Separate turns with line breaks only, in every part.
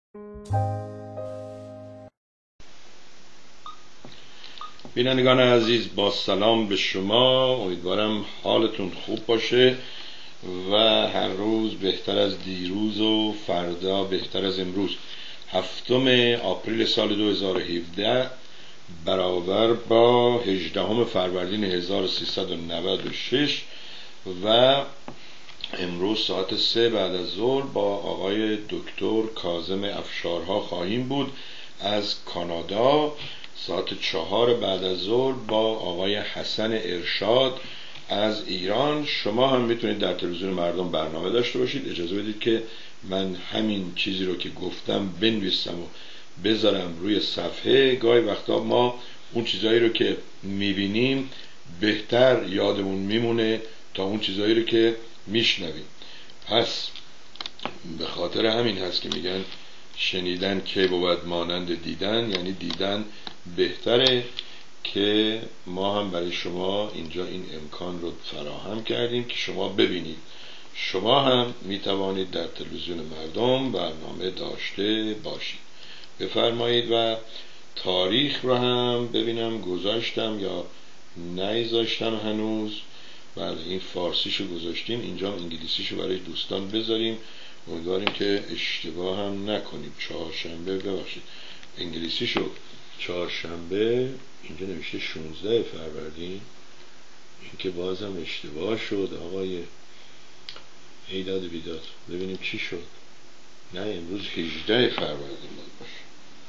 بینندگان عزیز، با سلام به شما. امیدوارم حالتون خوب باشه و هر روز بهتر از دیروز و فردا بهتر از امروز. 7 آپریل سال 2017 برابر با 18 فروردین 1396 و امروز ساعت 3 بعد از ظهر با آقای دکتر کاظم افشارها خواهیم بود از کانادا. ساعت 4 بعد از ظهر با آقای حسن ارشاد از ایران. شما هم میتونید در تلویزیون مردم برنامه داشته باشید. اجازه بدید که من همین چیزی رو که گفتم بنویسم و بذارم روی صفحه. گاهی وقتا ما اون چیزایی رو که میبینیم بهتر یادمون میمونه تا اون چیزایی رو که میشنویم. پس به خاطر همین هست که میگن شنیدن که بود مانند دیدن، یعنی دیدن بهتره که ما هم برای شما اینجا این امکان رو فراهم کردیم که شما ببینید. شما هم میتوانید در تلویزیون مردم برنامه داشته باشید. بفرمایید. و تاریخ رو هم ببینم گذاشتم یا نگذاشتم هنوز. بله، این فارسیشو گذاشتیم، اینجا انگلیسیشو برای دوستان بذاریم. امیدواریم که اشتباه هم نکنیم. چهارشنبه، ببخشید انگلیسیشو چهارشنبه، اینجا نوشته 16 فروردین. این که بازم اشتباه شد آقای ایداد بیداد. ببینیم چی شد. نه، امروز 18 فروردین باشه،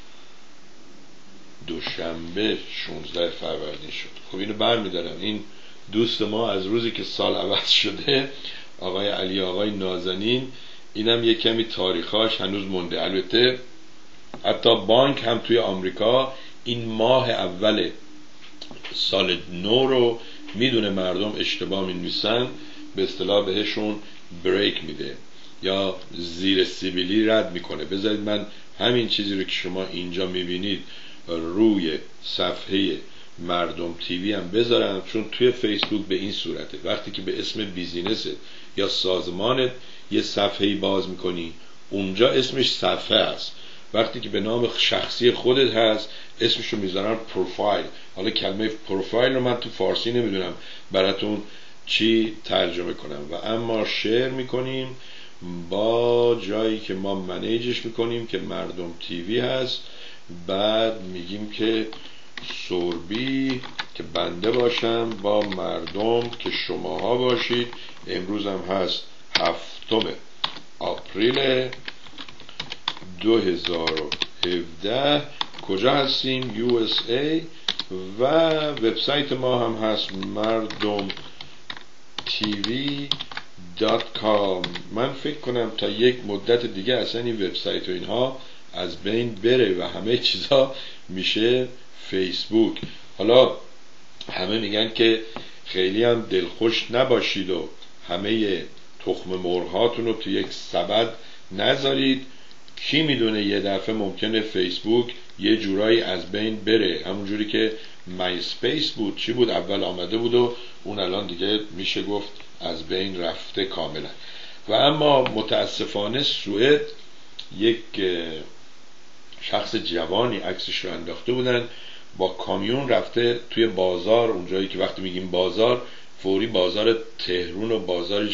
دوشنبه 16 فروردین شد. خب اینو برمیدارم. این دوست ما از روزی که سال عوض شده، آقای علی آقای نازنین، اینم یک کمی تاریخاش هنوز مونده. البته حتی بانک هم توی آمریکا این ماه اول سال نو رو میدونه مردم اشتباه می‌نویسن، به اصطلاح بهشون بریک میده یا زیر سیبیلی رد میکنه. بذارید من همین چیزی رو که شما اینجا میبینید روی صفحه مردم تیوی هم بذارم، چون توی فیسبوک به این صورته. وقتی که به اسم بیزینست یا سازمانت یه صفحه‌ای باز میکنی، اونجا اسمش صفحه است. وقتی که به نام شخصی خودت هست اسمشو میذارن پروفایل. حالا کلمه پروفایل رو من تو فارسی نمیدونم براتون چی ترجمه کنم. و اما شیر میکنیم با جایی که ما منیجش میکنیم که مردم تیوی هست. بعد میگیم که سوربی که بنده باشم با مردم که شماها باشید. امروز هم هست 7 آپریل 2017. کجا هستیم؟ USA. و وبسایت ما هم هست مردم tv.com. من فکر کنم تا یک مدت دیگه اصلا این وبسایت و اینها از بین بره و همه چیزا میشه فیسبوک. حالا همه میگن که خیلی هم دلخوش نباشید و همه تخم مرغ‌هاتون رو تو یک سبد نذارید. کی میدونه یه دفعه ممکنه فیسبوک یه جورایی از بین بره، همون جوری که مای اسپیس بود. چی بود؟ اول آمده بود و اون الان دیگه میشه گفت از بین رفته کاملا. و اما متاسفانه سوئد یک شخص جوانی عکسش رو انداخته بودن، با کامیون رفته توی بازار. اونجایی که وقتی میگیم بازار، فوری بازار تهرون و بازار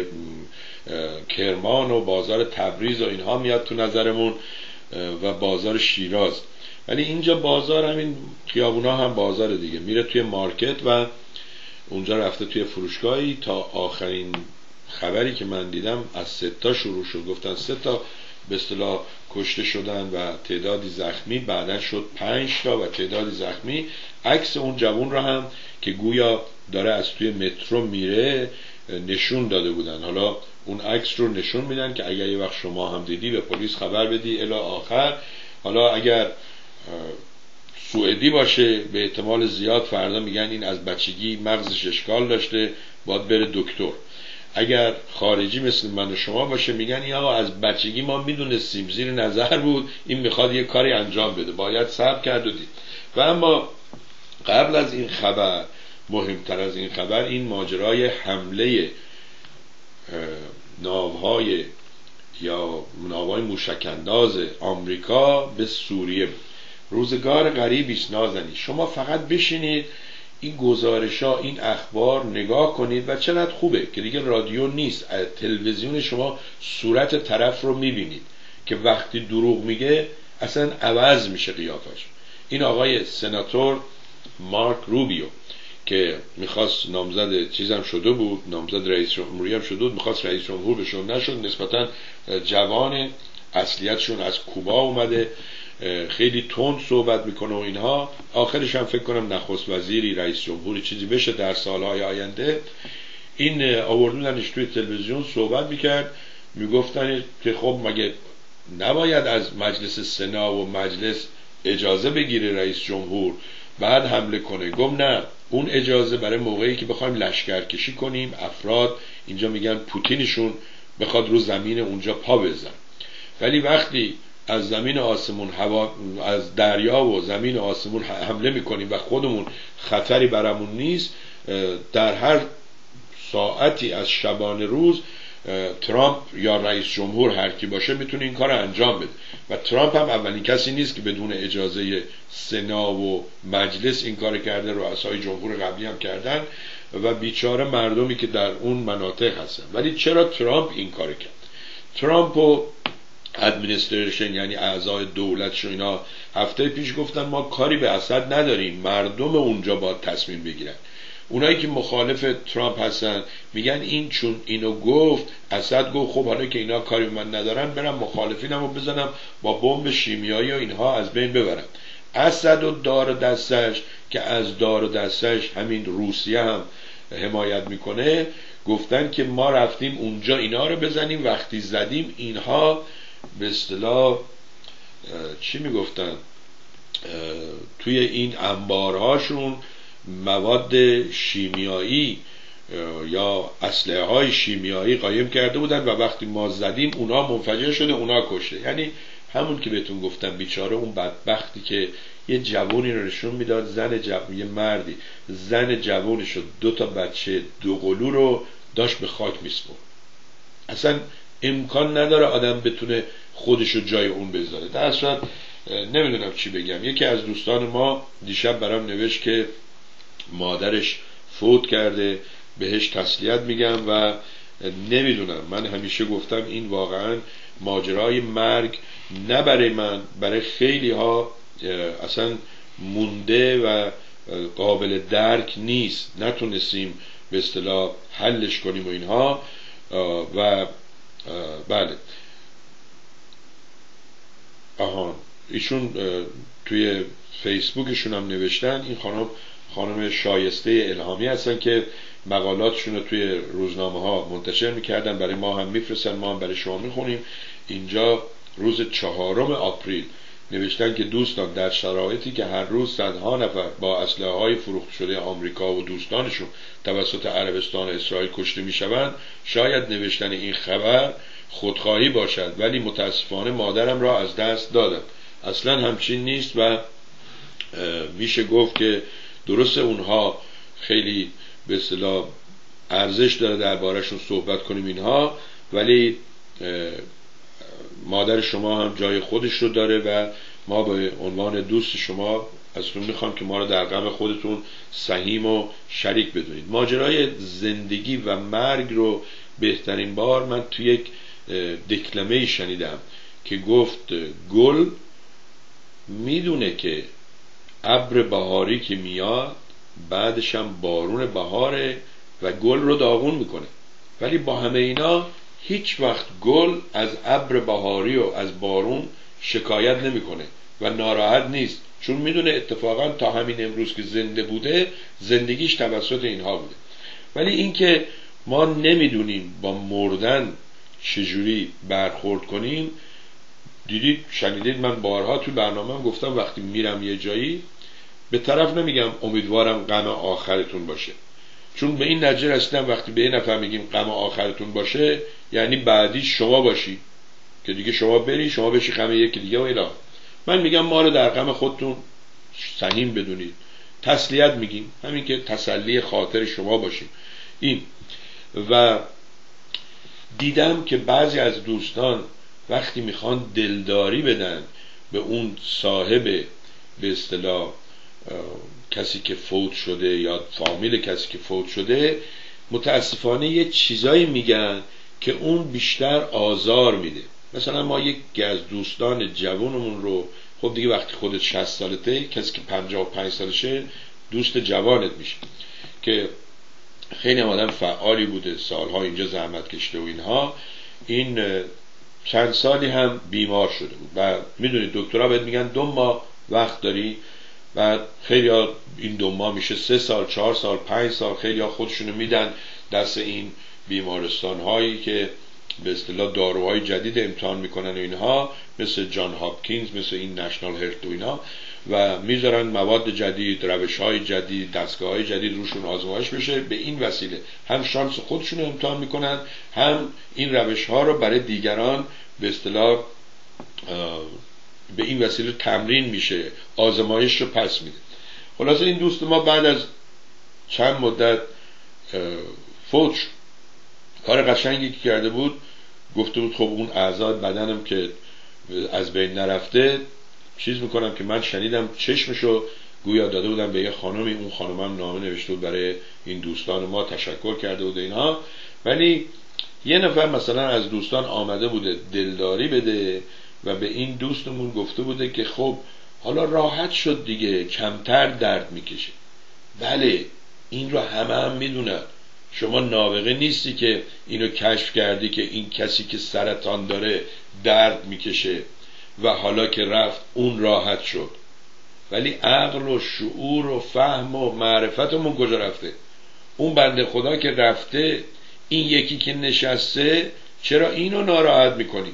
کرمان و بازار تبریز و اینها میاد تو نظرمون و بازار شیراز. ولی اینجا بازار همین خیابونا هم بازار دیگه. میره توی مارکت و اونجا رفته توی فروشگاهی. تا آخرین خبری که من دیدم از 3 تا شروع شد. گفتن 3 تا به اصطلاح کشته شدن و تعدادی زخمی. بعدن شد 5 تا و تعدادی زخمی. عکس اون جوان رو هم که گویا داره از توی مترو میره نشون داده بودن. حالا اون عکس رو نشون میدن که اگر یه وقت شما هم دیدی به پلیس خبر بدی الی آخر. حالا اگر سوئدی باشه به احتمال زیاد فردا میگن این از بچگی مغزش اشکال داشته باید بره دکتر. اگر خارجی مثل من و شما باشه میگن این آقا از بچگی ما میدونستیم، زیر نظر بود، این میخواد یه کاری انجام بده، باید صبر کرد و دید. و اما قبل از این خبر، مهمتر از این خبر، این ماجرای حمله ناوهای یا ناوهای موشک‌انداز آمریکا به سوریه بود. روزگار غریبی است نازنین. شما فقط بشینید این گزارش‌ها، این اخبار نگاه کنید و چقدر خوبه که دیگه رادیو نیست، تلویزیون شما صورت طرف رو میبینید که وقتی دروغ میگه اصلا عوض میشه قیافش. این آقای سناتور مارک روبیو که میخواست نامزد چیزم شده بود، نامزد رئیس جمهوری هم شده بود، میخواست رئیس جمهور بشه نشد، نسبتا جوان، اصلیتشون از کوبا اومده، خیلی تند صحبت میکنه و اینها، آخرش هم فکر کنم نخست وزیری، رئیس جمهوری چیزی بشه در سالهای آینده. این آوردونش توی تلویزیون صحبت میکرد، میگفتن که خب مگه نباید از مجلس سنا و مجلس اجازه بگیره رئیس جمهور بعد حمله کنه؟ گفت نه، اون اجازه برای موقعی که بخوایم لشکرکشی کنیم، افراد اینجا میگن پوتینشون بخواد رو زمین اونجا پا بزن، ولی وقتی از زمین آسمون هوا، از دریا و زمین آسمون حمله میکنیم و خودمون خطری برامون نیست، در هر ساعتی از شبانه روز ترامپ یا رئیس جمهور هر کی باشه میتونه این کار رو انجام بده. و ترامپ هم اولین کسی نیست که بدون اجازه سنا و مجلس این کار کرده، رؤسای جمهور قبلی هم کردن و بیچاره مردمی که در اون مناطق هستن. ولی چرا ترامپ این کار کرد؟ ترامپ و ادمنستریشن یعنی اعضای دولتش اینا هفته پیش گفتن ما کاری به اسد نداریم، مردم اونجا باید تصمیم بگیرن. اونایی که مخالف ترامپ هستن میگن این چون اینو گفت، اسد گفت خب حالا که اینا کاری من ندارن برم مخالفینمو بزنم با بمب شیمیایی و اینها از بین ببرم. اسد و دار دستش که از دار دستش همین روسیه هم حمایت میکنه، گفتن که ما رفتیم اونجا اینا رو بزنیم، وقتی زدیم اینها به اصطلاح چی میگفتن، توی این انبارهاشون مواد شیمیایی یا اسلحه های شیمیایی قایم کرده بودن و وقتی ما زدیم اونا منفجر شده، اونا کشته. یعنی همون که بهتون گفتم، بیچاره اون بدبختی که یه جوونی رو نشون میداد، یه مردی زن جوونشو، 2 تا بچه 2 قلو رو داشت به خاک میسپرد. اصلا امکان نداره آدم بتونه خودشو جای اون بذاره. در اصلا نمیدونم چی بگم. یکی از دوستان ما دیشب برام نوشت که مادرش فوت کرده، بهش تسلیت میگم و نمیدونم، من همیشه گفتم این واقعا ماجرای مرگ نه برای من، برای خیلی ها اصلا مونده و قابل درک نیست، نتونستیم به اصطلاح حلش کنیم و اینها. و بله ایشون توی فیسبوکشون هم نوشتن، این خانم شایسته الهامی هستن که مقالاتشون رو توی روزنامه ها منتشر میکردن، برای ما هم میفرستن، ما هم برای شما میخونیم. اینجا روز 4 آپریل نوشتن که دوستان، در شرایطی که هر روز صدها نفر با اسلحه های فروخته شده آمریکا و دوستانشون توسط عربستان و اسرائیل کشته میشوند، شاید نوشتن این خبر خودخواهی باشد، ولی متاسفانه مادرم را از دست دادم. اصلا همچین نیست و میشه گفت که درسته اونها خیلی به اصطلاح ارزش داره درباره‌شون صحبت کنیم اینها، ولی مادر شما هم جای خودش رو داره و ما به عنوان دوست شما ازتون میخوام که ما رو در غم خودتون سهیم و شریک بدونید. ماجرای زندگی و مرگ رو بهترین بار من توی یک دکلمه شنیدم که گفت گل میدونه که ابر بهاری که میاد بعدش هم بارون بهاره و گل رو داغون میکنه، ولی با همه اینا هیچ وقت گل از ابر بهاری و از بارون شکایت نمیکنه و ناراحت نیست، چون میدونه اتفاقا تا همین امروز که زنده بوده زندگیش توسط اینها بوده. ولی اینکه ما نمیدونیم با مردن چجوری برخورد کنیم، دیدید شنیدید من بارها تو برنامه‌ام گفتم وقتی میرم یه جایی به طرف نمیگم امیدوارم غم آخرتون باشه، چون به این نتیجه رسیدم وقتی به یه نفر میگیم غم آخرتون باشه یعنی بعدی شما باشی که دیگه شما بری شما بشی غم یکی دیگه و الی. من میگم ما رو در غم خودتون سهیم بدونید، تسلیت میگیم، همین که تسلی خاطر شما باشیم این. و دیدم که بعضی از دوستان وقتی میخوان دلداری بدن به اون صاحب، به اصطلاح کسی که فوت شده یا فامیل کسی که فوت شده، متاسفانه یه چیزایی میگن که اون بیشتر آزار میده. مثلا ما یکی از دوستان جوانمون رو، خب دیگه وقتی خودت 60 سالته، کسی که 55 سالشه دوست جوانت میشه، که خیلی آدم فعالی بوده، سالها اینجا زحمت کشیده و اینها، این چند سالی هم بیمار شده بود و میدونید دکترها بهت میگن 2 ماه وقت داری، و خیلی ها این 2 ماه میشه 3 سال 4 سال 5 سال، خیلی ها خودشونو میدن دست این بیمارستان هایی که به اصطلاح داروهای جدید امتحان میکنن و اینها، مثل جان هاپکینز، مثل این نشنال هرت و اینها، و میذارن مواد جدید، روش های جدید، دستگاه های جدید روشون آزمایش بشه. به این وسیله هم شانس خودشون رو امتحان میکنن، هم این روش ها رو برای دیگران به اصطلاح به این وسیله تمرین میشه، آزمایش رو پس میده. خلاصه این دوست ما بعد از چند مدت فوت شد. کار قشنگی که کرده بود، گفته بود خب اون اعضای بدنم که از بین نرفته، چیز میکنم که من شنیدم چشمشو گویا داده بودم به یه خانمی، اون خانمم نامه نوشته بود برای این دوستان ما، تشکر کرده بود اینها، ولی یه نفر مثلا از دوستان آمده بوده دلداری بده و به این دوستمون گفته بوده که خب حالا راحت شد دیگه، کمتر درد میکشه. بله این رو همه میدونن، شما نابغه نیستی که اینو کشف کردی که این کسی که سرطان داره درد میکشه و حالا که رفت اون راحت شد. ولی عقل و شعور و فهم و معرفتمون کجا رفته؟ اون بنده خدا که رفته، این یکی که نشسته، چرا اینو ناراحت میکنی؟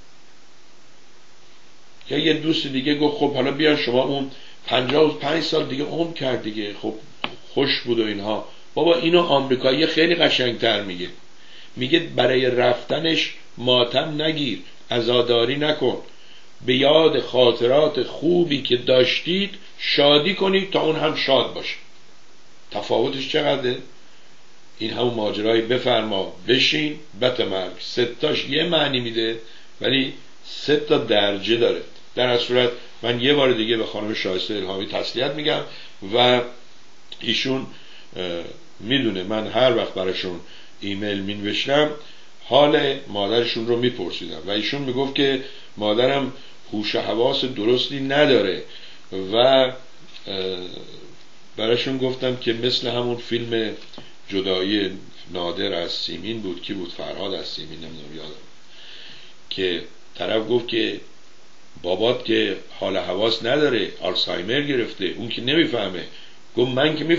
یا یه دوست دیگه گفت خب حالا بیان شما اون 55 سال دیگه عمر کرد دیگه، خب خوش بود و اینها. بابا اینو آمریکایی خیلی قشنگتر میگه برای رفتنش ماتم نگیر، عزاداری نکن، به یاد خاطرات خوبی که داشتید شادی کنید تا اون هم شاد باشه. تفاوتش چقدره؟ این همون ماجرای بفرما بشین بتمرگ، 3 تاش یه معنی میده ولی 3 تا درجه داره. در هر صورت من یه بار دیگه به خانم شایسته الهامی تسلیت میگم و ایشون میدونه من هر وقت براشون ایمیل مینوشتم حال مادرشون رو میپرسیدم و ایشون میگفت که مادرم هوش و حواس درستی نداره و براشون گفتم که مثل همون فیلم جدایی نادر از سیمین بود، کی بود؟ فرهاد از سیمین، نمیدونم یادم، که طرف گفت که بابات که حال حواس نداره، آلزایمر گرفته، اون که نمیفهمه. گفت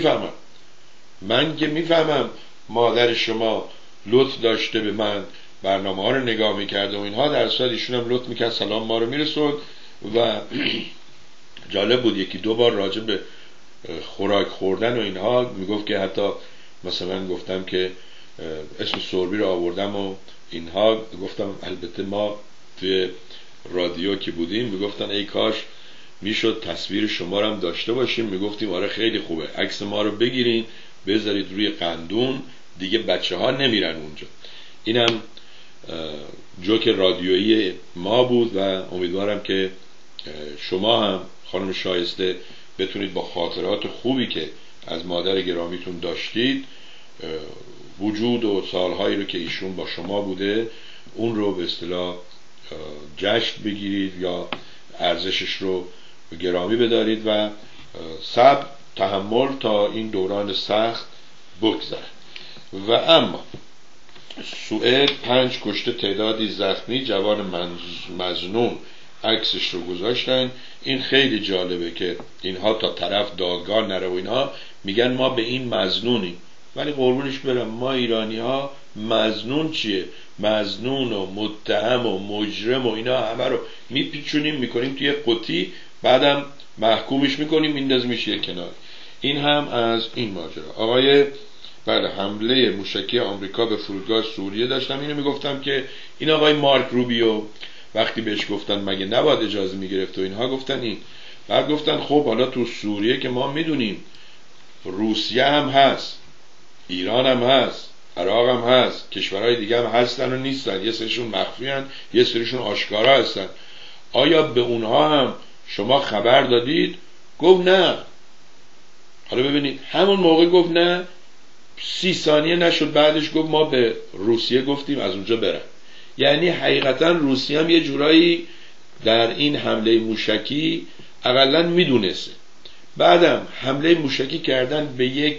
من که میفهمم مادر شما لطف داشته به من، برنامه ها رو نگاه میکرده و اینها، در صورت ایشون هم لطف میکرد سلام ما رو میرسوند. و جالب بود 1-2 بار راجع به خوراک خوردن و اینها میگفت که حتی مثلا گفتم که اسم سوربی رو آوردم و اینها، گفتم البته ما توی رادیو که بودیم میگفتن ای کاش میشد تصویر شما رو هم داشته باشیم. میگفتیم آره خیلی خوبه، عکس ما رو بگیرین بذارید روی قندون، دیگه بچه ها نمیرن اونجا. اینم جوک رادیویی ما بود و امیدوارم که شما هم خانم شایسته بتونید با خاطرات خوبی که از مادر گرامیتون داشتید، وجود و سالهایی رو که ایشون با شما بوده اون رو به اصطلاح جشن بگیرید یا ارزشش رو گرامی بدارید و صبر تحمل تا این دوران سخت بگذره. و اما سوئد 5 کشته تعدادی زخمی، جوان مظنون عکسش رو گذاشتن. این خیلی جالبه که اینها تا طرف دادگاه نره و اینها میگن ما به این مظنونیم، ولی قربونش برم ما ایرانی ها مظنون چیه؟ مظنون و متهم و مجرم و اینا همه رو میپیچونیم میکنیم توی قطی، بعدم محکومش میکنیم میندازیمش یه کنار. این هم از این ماجرا. آقای بله حمله موشکی آمریکا به فرودگاه سوریه داشتم اینو میگفتم که این آقای مارک روبیو وقتی بهش گفتن مگه نباید اجازه میگرفت و اینها، گفتن این، بعد گفتن خب حالا تو سوریه که ما میدونیم روسیه هم هست، ایران هم هست، عراق هم هست، کشورهای دیگه هم هستن و نیستن، یه سریشون مخفی هن، یه سریشون آشکارا هستن. آیا به اونها هم شما خبر دادید؟ گفت نه. حالا ببینید همون موقع گفت نه، 30 ثانیه نشد بعدش گفت ما به روسیه گفتیم از اونجا برن. یعنی حقیقتا روسیه هم یه جورایی در این حمله موشکی اقلا میدونسته. بعدم حمله موشکی کردن به یک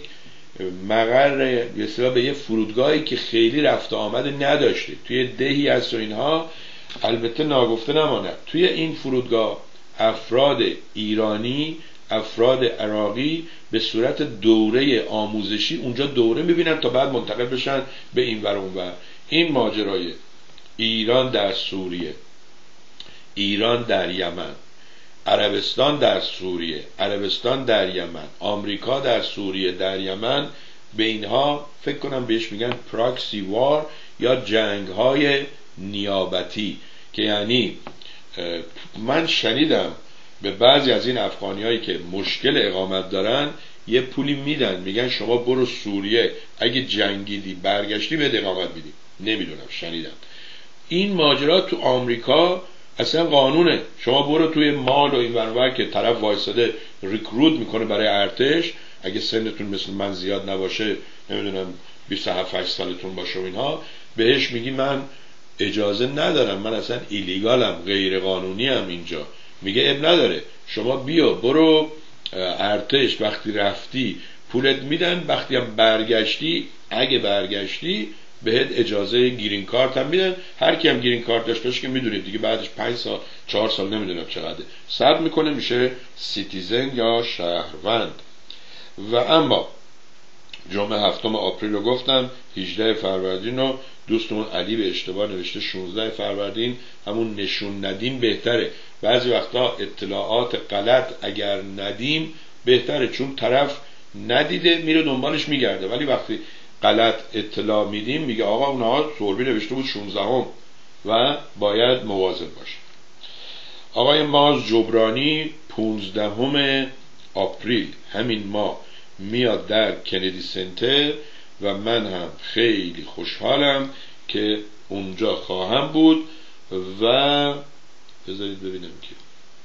مقر، به یه فرودگاهی که خیلی رفت آمد نداشته، توی دهی هست و اینها. البته ناگفته نماند توی این فرودگاه افراد ایرانی، افراد عراقی به صورت دوره آموزشی اونجا دوره میبینن تا بعد منتقل بشن به این ور اون ور. این ماجرای ایران در سوریه، ایران در یمن، عربستان در سوریه، عربستان در یمن، آمریکا در سوریه در یمن، به اینها فکر کنم بهش میگن پراکسی وار یا جنگ های نیابتی، که یعنی من شنیدم به بعضی از این افغانی هایی که مشکل اقامت دارن یه پولی میدن، میگن شما برو سوریه، اگه جنگیدی برگشتی بهت اقامت میدیم. نمیدونم، شنیدم. این ماجرا تو آمریکا اصلا قانونه. شما برو توی مال و این ورور که طرف وایساده ریکروت میکنه برای ارتش، اگه سنتون مثل من زیاد نباشه، نمیدونم 27-8 سالتون باشه و اینها، بهش میگی من اجازه ندارم، من اصلا ایلیگالم، غیر قانونی ام اینجا. میگه اب نداره، شما بیا برو ارتش، وقتی رفتی پولت میدن، وقتی هم برگشتی، اگه برگشتی بهت اجازه گرین کارت هم میدن. هر کی هم گرین کارت داشته باشه که میدونید دیگه بعدش 5 سال 4 سال نمیدونم چقدر صبر میکنه، میشه سیتیزن یا شهروند. و اما جمعه 7 آپریل رو گفتم، 18 فروردین رو دوستمون علی به اشتباه نوشته 16 فروردین، همون نشون ندیم بهتره. بعضی وقتا اطلاعات غلط اگر ندیم بهتره، چون طرف ندیده میره دنبالش میگرده، ولی وقتی غلط اطلاع میدیم میگه آقا اونها سوربی نوشته بود 16 و باید مواظب باشه. آقای ماز جبرانی 15 آپریل همین ماه میاد در کندی سنتر و من هم خیلی خوشحالم که اونجا خواهم بود. و بذارید ببینم که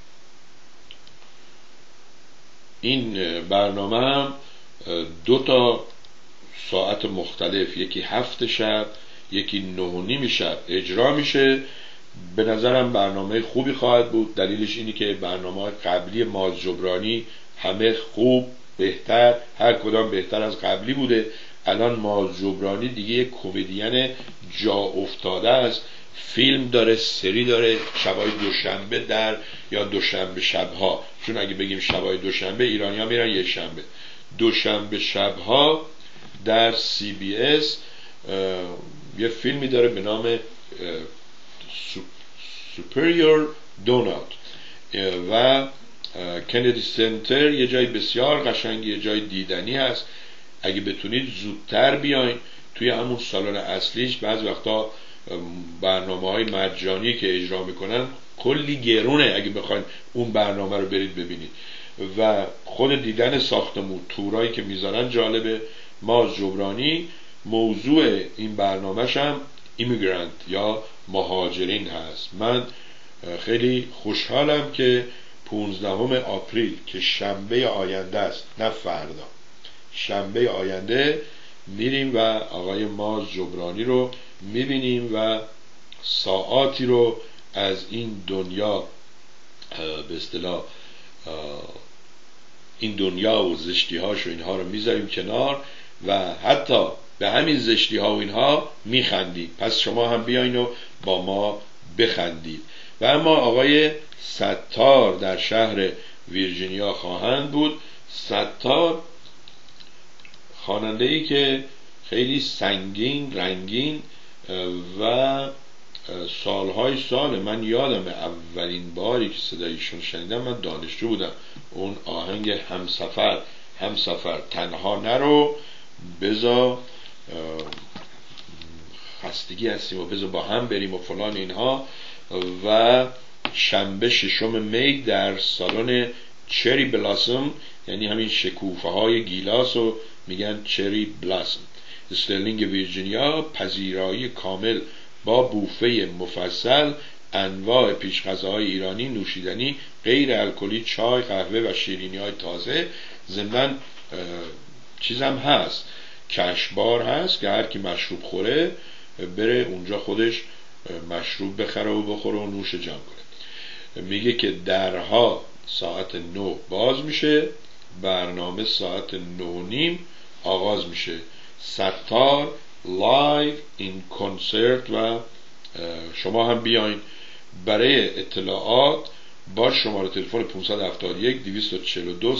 این برنامه هم 2 ساعت مختلف، یکی 7 شب یکی 9:30 شب اجرا میشه. به نظرم برنامه خوبی خواهد بود. دلیلش اینی که برنامه قبلی ماز جبرانی همه خوب، بهتر، هر کدام بهتر از قبلی بوده. الان ماز جبرانی دیگه یک کمدین جا افتاده است، فیلم داره، سری داره، شبای دوشنبه در یا دوشنبه شبها، چون اگه بگیم شبای دوشنبه ایرانی ها میرن یک شنبه، دوشنبه شبها در CBS یه فیلمی داره به نام سوپریور دونالد و کندی سنتر یه جای بسیار قشنگی، یه جای دیدنی هست. اگه بتونید زودتر بیاین توی همون سالن اصلیش. بعض وقتا برنامه‌های مجانی که اجرا میکنن کلی گرونه اگه بخواین اون برنامه رو برید ببینید، و خود دیدن ساختمون، تورایی که میذارن جالبه. ماز جبرانی موضوع این برنامه‌ش هم ایمیگرانت یا مهاجرین هست. من خیلی خوشحالم که 15 آپریل که شنبه آینده است، نه فردا، شنبه آینده میریم و آقای ماز جبرانی رو میبینیم و ساعاتی رو از این دنیا، به اصطلاح این دنیا و زشتی هاش و اینها رو میذاریم کنار و حتی به همین زشتی ها و اینها میخندیم. پس شما هم بیاین و با ما بخندید. و اما آقای ستار در شهر ویرجینیا خواهند بود. ستار خواننده‌ای که خیلی سنگین، رنگین و سالهای سال، من یادم اولین باری که صدایشون شنیدم من دانشجو بودم، اون آهنگ همسفر تنها نرو، بذار خستگی هستیم و بذار با هم بریم و فلان اینها. و شنبه 6 می در سالن چری بلاسم، یعنی همین شکوفه های گیلاس رو میگن چری بلاسم، استرلینگ ویرجینیا، پذیرایی کامل با بوفه مفصل، انواع پیشغذاهای ایرانی، نوشیدنی غیر الکلی، چای، قهوه و شیرینی های تازه. ضمن چیزم هست، کشبار هست که هر کی مشروب خوره بره اونجا خودش مشروب بخره و بخوره و نوش جان کنه. میگه که درها ساعت 9 باز میشه، برنامه ساعت 9:30 آغاز میشه. ستار لایو این کنسرت و شما هم بیاین. برای اطلاعات با شماره تلفن 571 242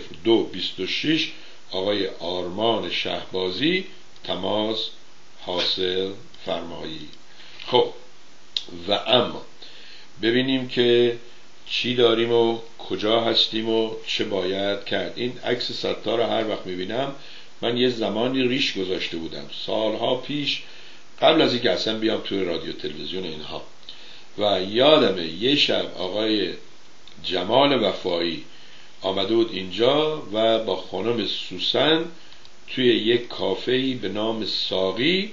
0226 آقای آرمان شهبازی تماس حاصل فرمایید. خب و اما ببینیم که چی داریم و کجا هستیم و چه باید کرد. این عکس ستار رو هر وقت میبینم من یه زمانی ریش گذاشته بودم سالها پیش، قبل از اینکه اصلا بیام توی رادیو تلویزیون اینها، و یادمه یه شب آقای جمال وفایی آمده بود اینجا و با خانم سوسن توی یک کافه‌ای به نام ساقی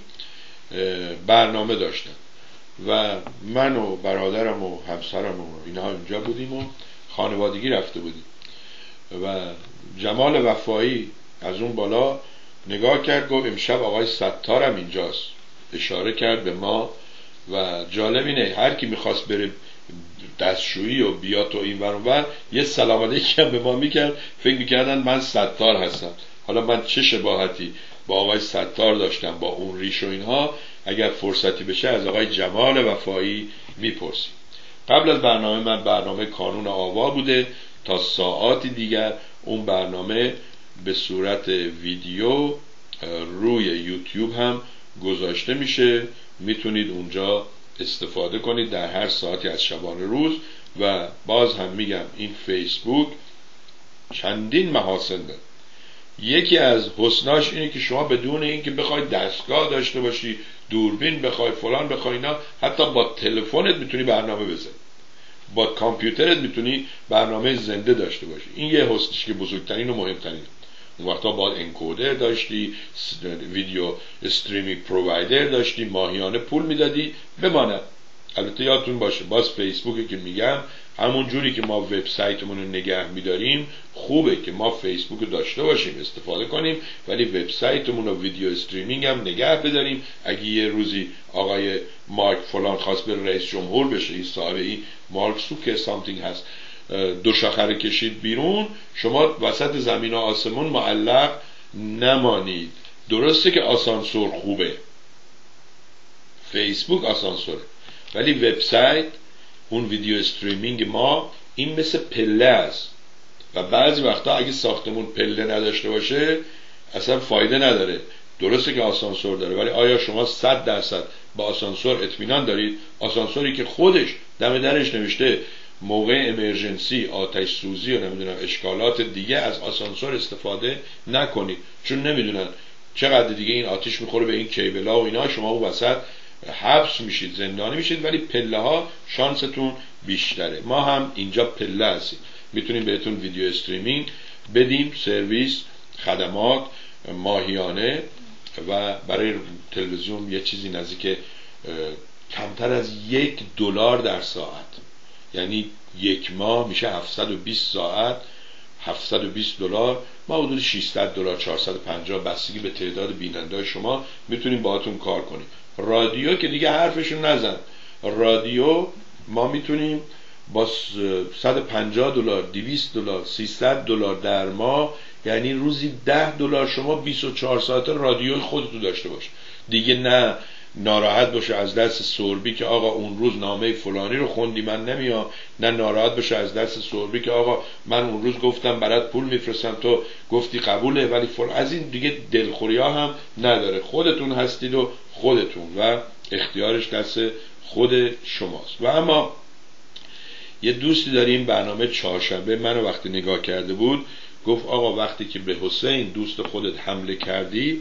برنامه داشتن و من و برادرم و همسرم و اینها اینجا بودیم و خانوادگی رفته بودیم و جمال وفایی از اون بالا نگاه کرد گفت امشب آقای ستارم اینجاست، اشاره کرد به ما. و جالب اینه هر کی میخواست بره دستشویی و بیاد و این ور اون ور یه سلام علیکی هم به ما میکرد، فکر میکردن من ستار هستم. حالا من چه شباهتی با آقای ستار داشتم با اون ریش و اینها، اگر فرصتی بشه از آقای جمال وفایی میپرسیم. قبل از برنامه من برنامه کانون آوا بوده، تا ساعاتی دیگر اون برنامه به صورت ویدیو روی یوتیوب هم گذاشته میشه، میتونید اونجا استفاده کنید در هر ساعتی از شبانه روز. و باز هم میگم این فیسبوک چندین محاسن داره. یکی از حسناش اینه که شما بدون اینکه بخوای دستگاه داشته باشی، دوربین بخوای فلان بخوای اینا، حتی با تلفنت میتونی برنامه بزنی، با کامپیوترت میتونی برنامه زنده داشته باشی. این یه حسنش که بزرگترین و مهمترین. اون وقتا باید انکودر داشتی، ویدیو استریمینگ پرووایدر داشتی، ماهیانه پول میدادی بماند. البته یادتون باشه باز فیسبوکی که میگم همون جوری که ما وبسایتمون رو نگه میداریم، خوبه که ما فیسبوک رو داشته باشیم استفاده کنیم، ولی وبسایتمون رو ویدیو استریمینگ هم نگه بداریم. اگه یه روزی آقای مارک فلان خواست به رئیس جمهور بشه، این صاحب این مارک سوک سامتینگ هست، دو شاخه کشید بیرون، شما وسط زمین و آسمون معلق نمانید. درسته که آسانسور خوبه، فیسبوک آسانسوره، ولی وبسایت اون ویدیو استریمینگ ما این مثل پله است و بعضی وقتا اگه ساختمون پله نداشته باشه اصلا فایده نداره. درسته که آسانسور داره، ولی آیا شما 100% با آسانسور اطمینان دارید؟ آسانسوری که خودش دم درش نوشته موقع امرجنسی، آتش سوزی و نمیدونم اشکالات دیگه از آسانسور استفاده نکنید، چون نمیدونن چقدر دیگه این آتش میخوره به این کیبلا و اینا، شما اون وسط حبس میشید، زندانی میشید. ولی پله ها شانستون بیشتره. ما هم اینجا پله هستیم، میتونیم بهتون ویدیو استریمینگ بدیم، سرویس، خدمات ماهیانه و برای تلویزیون یه چیزی نزدیک کمتر از $1 در ساعت، یعنی یک ماه میشه 720 ساعت، $720. ما حدود $600 450 بستگی به تعداد بیننده شما میتونیم باهاتون کار کنیم. رادیو که دیگه حرفشون نزن. رادیو ما میتونیم با $150 $200 $300 در ماه، یعنی روزی $10 شما 24 ساعت رادیوی خودتو داشته باش. دیگه نه ناراحت باشه از دست سوربی که آقا اون روز نامه فلانی رو خوندی من نمیام، نه ناراحت باشه از دست سوربی که آقا من اون روز گفتم برات پول میفرستم تو گفتی قبوله ولی از این دیگه دلخوری ها هم نداره. خودتون هستید و خودتون و اختیارش دست خود شماست. و اما یه دوستی داریم برنامه چهارشنبه منو وقتی نگاه کرده بود گفت آقا وقتی که به حسین دوست خودت حمله کردی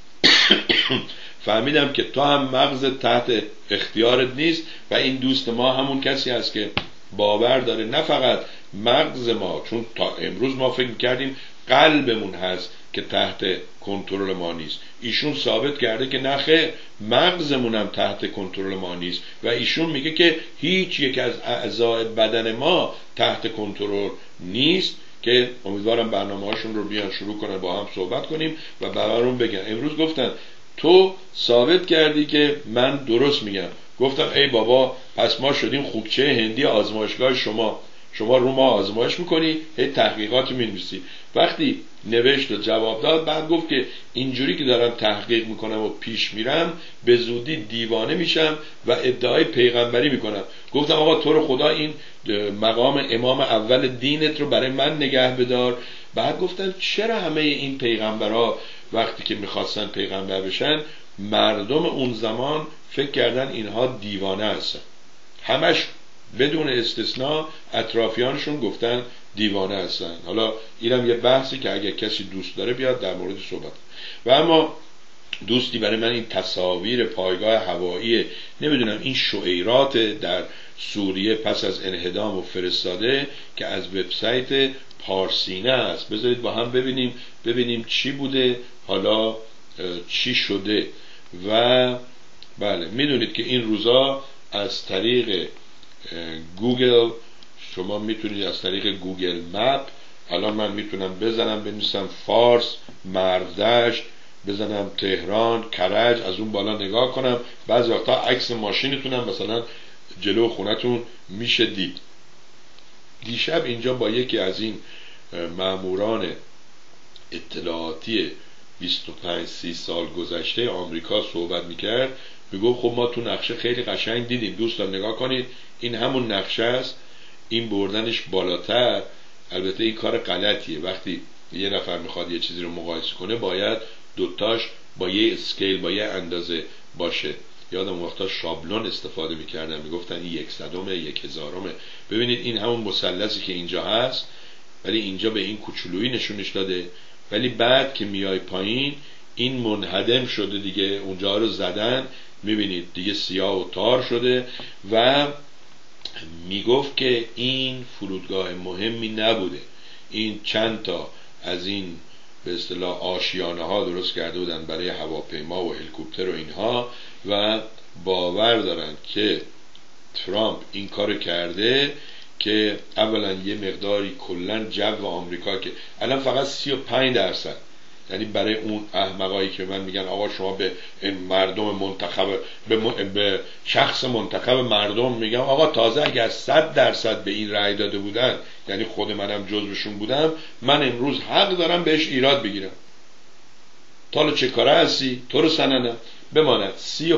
فهمیدم که تو هم مغز تحت اختیارت نیست و این دوست ما همون کسی است که باور داره نه فقط مغز ما، چون تا امروز ما فکر کردیم قلبمون هست که تحت کنترل ما نیست. ایشون ثابت کرده که نخه مغزمون هم تحت کنترل ما نیست و ایشون میگه که هیچ یک از اعضای بدن ما تحت کنترل نیست، که امیدوارم برنامه هاشون رو بیان شروع کنن با هم صحبت کنیم و برامون بگن. امروز گفتن تو ثابت کردی که من درست میگم. گفتم ای بابا، پس ما شدیم خوبچه هندی آزمایشگاه شما رو ما آزمایش میکنی، هی تحقیقات می‌نویسی. وقتی نوشت و جواب داد، بعد گفت که اینجوری که دارم تحقیق میکنم و پیش میرم به زودی دیوانه میشم و ادعای پیغمبری میکنم. گفتم آقا تو رو خدا این مقام امام اول دینت رو برای من نگه بدار. بعد گفتن چرا همه این پیغمبرها وقتی که میخواستن پیغمبر بشن، مردم اون زمان فکر کردن اینها دیوانه هستن، همش بدون استثناء اطرافیانشون گفتن دیوانه هستن. حالا اینم یه بحثی که اگه کسی دوست داره بیاد در مورد صحبت. و اما دوستی برای من این تصاویر پایگاه هوایی نمیدونم این شعیرات در سوریه پس از انهدام و فرستاده که از وبسایت پارسینه است. بذارید با هم ببینیم چی بوده، حالا چی شده. و بله میدونید که این روزا از طریق گوگل شما میتونید از طریق گوگل مپ، الان من میتونم بزنم بنویسم فارس مرودشت، بزنم تهران کرج، از اون بالا نگاه کنم، بعضی وقتا عکس ماشینتونم مثلا جلو خونتون میشه دید. دیشب اینجا با یکی از این ماموران اطلاعاتی 25-30 سال گذشته آمریکا صحبت میکرد، میگو خب ما تو نقشه خیلی قشنگ دیدیم دوستان نگاه کنید، این همون نقشه است، این بردنش بالاتر. البته این کار غلطیه، وقتی یه نفر میخواد یه چیزی رو مقایسه کنه باید دوتاش با یه اسکیل با یه اندازه باشه. یادم وقتا شابلون استفاده میکردن، میگفتن این 100 1000. ببینید این همون مثلثی که اینجا هست، ولی اینجا به این کوچولویی نشونش داده، ولی بعد که میای پایین این منهدم شده دیگه، اونجا رو زدن، میبینید دیگه سیاه و تار شده. و میگفت که این فرودگاه مهمی نبوده، این چند تا از این به اصطلاح آشیانه ها درست کرده بودن برای هواپیما و هلیکوپتر و اینها، و باور دارن که ترامپ این کار کرده که اولا یه مقداری کلن جو آمریکا که الان فقط 35%، یعنی برای اون احمقایی که من میگن آقا شما به مردم منتخب به شخص منتخب مردم، میگم آقا تازه اگر 100% به این رأی داده بودن، یعنی خود منم جزوشون بودم، من امروز حق دارم بهش ایراد بگیرم. تا چه کاره هستی؟ تو رو سننم. بماند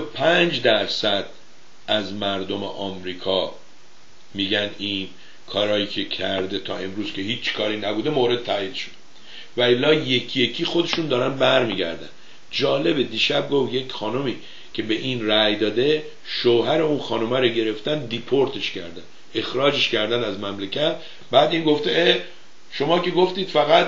35% از مردم آمریکا میگن این کارایی که کرده تا امروز که هیچ کاری نبوده مورد تایید شد، و الا یکی یکی خودشون دارن برمیگردن. جالبه دیشب گفت یک خانومی که به این رأی داده شوهر اون خانومه رو گرفتن دیپورتش کردن، اخراجش کردن از مملکت. بعد این گفته شما که گفتید فقط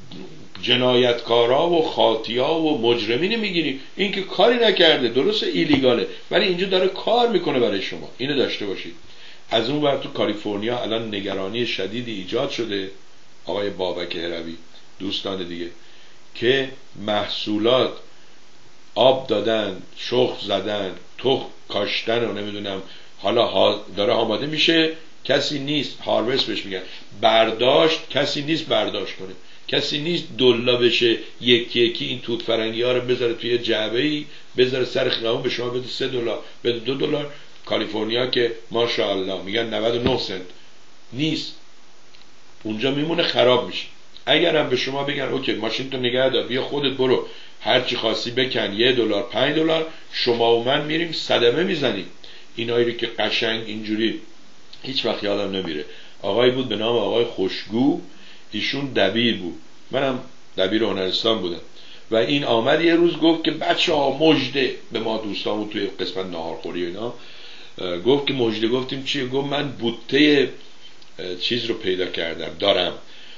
جنایتکارا و خاطیا و مجرمین میگیریم، این که کاری نکرده، درسته ایلیگاله ولی اینجا داره کار میکنه برای شما، اینو داشته باشید. از اون ور تو کالیفرنیا الان نگرانی شدیدی ایجاد شده، آقای بابک هروی دوستان دیگه، که محصولات آب دادن، شخم زدن، تخم کاشتن و نمیدونم حالا داره آماده میشه، کسی نیست هاروست بهش میگن، برداشت کسی نیست برداشت کنه، کسی نیست دلا بشه یکی یکی این توت فرنگی ها رو بذاره توی جعبه‌ای بذاره سر خیابون به شما بده $3 بده $2. کالیفرنیا که ماشاءالله میگن 99 سنت نیست، اونجا میمونه خراب میشه. اگر هم به شما بگن اوکی ماشین تو نگه دار بیا خودت برو هر چی خواستی بکن $1 $5، شما و من میریم صدمه میزنیم. اینایی رو که قشنگ اینجوری هیچ وقت یادم نمیره، آقای بود به نام آقای خوشگو، ایشون دبیر بود، منم دبیر هنرستان بودم، و این آمد یه روز گفت که بچه‌ها مژده به ما دوستامون توی قسمت ناهارخوری و اینا گفت که مژده. گفتیم چیه؟ گفت من بوته چیز رو پیدا کردم، دارم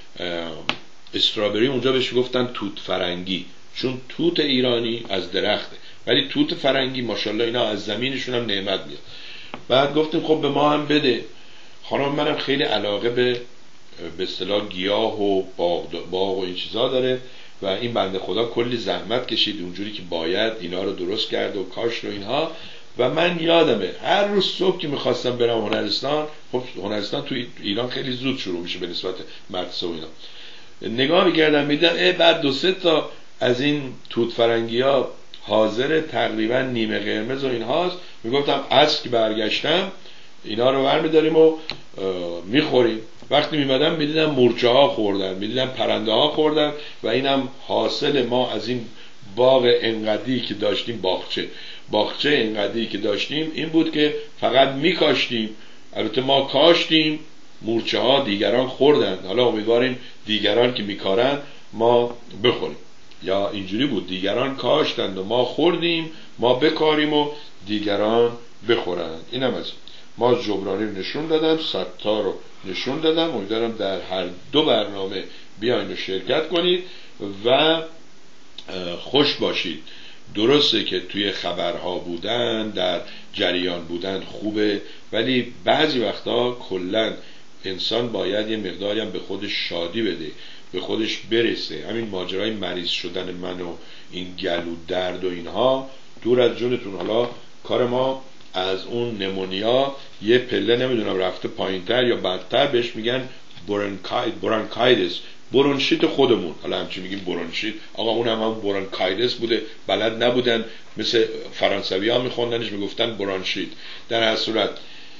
استرابری، اونجا بهش گفتن توت فرنگی، چون توت ایرانی از درخته ولی توت فرنگی ماشاءالله اینا از زمینشون هم نعمت میاد. بعد گفتیم خب به ما هم بده. خانم منم خیلی علاقه به اصطلاح گیاه و باغ و این چیزا داره، و این بنده خدا کلی زحمت کشید اونجوری که باید اینا رو درست کرد و کاشت و اینها. و من یادمه هر روز صبح که میخواستم برم هنرستان، خب هنرستان تو ایران خیلی زود شروع میشه به نسبت مدرسه و اینا، نگاه میکردم میدم بعد 2-3 تا از این توت فرنگی ها حاضر تقریبا نیمه قرمز و اینهاست، میگفتم عصر که برگشتم اینا رو برمیداریم و میخوریم. وقتی میمدم میدیدم مورچه ها خوردن، میدیدم پرنده ها خوردن و اینم حاصل ما از این باغ انقدی که داشتیم، باغچه انقدی که داشتیم این بود که فقط میکاشتیم. البته ما کاشتیم، مورچه ها دیگران خوردن، حالا امیدواریم دیگران که میکارن ما بخوریم. یا اینجوری بود دیگران کاشتند و ما خوردیم، ما بکاریم و دیگران بخورند. اینم از ما جبرانی رو نشون دادم، ستار رو نشون دادم. امیدوارم در هر 2 برنامه بیاین و شرکت کنید و خوش باشید. درسته که توی خبرها بودن، در جریان بودن خوبه، ولی بعضی وقتا کلن انسان باید یه مقداری هم به خودش شادی بده، به خودش برسه. همین ماجرای مریض شدن من و این گلو درد و اینها دور از جونتون. حالا کار ما از اون نمونیا یه پله نمیدونم رفته پایینتر یا بدتر، بهش میگن برونکایتس، برونشیت خودمون. حالا همچی میگیم برونشیت، آقا اون هم برونکایتس بوده، بلد نبودن، مثل فرانسوی ها میخوندنش میگفتن برونشیت. در هر صورت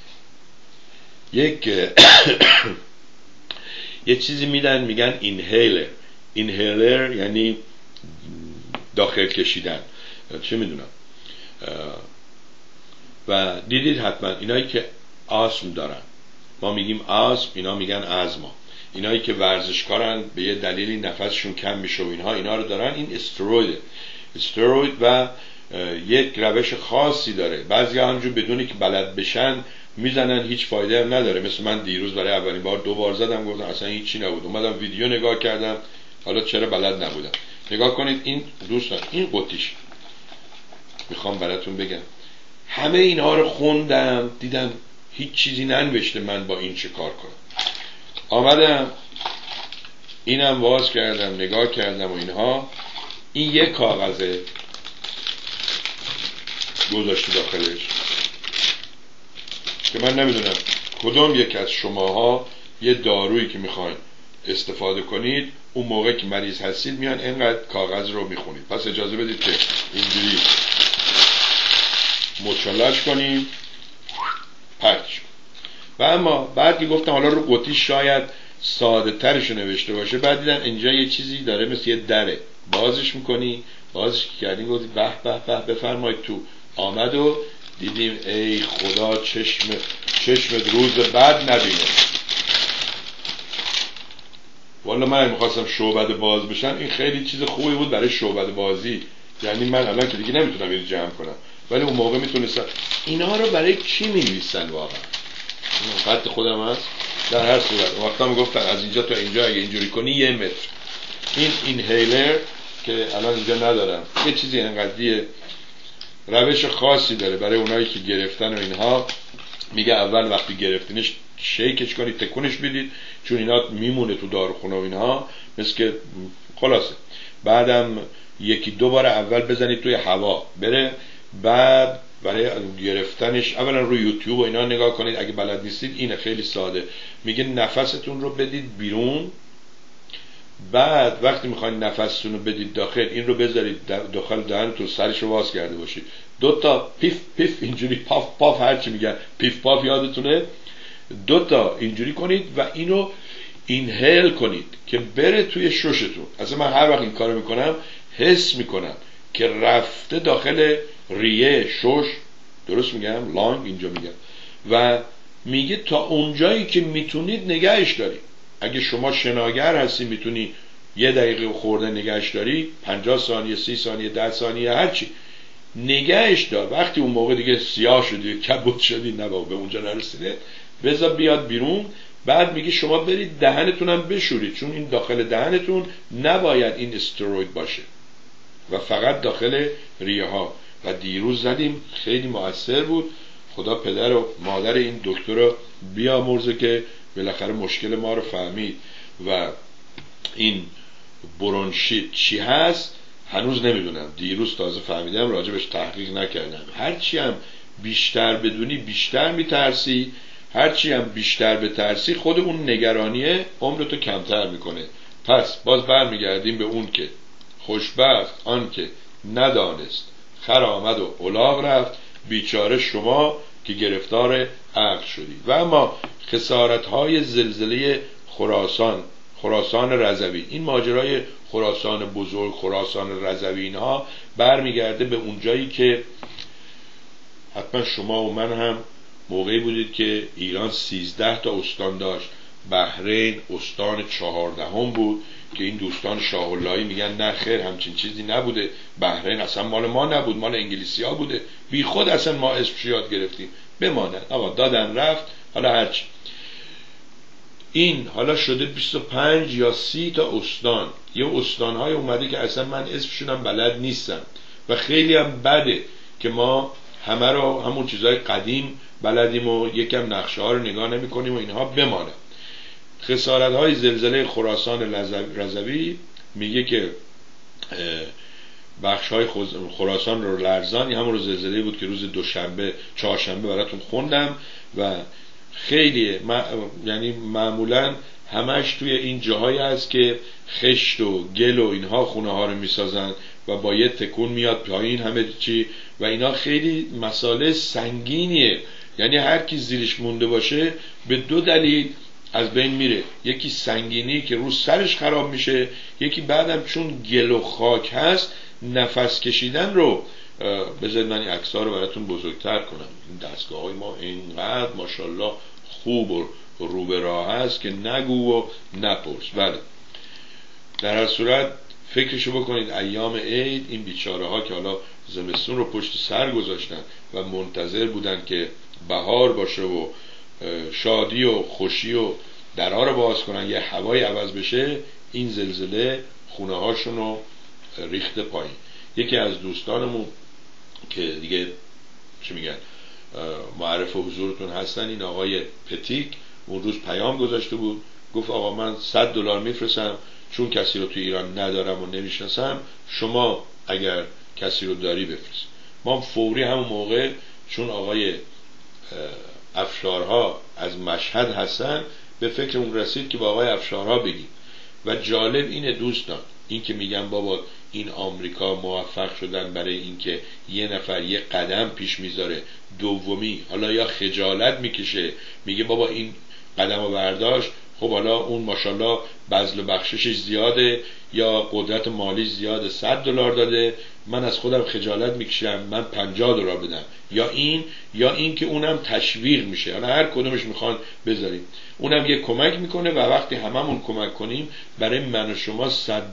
یه چیزی میدن میگن اینهیلر یعنی داخل کشیدن، چه میدونم. و دیدید حتما اینایی که آسم دارن، ما میگیم آسم، اینا میگن آزما. اینایی که ورزشکارن به یه دلیلی نفسشون کم میشه و اینها، اینا رو دارن. این استروید و یک روش خاصی داره. بعضی همونجور بدونی که بلد بشن میزنن، هیچ فایده هم نداره. مثل من دیروز برای اولین بار 2 بار زدم، گفتم اصلا هیچی نبود. اومدم ویدیو نگاه کردم، حالا چرا بلد نبودم. نگاه کنید این دوستان، این قطیش میخوام براتون بگم. همه اینها رو خوندم، دیدم هیچ چیزی ننوشته من با این چه کار کنم. آمدم اینم باز کردم نگاه کردم و اینها. این یک کاغذه گذاشته داخلش که من نمیدونم کدوم یک از شماها یه دارویی که میخواین استفاده کنید اون موقع که مریض هستید میان اینقدر کاغذ رو میخونید. پس اجازه بدید که اینجوری مچالش کنیم پرتش. و اما بعد که گفتم حالا رو قطی شاید ساده ترشو نوشته باشه، بعد دیدن اینجا یه چیزی داره مثل یه دره، بازش میکنی، بازش که کردیم گفتی به به به بفرمایید تو. آمد و دیدیم ای خدا چشم روز بعد نبینه. والا من میخواستم شعبده باز بشم، این خیلی چیز خوبی بود برای شعبده بازی. یعنی من الان که دیگه نمیتونم اینو جمع کنم، ولی اون موقع میتونستم. اینا رو برای کی مینویسن واقعا؟ خط خودم هست. در هر صورت وقتا میگفتن از اینجا تا اینجا اگه اینجوری کنی 1 متر. این اینهیلر که الان اینجا ندارم، یه چیزی انقدریه، روش خاصی داره برای اونایی که گرفتن و اینها. میگه اول وقتی گرفتینش شیکش کنید، تکونش بدید، چون اینا میمونه تو داروخونه و اینها، مثل که خلاصه. بعدم 1-2 بار اول بزنید توی هوا بره، بعد برای گرفتنش اولا روی یوتیوب و اینا نگاه کنید اگه بلد نیستید. اینه خیلی ساده، میگه نفستون رو بدید بیرون، بعد وقتی میخواین نفستون رو بدید داخل این رو بذارید داخل دهنتون، سرش رو باز کرده باشید، 2 تا پیف پیف اینجوری، پاف پاف هرچی میگن، پیف پاف یادتونه، 2 تا اینجوری کنید و اینو اینهیل کنید که بره توی ششتون. اصلا من هر وقت این کارو میکنم حس میکنم که رفته داخل ریه شش، درست میگم؟ لانگ اینجا میگم. و میگه تا اونجایی که میتونید نگهش دارید. اگه شما شناگر هستی میتونی 1 دقیقه خورده نگهش داری، 50 ثانیه، 30 ثانیه، 10 ثانیه، هرچی نگهش دار. وقتی اون موقع دیگه سیاه شدی، کبود شدی، نه به اونجا نرسیده، بذار بیاد بیرون. بعد میگه شما برید دهنتونم بشورید، چون این داخل دهنتون نباید این استروید باشه و فقط داخل ریه ها. و دیروز زدیم، خیلی مؤثر بود. خدا پدر و مادر این دکتر رو بیامرزه که بالاخره مشکل ما رو فهمید و این برونشیت چی هست هنوز نمیدونم، دیروز تازه فهمیدم، راجبش تحقیق نکردم. هرچی هم بیشتر بدونی بیشتر میترسی، هرچی هم بیشتر بترسی خود اون نگرانیه عمرتو کمتر میکنه. پس باز برمیگردیم به اون که خوشبخت آن که ندانست خر آمد و الاغ رفت، بیچاره شما که گرفتار عقل شدید. و اما خسارت‌های زلزله خراسان رضوی، این ماجرای خراسان بزرگ، خراسان رضوی، اینها برمیگرده به اونجایی که حتما شما و من هم موقعی بودید که ایران 13 تا استان داشت. بحرین استان 14 بود که این دوستان شاه اللهی میگن نه خیر همچین چیزی نبوده، بحرین اصلا مال ما نبود، مال انگلیسی ها بوده، بی خود اصلا ما اسمش یاد گرفتیم، بماند آقا، دادن رفت. حالا هرچی این حالا شده 25 یا 30 تا استان. یه استانهای اومده که اصلا من اسمشونم بلد نیستم و خیلی هم بده که ما همه رو همون چیزای قدیم بلدیم و یکم نقشه ها رو نگاه نمی کنیم و اینها بمانه. خسارت های زلزله خراسان رضوی میگه که بخش های خراسان رو لرزان، همون رو زلزله بود که روز دوشنبه چهارشنبه براتون خوندم و خیلی یعنی معمولا همش توی این جاهایی هست که خشت و گل و اینها خونه ها رو میسازن و با یه تکون میاد پایین همه چی و اینا خیلی مسئله سنگینیه. یعنی هر کی زیرش مونده باشه به دو دلیل از بین میره، یکی سنگینی که رو سرش خراب میشه، یکی بعدم چون گل و خاک هست نفس کشیدن رو. بذارید من این عکس‌ها رو براتون بزرگتر کنم. این دستگاه های ما اینقدر ماشاءالله خوب و رو به راه هست که نگو و نپرس. بله در هر صورت فکرشو بکنید ایام عید این بیچاره ها که حالا زمستون رو پشت سر گذاشتن و منتظر بودن که بهار باشه و شادی و خوشی و درها رو باز کنن، یه هوای عوض بشه، این زلزله خونه هاشون رو ریخته پایین. یکی از دوستانمون که دیگه چی میگن معرف حضورتون هستن، این آقای پتیک، اون روز پیام گذاشته بود، گفت آقا من $100 میفرستم چون کسی رو تو ایران ندارم و نمیشناسم، شما اگر کسی رو داری بفرست. ما فوری همون موقع چون آقای افشارها از مشهد هستن به فکر اون رسید که با آقای افشارها بگیم. و جالب اینه دوستان، این که میگن بابا این آمریکا موفق شدن برای اینکه یه نفر یه قدم پیش میذاره، دومی حالا یا خجالت میکشه میگه بابا این قدم رو برداشت، خب حالا اون ماشاءالله بذل و بخششش زیاده یا قدرت مالی زیاده $100 داده، من از خودم خجالت میکشم من $50 بدم، یا این که اونم تشویق میشه. حالا هر کدومش میخوان بذاریم، اونم یه کمک میکنه و وقتی هممون کمک کنیم برای من و شما $100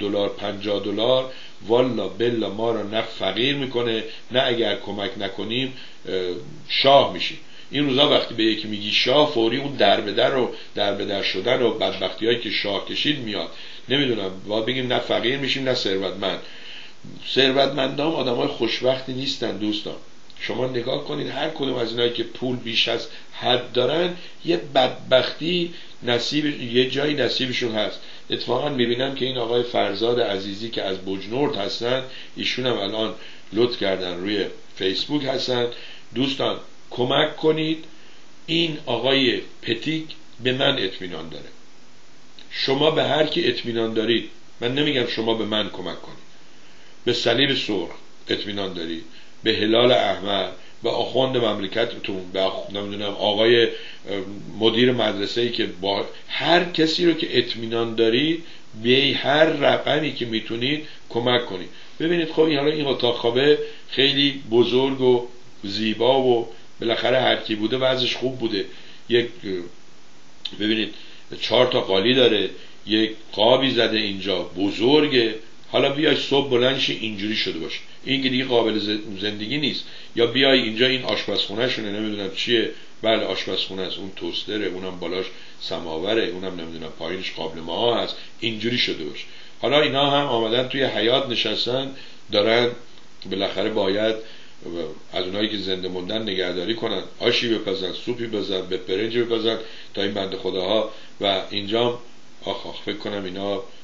$50 والا بلا ما رو نه فقیر میکنه نه اگر کمک نکنیم شاه میشیم. این روزا وقتی به یکی میگی شاه فوری اون در به در شدن و بدبختی هایی که شاه کشید میاد. نمیدونم باید بگیم نه فقیر میشیم نه ثروتمند. ثروتمندان آدمای خوشبختی نیستن دوستان. شما نگاه کنید هر کدوم از اینایی که پول بیش از حد دارن یه بدبختی یه جایی نصیبشون هست. اتفاقا میبینم که این آقای فرزاد عزیزی که از بجنورد هستن، ایشون هم الان لطف کردن روی فیسبوک هستن. دوستان کمک کنید، این آقای پتیک به من اطمینان داره، شما به هر کی اطمینان دارید، من نمیگم شما به من کمک کنید، به صلیب سرخ اطمینان دارید، به هلال احمر، به آخوند مملکتتون، به نمیدونم آقای مدیر مدرسه‌ای که با هر کسی رو که اطمینان دارید به هر رقمی که میتونید کمک کنید. ببینید خب این حالا این اتاق خوابه خیلی بزرگ و زیبا و بالاخره هر کی بوده وضعش خوب بوده، یک ببینید 4 تا قالی داره، یک قابی زده اینجا بزرگه، حالا بیای صبح بلند شی اینجوری شده باشه، این که دیگه قابل زندگی نیست. یا بیای اینجا این آشپزخونه شونه نمیدونم چیه، بله آشپزخونه است، اون توستره، اونم بالاش سماوره، اونم نمیدونم پایینش قابل ماها هست، اینجوری شده باشه. حالا اینا هم آمدن توی حیاط نشستن دارن بالاخره باید از اونایی که زنده موندن نگهداری کنن، آشی بپزن، سوپی بزن، به برنج بپزن تا این بنده خداها. و اینجا فکر کنم اینا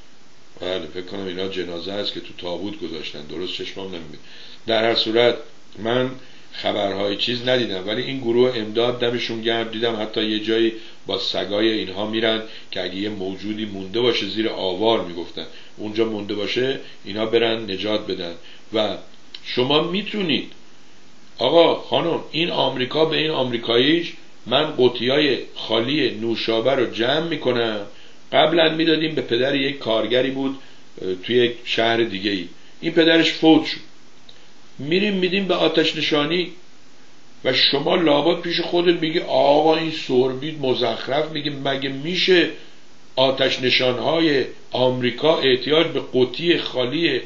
بله فکر کنم اینا جنازه است که تو تابوت گذاشتن، درست چشمام نمیبینه. در هر صورت من خبرهای چیز ندیدم، ولی این گروه امداد دمشون گرم، دیدم حتی یه جایی با سگای اینها میرن که اگه یه موجودی مونده باشه زیر آوار میگفتن اونجا مونده باشه اینا برن نجات بدن. و شما میتونید آقا خانم این آمریکا به این آمریکاییش من قوطیای خالی نوشابه رو جمع میکنم، قبلا میدادیم به پدر یک کارگری بود توی یک شهر دیگه ای، این پدرش فوت شد، میریم میدیم به آتش نشانی و شما لابد پیش خودت میگی آقا این سوربید مزخرف، میگه مگه میشه آتش نشانهای آمریکا احتیاج به قوطی خالی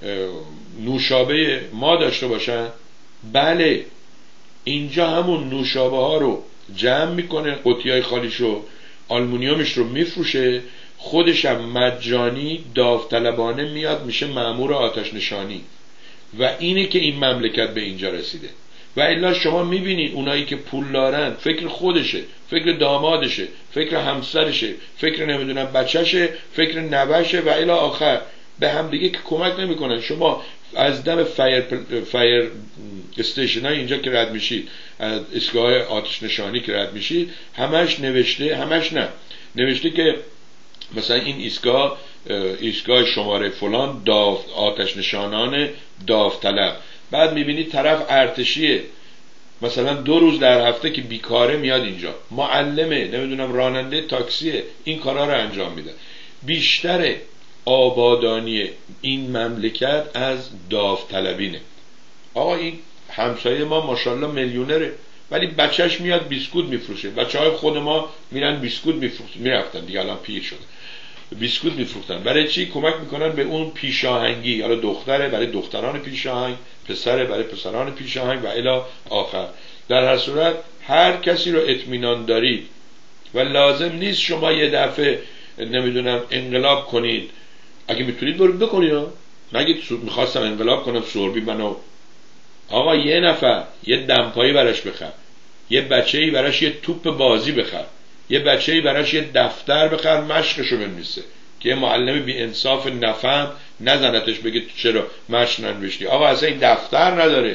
نوشابه ما داشته باشن؟ بله، اینجا همون نوشابه ها رو جمع میکنه، قوطی های خالیشو، آلمونیومش رو میفروشه، خودش هم مجانی داوطلبانه میاد میشه مأمور آتش نشانی. و اینه که این مملکت به اینجا رسیده. و الا شما میبینید اونایی که پول دارن فکر خودشه، فکر دامادشه، فکر همسرشه، فکر نمیدونم بچهشه، فکر نوشه و الی آخر، به هم دیگه که کمک نمیکنن. شما از دم فایر استیشن های اینجا که رد میشید، از ایستگاه آتش نشانی که رد میشید، همش نوشته، همش نه نوشته که مثلا این ایستگاه شماره فلان آتش نشانان داوطلب. بعد میبینید طرف ارتشیه، مثلا 2 روز در هفته که بیکاره میاد اینجا، معلمه، نمیدونم راننده تاکسیه، این کارا رو انجام میده. بیشتر آبادانی این مملکت از داوطلبینه. آقا این همسایه ما ماشاءالله میلیونره، ولی بچهش میاد بیسکوت میفروشه. بچهای خود ما میرن بیسکوت میرفتن دیگه، الان پیر شده، بیسکوت میفروختن. برای چی؟ کمک میکنن به اون پیشاهنگی، حالا دختره برای دختران پیشاهنگ، پسره برای پسران پیشاهنگ و الی آخر. در هر صورت هر کسی رو اطمینان دارید و لازم نیست شما یه دفعه نمیدونم انقلاب کنید. اگه میتونید برید بکنید. نگید میخواستم انقلاب کنم سوربی منو. آقا یه نفر یه دمپایی براش بخر، یه بچه‌ای براش یه توپ بازی بخر، یه بچه‌ای براش یه دفتر بخر مشقشو بنویسه که یه معلم بی انصاف نفهم نزنتش بگه تو چرا مشق ننوشتی. آقا اصلا این دفتر نداره.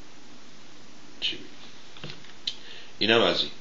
چی بگه؟ اینم از این.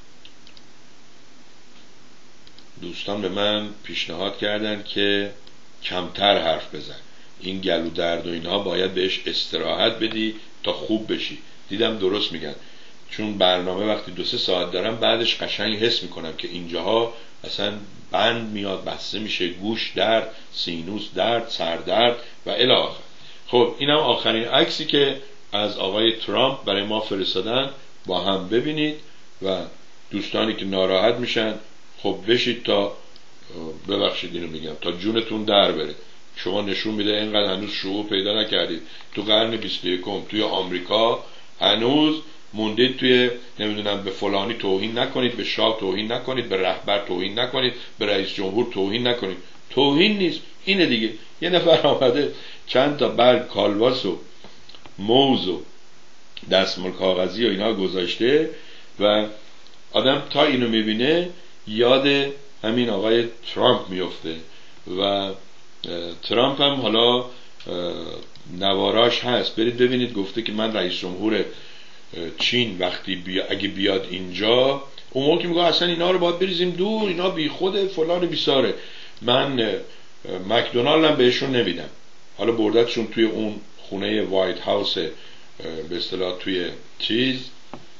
دوستان به من پیشنهاد کردن که کمتر حرف بزن، این گلو درد و اینها باید بهش استراحت بدی تا خوب بشی. دیدم درست میگن، چون برنامه وقتی 2-3 ساعت دارم بعدش قشنگ حس میکنم که اینجاها اصلا بند میاد، بسته میشه، گوش درد، سینوس درد، سر درد و الی آخر. خب اینم آخرین عکسی که از آقای ترامپ برای ما فرستادن، با هم ببینید و دوستانی که ناراحت میشن خب بشید تا ببخشید اینو میگم تا جونتون در بره. شما نشون میده اینقدر هنوز شعور پیدا نکردید. تو قرن 21 توی آمریکا هنوز موندید توی نمیدونم به فلانی توهین نکنید، به شاه توهین نکنید، به رهبر توهین نکنید، به رئیس جمهور توهین نکنید. توهین نیست، اینه دیگه. یه نفر آمده چند تا برگ کالباس و موز و دستمال کاغذی و اینا گذاشته و آدم تا اینو میبینه یاد همین آقای ترامپ میفته. و ترامپ هم حالا نواراش هست، برید ببینید، گفته که من رئیس جمهور چین وقتی اگه بیاد اینجا، اون موقع که میگه اصلا اینا رو باید بریزیم دور، اینا بی خوده فلان بیساره، من مکدونالد هم بهشون نمیدم. حالا بردتشون توی اون خونه وایت هاوس به اصطلاح توی چیز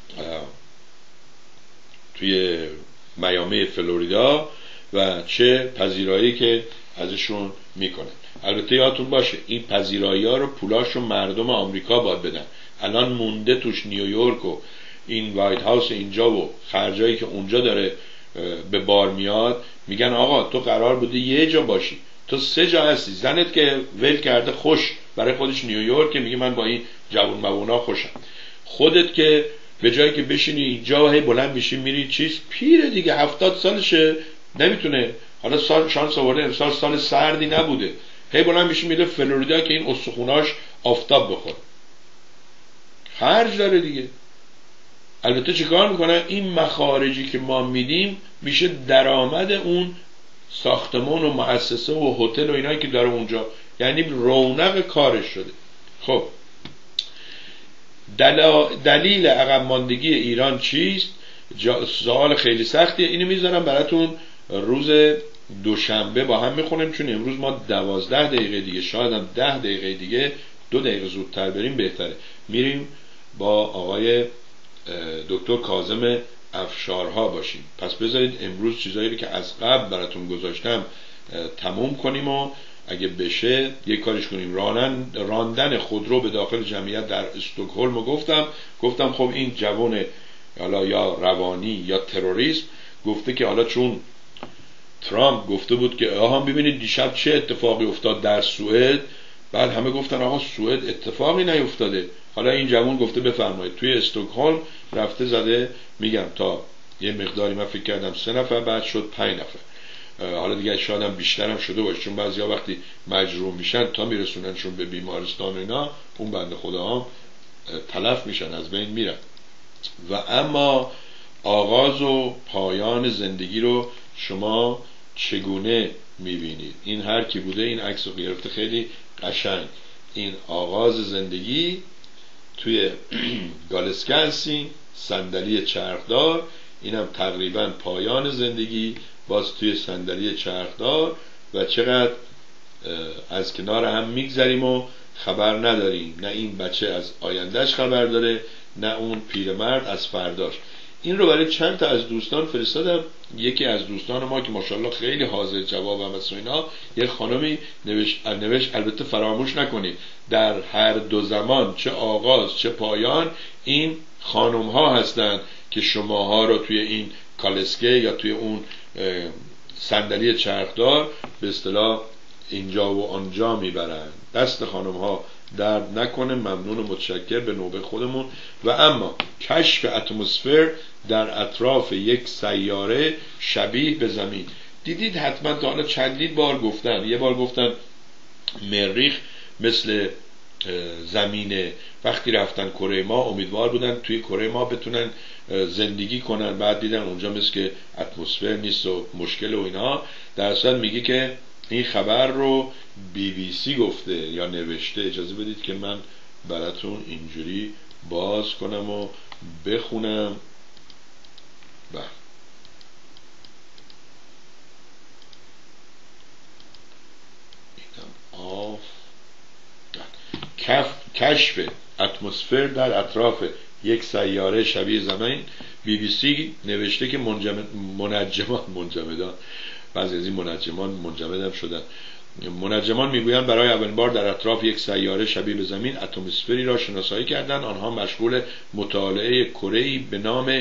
توی میامی فلوریدا و چه پذیرایی که ازشون میکنه. البته یادتون باشه این پذیرایی ها رو پولاشو مردم آمریکا باید بدن. الان مونده توش نیویورک و این وایت هاوس اینجا و خرجایی که اونجا داره به بار میاد. میگن آقا تو قرار بوده یه جا باشی، تو 3 جا هستی. زنت که ول کرده خوش برای خودش نیویورک، میگه من با این جوون موونا خوشم. خودت که به جایی که بشینی اینجا هی بلند میشی میری چیز، پیره دیگه 70 سالشه نمیتونه. حالا شانس آورده امسال سال سردی نبوده، هی بلند میشی میره فلوریدا که این استخوناش آفتاب بخوره. خرج داره دیگه. البته چیکار میکنه؟ این مخارجی که ما میدیم میشه درآمد اون ساختمان و مؤسسه و هتل و اینایی که داره اونجا، یعنی رونق کارش شده. خب دلیل عقب ماندگی ایران چیست؟ سوال خیلی سختیه، اینو میذارم براتون روز دوشنبه با هم میخونیم، چون امروز ما 12 دقیقه دیگه، شاید هم 10 دقیقه دیگه، 2 دقیقه زودتر بریم بهتره، میریم با آقای دکتر کاظم افشارها باشیم. پس بذارید امروز چیزایی رو که از قبل براتون گذاشتم تموم کنیم و اگه بشه یک کارش کنیم. راندن خودرو به داخل جمعیت در استکهلم گفتم خب این جوان حالا یا روانی یا تروریسم گفته که حالا چون ترامپ گفته بود که آها ببینید دیشب چه اتفاقی افتاد در سوئد، بعد همه گفتن آقا سوئد اتفاقی نیفتاده، حالا این جوان گفته بفرمایید توی استکهلم رفته زده، میگم تا یه مقداری من فکر کردم 3 نفر، بعد شد 5 نفر، حالا دیگه شاید هم بیشتر هم شده باشه، چون بعضیا وقتی مجروح میشن تا میرسوننشون به بیمارستان و اینا، اون بنده خدا ها تلف میشن، از بین میرن. و اما آغاز و پایان زندگی رو شما چگونه میبینید؟ این هر کی بوده این عکس رو گرفته، خیلی قشنگ. این آغاز زندگی توی گالسکلسین، صندلی چرخدار، اینم تقریبا پایان زندگی باز توی صندلی چرخدار، و چقدر از کنار هم میگذریم و خبر نداریم، نه این بچه از آیندهش خبر داره، نه اون پیرمرد از فرداش. این رو برای چند تا از دوستان فرستادم. یکی از دوستان ما که ماشاءالله خیلی حاضر جواب هم هست و اینا، یه خانمی نوشت، البته فراموش نکنید در هر دو زمان، چه آغاز چه پایان، این خانم ها هستن که شماها رو توی این کالسکه یا توی اون صندلی چرخدار به اصطلاح اینجا و آنجا میبرن. دست خانم ها درد نکنه، ممنون و متشکر به نوبه خودمون. و اما کشف اتمسفر در اطراف یک سیاره شبیه به زمین، دیدید حتما تا حالا چندین بار گفتن، یه بار گفتن مریخ مثل زمینه، وقتی رفتن کره ما امیدوار بودن توی کره ما بتونن زندگی کنن، بعد دیدن اونجا مثل که اتمسفر نیست و مشکل و اینا. در اصل میگه که این خبر رو BBC گفته یا نوشته. اجازه بدید که من براتون اینجوری باز کنم و بخونم. اینم آف. کشف اتمسفر در اطراف یک سیاره شبیه زمین. BBC نوشته که منجمدان، بعضی از این منجمان منجمد شدن. منجمان میگویند برای اولین بار در اطراف یک سیاره شبیه به زمین اتمسفری را شناسایی کردند. آنها مشغول مطالعه کره‌ای به نام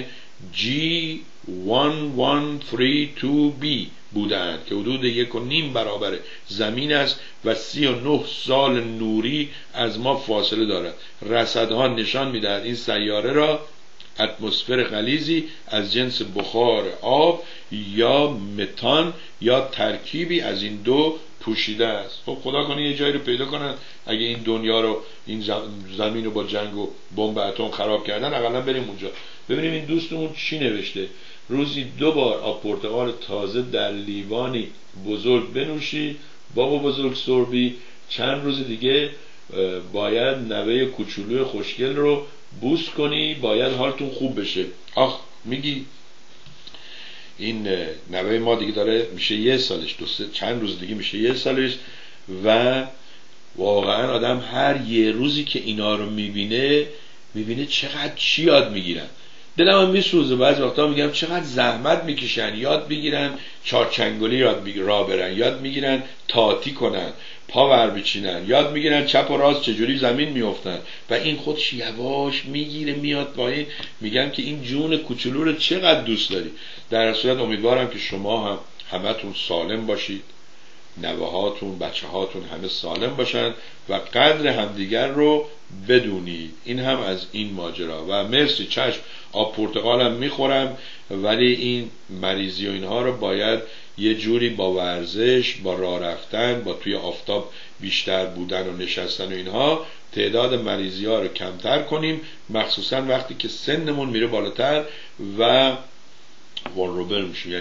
G1132b بودند که حدود 1.5 برابر زمین است و 39 سال نوری از ما فاصله دارد. رصدها نشان می‌دهد این سیاره را اتمسفر غلیظی از جنس بخار آب یا متان یا ترکیبی از این دو پوشیده است. خب خدا کنه یه جایی رو پیدا کنن، اگه این دنیا رو، این زمین رو با جنگ و بمب اتم خراب کردن، اقلا بریم اونجا ببینیم این دوستمون چی نوشته. روزی 2 بار آب پرتقال تازه در لیوانی بزرگ بنوشی، بابا بزرگ سربی. چند روز دیگه باید نوه کوچولوی خوشگل رو بوس کنی، باید حالتون خوب بشه. آخ میگی این نوه ما دیگه داره میشه 1 سالش، چند روز دیگه میشه 1 سالش، و واقعا آدم هر یه روزی که اینا رو میبینه چقدر چی یاد میگیرن. دلم هم میسوزه بعضی وقتا، میگم چقدر زحمت میکشن یاد بگیرن، چارچنگولی راه برن، یاد میگیرن تاتی کنن، پا ور بچینن، یاد میگیرن چپ و راست چجوری زمین میافتن، و این خودش یواش میگیره میاد پایین. میگم که این جون کوچولو رو چقدر دوست داری. در صورت امیدوارم که شما هم همتون سالم باشید، نوهاتون، بچه هاتون همه سالم باشن و قدر همدیگر رو بدونید. این هم از این ماجرا. و مرسی، چشم آب پرتقالم میخورم، ولی این مریضی و اینها رو باید یه جوری با ورزش، با راه رفتن، با توی آفتاب بیشتر بودن و نشستن و اینها تعداد مریضی ها رو کمتر کنیم، مخصوصا وقتی که سنمون میره بالاتر و وانروبل میشه، یعنی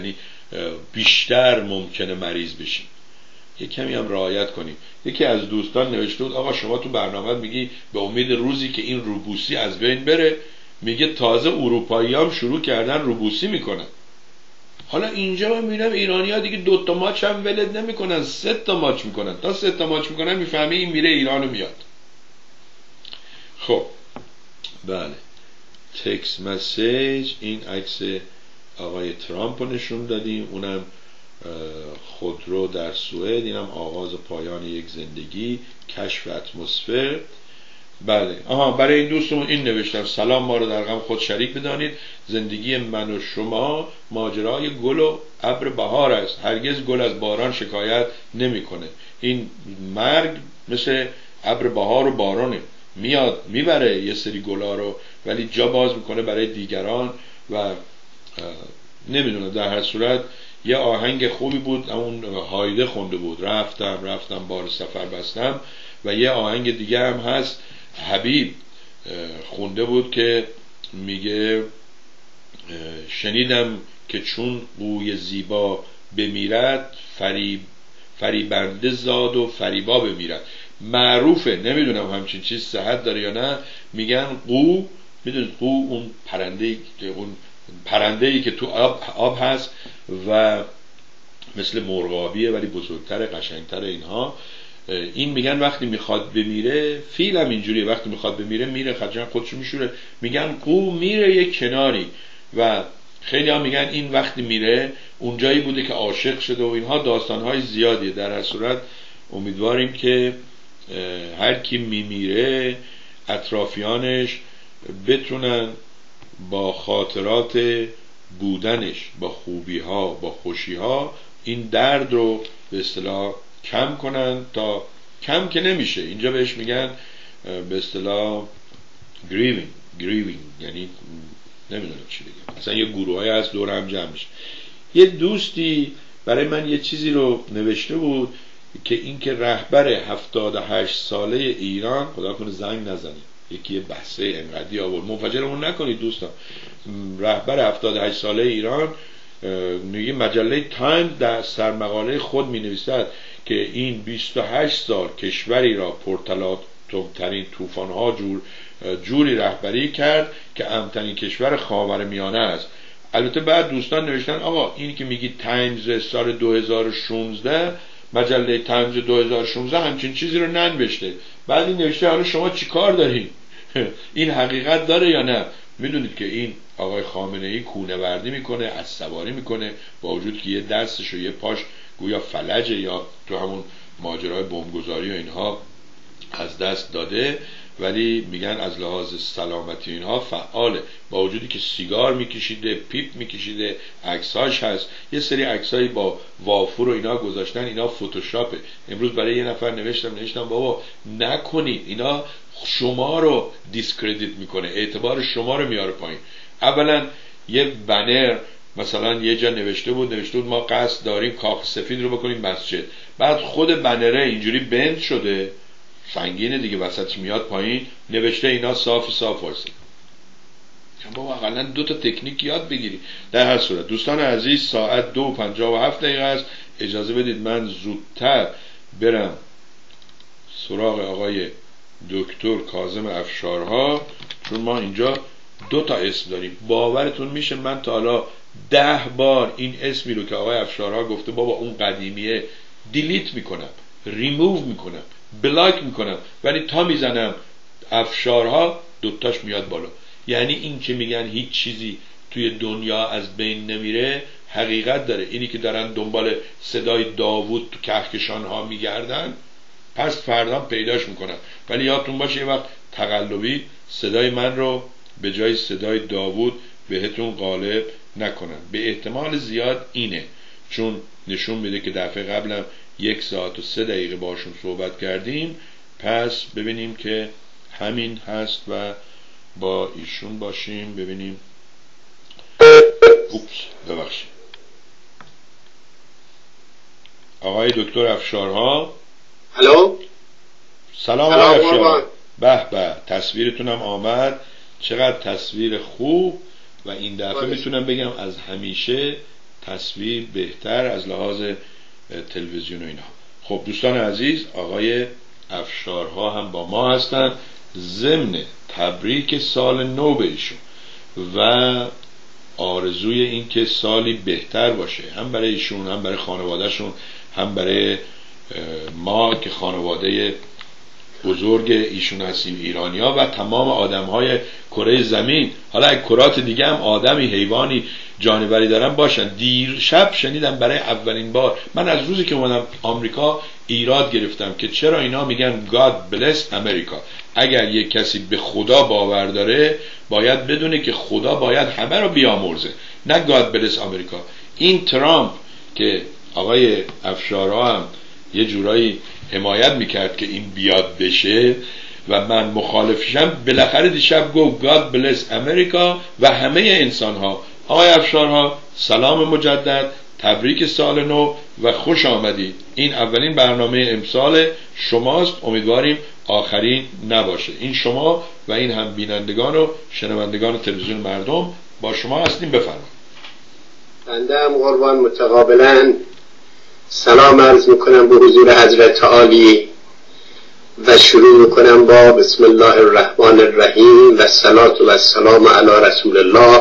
بیشتر ممکنه مریض بشیم. یک کمی هم رعایت کنیم. یکی از دوستان نوشته بود آقا شما تو برنامه میگی به امید روزی که این روبوسی از بین بره، میگه تازه اروپایی هم شروع کردن روبوسی میکنن. حالا اینجا من میبینم ایرانی ها دیگه 2 تا ماچ هم ولد نمیکنن، 3 تا ماچ میکنن. تا 3 تا ماچ میکنن میفهمی این میره ایرانو میاد. خب بله، تکس مسیج، این عکس آقای ترامپ رو نشون دادیم، اونم خودرو در سوئد، اینم آغاز و پایان یک زندگی، کشف اتمسفر. بله برای این دوستمون این نوشتم: سلام، ما رو در غم خود شریک بدانید. زندگی من و شما ماجرای گل و ابر بهار است، هرگز گل از باران شکایت نمیکنه. این مرگ مثل ابر بهار و بارانه، میاد میبره یه سری گلا رو ولی جا باز میکنه برای دیگران. و نمیدونم، در هر صورت یه آهنگ خوبی بود، اون هایده خونده بود، رفتم بار سفر بستم. و یه آهنگ دیگه هم هست حبیب خونده بود که میگه شنیدم که چون قوی زیبا بمیرد فریبنده زاد و فریبا بمیرد. معروفه، نمیدونم همچین چیز صحت داره یا نه. میگن قو، میدونید قو اون پرنده‌ای که تو آب هست و مثل مرغابیه ولی بزرگتره، قشنگتره اینها. این میگن وقتی میخواد بمیره، فیل هم اینجوریه، وقتی میخواد بمیره میره خرجن خودشو میشوره. میگن قو میره یک کناری و خیلی هم میگن این وقتی میره اونجایی بوده که عاشق شده و اینها. داستانهای زیادیه. در هر صورت امیدواریم که هر کی میمیره اطرافیانش بتونن با خاطرات بودنش، با خوبی ها، با خوشی ها این درد رو به اصطلاح کم کنن. تا کم که نمیشه، اینجا بهش میگن به اصطلاح grieving، یعنی نمیدونم چی بگم، مثلا یه گروه های از دور هم جمع میشه. یه دوستی برای من یه چیزی رو نوشته بود که این که رهبر 78 ساله ایران، خدا کنه زنگ نزنید یکی بحثه انقدی آورد، منفجرمون نکنید دوستان، رهبر 78 ساله ایران میگه مجله تایم در سرمقاله خود می نویسد که این 28 سال کشوری را پرتلاطم‌ترین طوفان‌ها جوری رهبری کرد که امن‌ترین کشور خاورمیانه است. البته بعد دوستان نوشتن آقا اینی که میگی تایمز سال 2016، مجله تایمز 2016 همچین چیزی رو ننوشته. بعد این نوشته حالا شما چی کار دارین؟ این حقیقت داره یا نه؟ میدونید که این آقای خامنه‌ای کونه وردی میکنه، از سواری میکنه، با وجود که یه دستش و یه پاش گویا فلجه یا تو همون ماجرای بمبگذاری و اینها از دست داده، ولی میگن از لحاظ سلامتی اینها فعاله، با وجودی که سیگار میکشیده، پیپ میکشیده، عکساش هست. یه سری عکسایی با وافور و اینا گذاشتن، اینا فتوشاپه. امروز برای یه نفر نوشتم بابا نکنید، اینا شما رو دیسکردیت میکنه، اعتبار شما رو میاره پایین. اولا یه بنر مثلا یه جا نوشته بود ما قصد داریم کاخ سفید رو بکنیم مسجد، بعد خود بنره اینجوری بند شده سنگینه دیگه، وسطش میاد پایین، نوشته اینا صاف وایسه. بابا اقلا 2 تا تکنیک یاد بگیری. در هر صورت دوستان عزیز، ساعت 2:57 است. اجازه بدید من زودتر برم سراغ آقای دکتر کاظم افشارها، چون ما اینجا 2 تا اسم داریم. باورتون میشه من تا حالا 10 بار این اسمی رو که آقای افشارها گفته بابا اون قدیمیه دیلیت میکنم، ریموو میکنم، بلاک میکنم، ولی تا میزنم افشارها 2 تاش میاد بالا. یعنی این که میگن هیچ چیزی توی دنیا از بین نمیره حقیقت داره. اینی که دارن دنبال صدای داوود تو کهکشان ها میگردن، پس فردا پیداش میکنن. ولی یادتون باشه یه وقت تقلبی صدای من رو به جای صدای داوود بهتون غالب نکنن. به احتمال زیاد اینه، چون نشون میده که دفعه قبلم 1 ساعت و 3 دقیقه باشون صحبت کردیم. پس ببینیم که همین هست و با ایشون باشیم. ببینیم ببخشید آقای دکتر افشارها.
الو،
سلام آقای افشار. به به، تصویرتونم آمد، چقدر تصویر خوب. و این دفعه میتونم بگم از همیشه تصویر بهتر از لحاظ تلویزیون و اینا. خب دوستان عزیز، آقای افشارها هم با ما هستن. ضمن تبریک سال نو به ایشون و آرزوی این که سالی بهتر باشه، هم برای ایشون، هم برای خانوادهشون، هم برای ما که خانواده بزرگ ایشون هستیم، ایرانیا و تمام آدمهای کره زمین. حالا اگه کرات دیگه هم آدمی، حیوانی، جانوری دارن باشن. دیر شب شنیدم برای اولین بار، من از روزی که اومدم آمریکا ایراد گرفتم که چرا اینا میگن God bless America. اگر یک کسی به خدا باور داره باید بدونه که خدا باید همه رو بیامرزه، نه God bless America. این ترامپ که آقای افشارها هم یه جورایی حمایت میکرد که این بیاد بشه و من مخالفشم، بالاخره دیشب گفت God bless America و همه انسان ها. آقای افشارها سلام مجدد، تبریک سال نو و خوش آمدید. این اولین برنامه امسال شماست، امیدواریم آخرین نباشه. این شما و این هم بینندگان و شنوندگان تلویزیون مردم با شما هستیم. بفرمایید.
بنده هم قربان متقابلا سلام عرض میکنم به حضور حضرت عالی و شروع میکنم با بسم الله الرحمن الرحیم و الصلاة و السلام علی رسول الله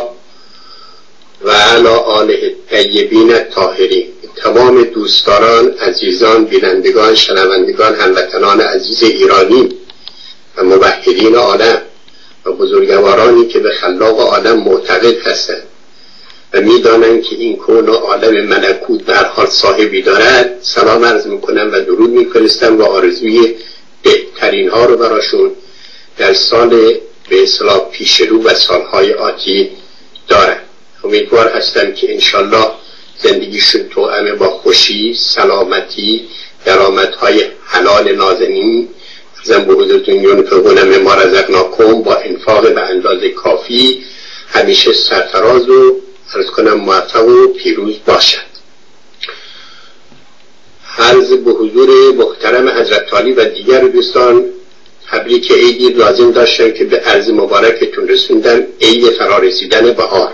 و علی آله الطیبین الطاهرین. تمام دوستداران، عزیزان، بینندگان، شنوندگان، هموطنان عزیز ایرانی و موحدین عالم و بزرگوارانی که به خلاق عالم معتقد هستند و میدانند که این کون و عالم ملکوت به هر حال صاحبی دارد، سلام عرض میکنم و درود میفرستم و آرزوی بهترین ها رو براشون در سال به اصطلاح پیش رو و سالهای آتی دارم. امیدوار هستم که انشالله زندگیشون توأم با خوشی، سلامتی، درآمدهای حلال نازنین، ارزم به حضورتون یونفقون مما رزقناکم، با انفاق به اندازه کافی، همیشه سرفراز و عرض کنم موفق و پیروز باشد. عرض به حضور محترم حضرت عالی و دیگر دوستان تبریک عیدی لازم داشتم که به عرض مبارکتون رسوندم، عید فرارسیدن بهار.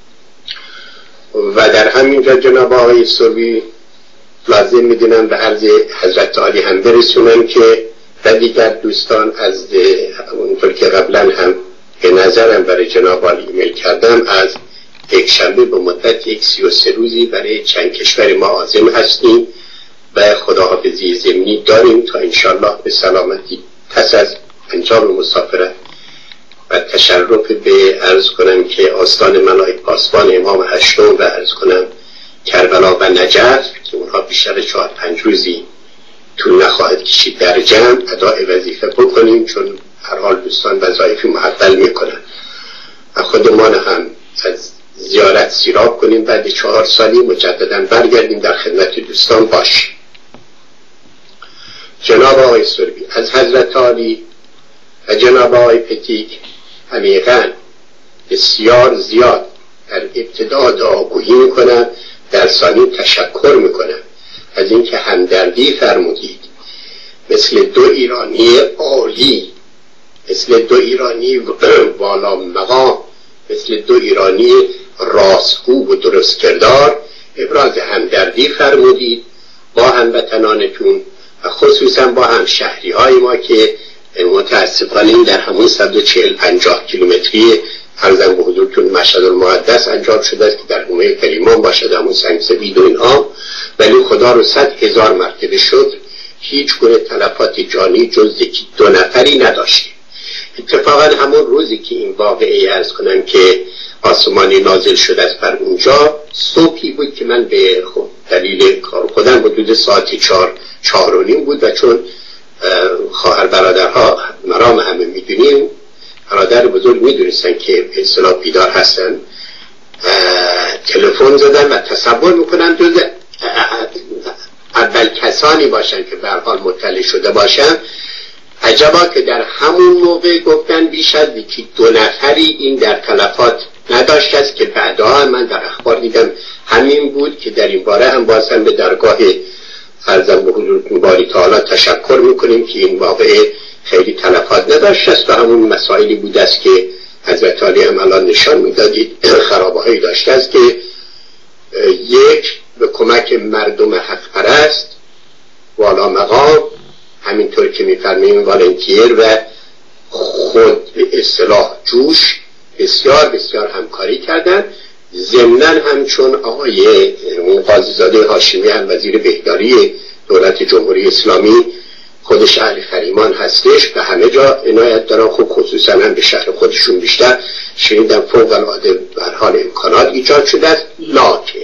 و در همینجا جناب آقای سروی لازم میدونم به عرض حضرت عالی هم برسونم که و دیگر دوستان از اونطور که قبلا هم به نظرم برای جناب عالی ایمیل کردم، از یک شنبه به مدت یک 33 روزی برای چند کشور ما عازم هستیم و خداحافظی ضمنی داریم تا انشالله به سلامتی پس از انجام مسافرت و تشرف به عرض کنم که آستان ملائک پاسبان امام هشتم و عرض کنم کربلا و نجف که اونها بیشتر 4-5 روزی طول نخواهد کشید در جمع ادای وظیفه بکنیم، چون هر حال دوستان وظایفی محول میکنن و خودمان هم از زیارت سیراب کنیم. بعد 4 سالی مجددا برگردیم در خدمت دوستان باشیم. جناب آقای سربی از حضرت عالی و جناب آقای پتیک عمیقاً بسیار زیاد در ابتدا دعاگویی میکنم، در ثانی تشکر میکنم از اینکه همدردی فرمودید، مثل 2 ایرانی عالی، مثل 2 ایرانی والا مقام، مثل 2 ایرانی راستگو و درست کردار ابراز همدردی فرمودید با هموطنانتون و خصوصا با همشهری های ما که متاسفانه در همون 140-150 کیلومتری عرضم به حضورتون مشهد المقدس انجام شده است که در حومه کریمان باشد، همون سنگسبید و اینها، ولی خدا رو 100,000 مرتبه شد هیچ گونه تلفات جانی جز 2 نفری نداشتیم. اتفاقا همون روزی که این واقعه عرض کنم که آسمانی نازل شده است بر اونجا، صبحی بود که من به دلیل کار خودم حدود ساعت 4-4:30 بود و چون خواهر برادرها مرام همه میدونیم، برادر بزرگ میدونستن که به اصطلاح بیدار هستن، تلفن زدن و تصور میکنم جز اول کسانی باشن که به هر حال مطلع شده باشن. عجبا که در همون موقع گفتن بیش از 2 نفری این در تلفات نداشته است که بعدها من در اخبار دیدم همین بود که در این باره هم بازم به درگاه عرضم به حضورتون باری تعالی تشکر میکنیم که این واقعه خیلی تلفات نداشته است و همون مسائلی بود است که حضرت عالی هم الان نشان میدادید خرابه هایی داشته است که یک، به کمک مردم حق پرست والا مقام، همینطور که میفرماییم والنتیر و خود به اصطلاح جوش، بسیار بسیار همکاری کردند. ضمناً همچون آقای قاضی زاده هاشمی هم وزیر بهداری دولت جمهوری اسلامی خودش اهل فریمان هستش، به همه جا عنایت دارن. خوب خصوصا هم به شهر خودشون بیشتر شنیدم فوق العاده به هر حال امکانات ایجاد شده است. لکن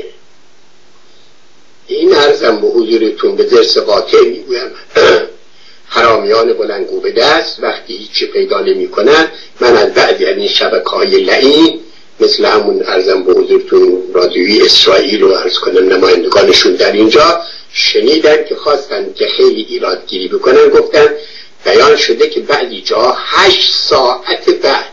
این عرضم به حضورتون به درس قاطع میگویم حرامیان بلندگو به دست وقتی هیچی پیدا نمی کنن، من از بعد یعنی شبکه‌های لعین مثل همون عرضم به حضورتون رادیویی اسرائیل رو عرض کنم نمایندگانشون در اینجا شنیدن که خواستن که خیلی ایرادگیری بکنن، گفتن بیان شده که بعضی جا 8 ساعت بعد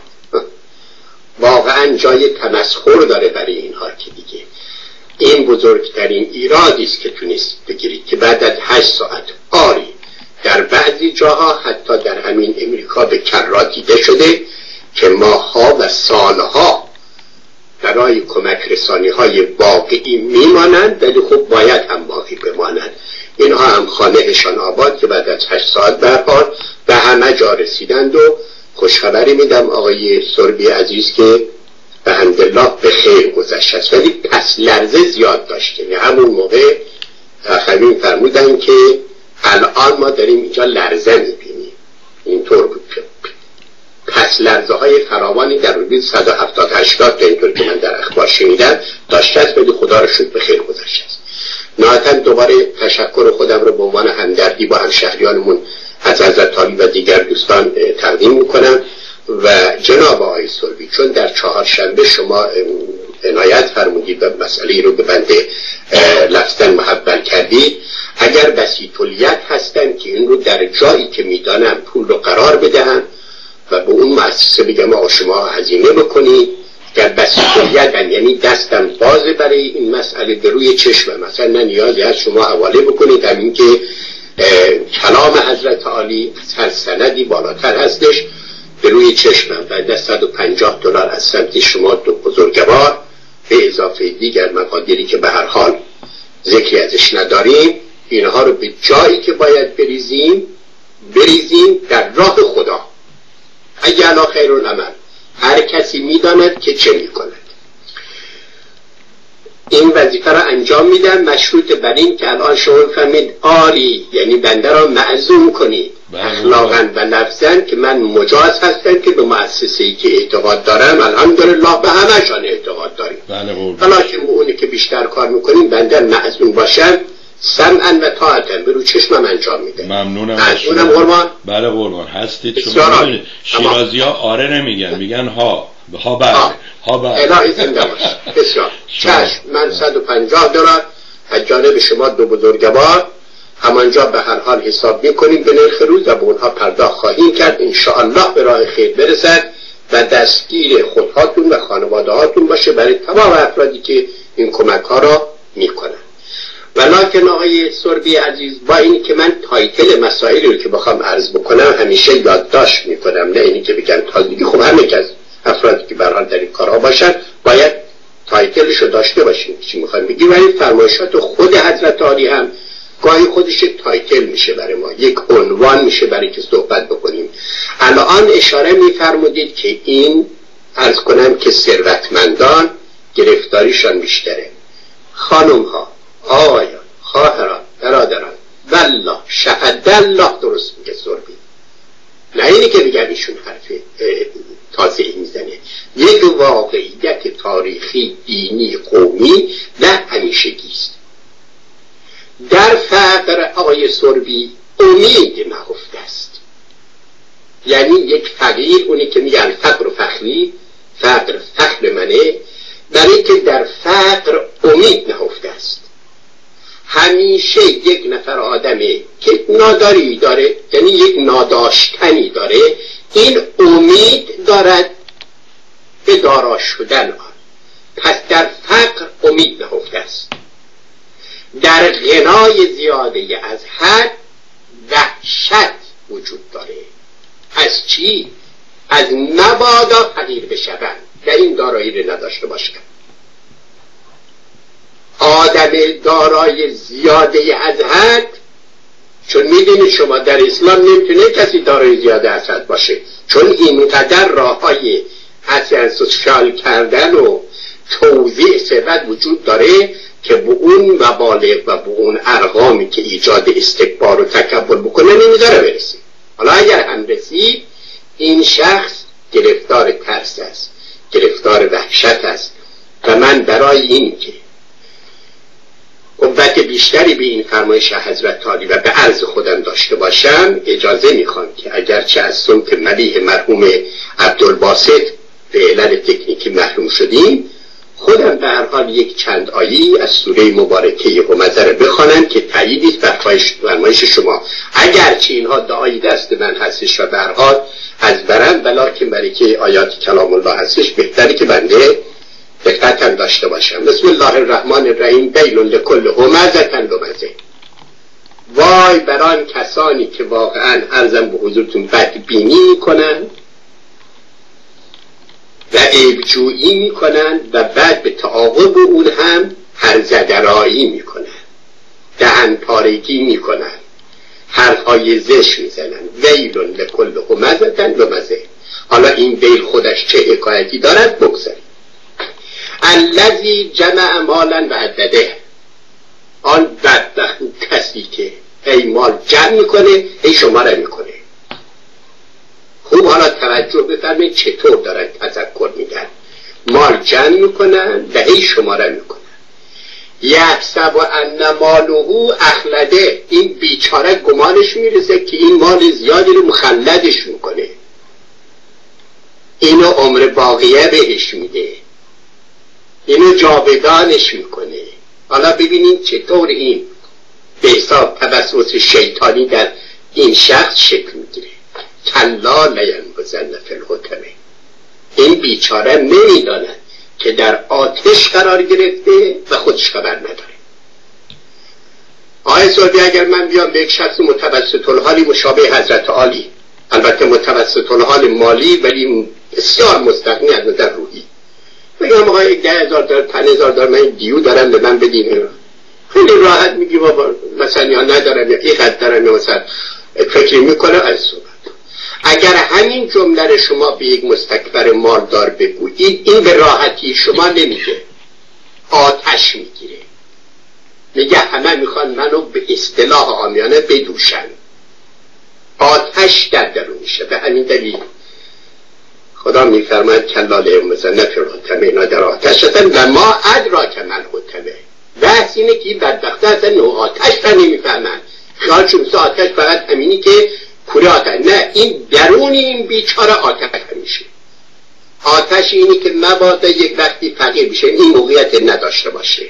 واقعا جای تمسخر داره برای اینها که دیگه این بزرگترین ایرادی است که تونست بگیرید که بعد از 8 ساعت آری در بعضی جاها حتی در همین امریکا به کرات دیده شده که ماهها و سالها برای کمک رسانی های واقعی میمانند، ولی خب باید هم باقی بمانند. اینها هم خانه هشان آباد که بعد از 8 ساعت برحال به همه جا رسیدند و خوشخبری میدم آقای سربی عزیز که به حمدالله به خیر گذشت است، ولی پس لرزه زیاد داشت. یعنی همون موقع خبیر فرمودن که الان ما داریم اینجا لرزه میبینیم. اینطور بود که پس لرزه های فراوانی در حدود 170-80 تا اینطور که من در اخبار شنیدم داشته است، ولی خدا رو شکر به خیر گذشته است. نهایتاً دوباره تشکر خودم رو به عنوان همدردی با همشهریانمون از حضرت عالی و دیگر دوستان تقدیم میکنم. و جناب آقای سربی، چون در چهارشنبه شما عنایت فرمودید و مسئله رو به بنده لفظاً محول کردید، اگر بسیط‌الیت هستن که این رو در جایی که میدانم پول رو قرار بدهم و به اون مؤسسه بگم آقا شما هزینه بکنید، در بسیط‌الیت یعنی دستم بازه برای این مسئله به روی چشم، مثلا نه نیازی از شما حواله بکنید، همین که کلام حضرت عالی از هر سندی بالاتر هستش، به روی چشمم و $150 از سمت شما دو بزرگوار به اضافه دیگر مقادیری که به هر حال ذکری ازش نداریم، اینها رو به جایی که باید بریزیم در راه خدا. اگه الا خیر العمل، هر کسی میداند که چه میکند. این وظیفه را انجام میدن مشروط بر این که الان شما فهمید آری، یعنی بنده را معزوم کنید اخلاقاً و لفظاً که من مجاز هستم که به مؤسسه‌ای که اعتقاد دارم، الحمدلله به همه‌شان اعتقاد داریم، بلکه به اونی که بیشتر کار میکنیم بنده معزوم باشم، سمعاً و طاعتاً به رو چشمم انجام میده.
ممنونم قربان. بله قربان هستید شما. شیرازی‌ها آره نمیگن، میگن ها بله.
الهی زنده باش. بسیار چشم، من $150 از جانب شما دو بزرگوار همانجا به هر حال حساب میکنیم به نرخ روز و به اونها پرداخت خواهیم کرد، انشاءالله به راه خیر برسد و دستگیر خودهاتون و خانواده هاتون باشه برای تمام افرادی که این کمک ها را میکنن. ولکن آقای سربی عزیز، با اینی که من تایتل مسائلی رو که بخوام عرض بکنم همیشه یادداشت میکنم، نه اینی که بگم تازگی، خب همه کس افرادی که به هر حال در این کارها باشن باید تایتلش رو داشته باشیم چی میخوایم بگیم. ولی فرمایشات خود حضرت عالی هم گاهی خودش تایتل میشه برای ما، یک عنوان میشه برای که صحبت بکنیم. الان اشاره میفرمودید که این عرض کنم که ثروتمندان گرفتاریشان بیشتره، خانم ها، آقایان، خواهران، برادران، والله شهد الله درست میگه سربی، نه اینی که بگم ایشون حرف تازه میزنه، یک واقعیت تاریخی، دینی، قومی نه همیشگیست. در فقر آقای سربی امید نهفته است. یعنی یک فقیر، اونی که میگن فقر و فخری، فقر فخر منه، برای که در فقر امید نهفته است. همیشه یک نفر آدمه که ناداری داره، یعنی یک ناداشتنی داره، این امید دارد به دارا شدن آن، پس در فقر امید نهفته است. در غنای زیاده از حد وحشت وجود داره. از چی؟ از مبادا فقیر بشوند، در این دارایی رو نداشته باشند. آدم دارای زیاده از حد، چون میدونید شما در اسلام نمیتونه کسی دارای زیاده از حد باشه، چون اینقدر راه های اسنسوشال کردن و توزیع ثروت وجود داره که به اون مبالغ و به اون ارقامی که ایجاد استکبار و تکبر بکنه نمیذاره برسه. حالا اگر هم رسید، این شخص گرفتار ترس است، گرفتار وحشت است و من برای این که قوت بیشتری به این فرمایش حضرت عالی و به عرض خودم داشته باشم اجازه میخوام که اگرچه از سمت ملیح مرحوم عبدالباسط به علل تکنیکی محروم شدیم، خودم به هر حال یک چند آیی از سوره مبارکه همزه را بخوانم که تاییدی بر فرمایش شما، اگرچه اینها دعای دست من هستش و به هر حال از برم ولکن برای که آیات کلام الله هستش بهتری که بنده دقتم داشته باشم. بسم الله الرحمن الرحیم. ویل لکل همزة لمزه. وای بران کسانی که واقعا عرضم به حضورتون بدبینی میکنن و عیبجویی میکنن و بعد به تعاقب اون هم هرزدرایی میکنن، دهن پارگی میکنن، حرفهای زشت میزنن. ویل لکل همزة لمزه. حالا این ویل خودش چه حکایتی دارد بگذارید. الذی جمع مالا و عدده. آن بدبخت کسی که ای مال جمع میکنه ای شماره میکنه. خوب حالا توجه بفرمایید چطور دارن تذکر میدن. مال جمع میکنن و ای شماره میکنن. یحسب ان ماله اخلده. این بیچاره گمانش میرسه که این مال زیادی رو مخلدش میکنه، اینو عمر باقیه بهش میده، اینو جاودانش میکنه. حالا ببینید چطور این به حساب توسط شیطانی در این شخص شکل میگیره. کلا لینبذن فی الحطمه. این بیچاره نمیداند که در آتش قرار گرفته و خودش خبر نداره. آقای سعودی اگر من بیام به یک شخص متوسط الحالی مشابه حضرت عالی، البته متوسط الحال مالی ولی بسیار مستغنی از نظر روحی، بگم آقای 10,000 دلار 5,000 دلار من دیو دارم به من بدین، خیلی راحت میگی بابا مثلا یا ندارم یا اینقدر دارم یا مثلا فکر میکنه از صحبت. اگر همین جمله رو شما به یک مستکبر مالدار بگویید، این به راحتی شما نمیگه، آتش میگیره، میگه همه میخوان منو به اصطلاح عامیانه بدوشن، آتش در درونشه. به همین دلیل خدا میفرماید کلا لینبذن فی الحطمه. اینا در آتش هستن و ما ادراک ما الحطمه. بحث اینه که این بدبخته هستن نوع آتش را نمیفهمن، خیالشون مثل آتش فقط همینی که کوره آتش. نه، این درون این بیچاره آتش همیشه. آتش اینی که مبادا یک وقتی فقیر بشه این موقعیت نداشته باشه.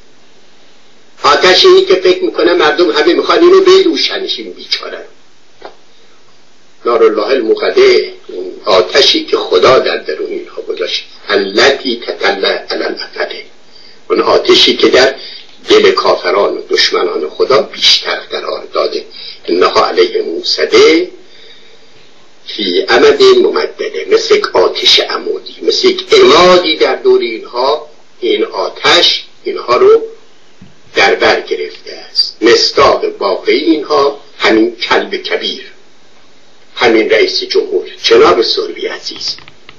آتش اینی که فکر میکنه مردم همه میخوان اینو بدوشنش این بیچاره. نار الله الموقده، آتشی که خدا در درون اینها گذاشت. التی تطلع علی الافئده، اون آتشی که در دل کافران و دشمنان خدا بیشتر قرار داده. انها علیه موسده فی امد ممدده. مثل یک آتش عمودی، مثل یک عمادی در دور اینها. این آتش اینها رو در بر گرفته است. مصداق واقعی اینها همین کلب کبیر، همین رئیس جمهور جناب سروری عزیز.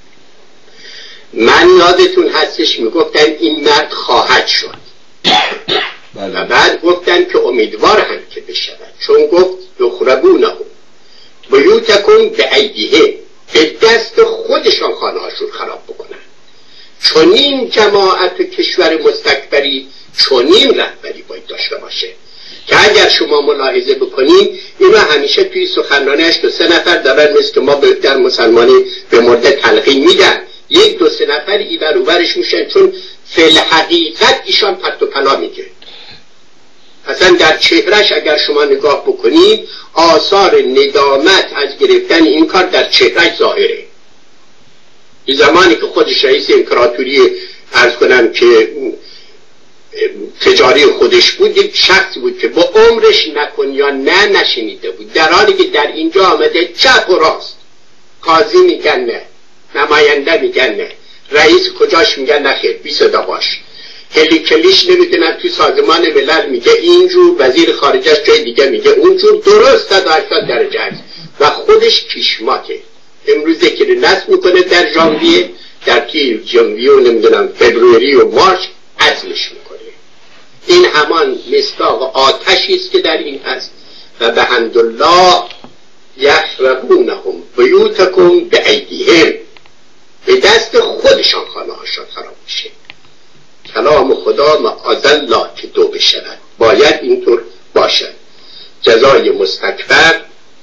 من یادتون هستش میگفتن این مرد خواهد شد و بعد گفتن که امیدوار هم که بشود، چون گفت یخربونه بیوتکم بایدیهم، به دست خودشان خانه‌هاشون خراب بکنن. چنین جماعت کشور مستکبری چنین رهبری باید داشته باشه که اگر شما ملاحظه بکنید اینو همیشه توی سخنرانیش 2-3 نفر دارن، مثل که ما در مسلمانی به مورد تلقین میدن، 1-2-3 نفر ایور اوورش میشن، چون فعل حقیقت ایشان پرت و پلا میگه. اصلا در چهرش اگر شما نگاه بکنید آثار ندامت از گرفتن این کار در چهرش ظاهره. این زمانی که خودش رئیس امپراتوری عرض کنم که تجاری خودش بود، یک شخصی بود که با عمرش نکن یا نه نشنیده بود، در حالی که در اینجا آمده چپ و راست، قاضی میگن نه، نماینده میگن نه، رئیس کجاش میگن نخیر، بی صدا باش، هلی کلیش نمیدونم توی سازمان ملل میگه اینجور، وزیر خارجش جای دیگه میگه اونجور، درست 180 درجه است و خودش پیشماته. امروز یکی رو نصب میکنه در ژانویه، در ژانویه و نمیدونم فبروری و مارچ عزلش میکنه. این همان مصداق آتشی است که در این هست. و به حمدالله یخربونهم بیوتکم به ایدیهم، به دست خودشان خانه هاشان خراب میشه. کلام خدا معاذالله که دو بشود، باید اینطور باشد. جزای مستکبر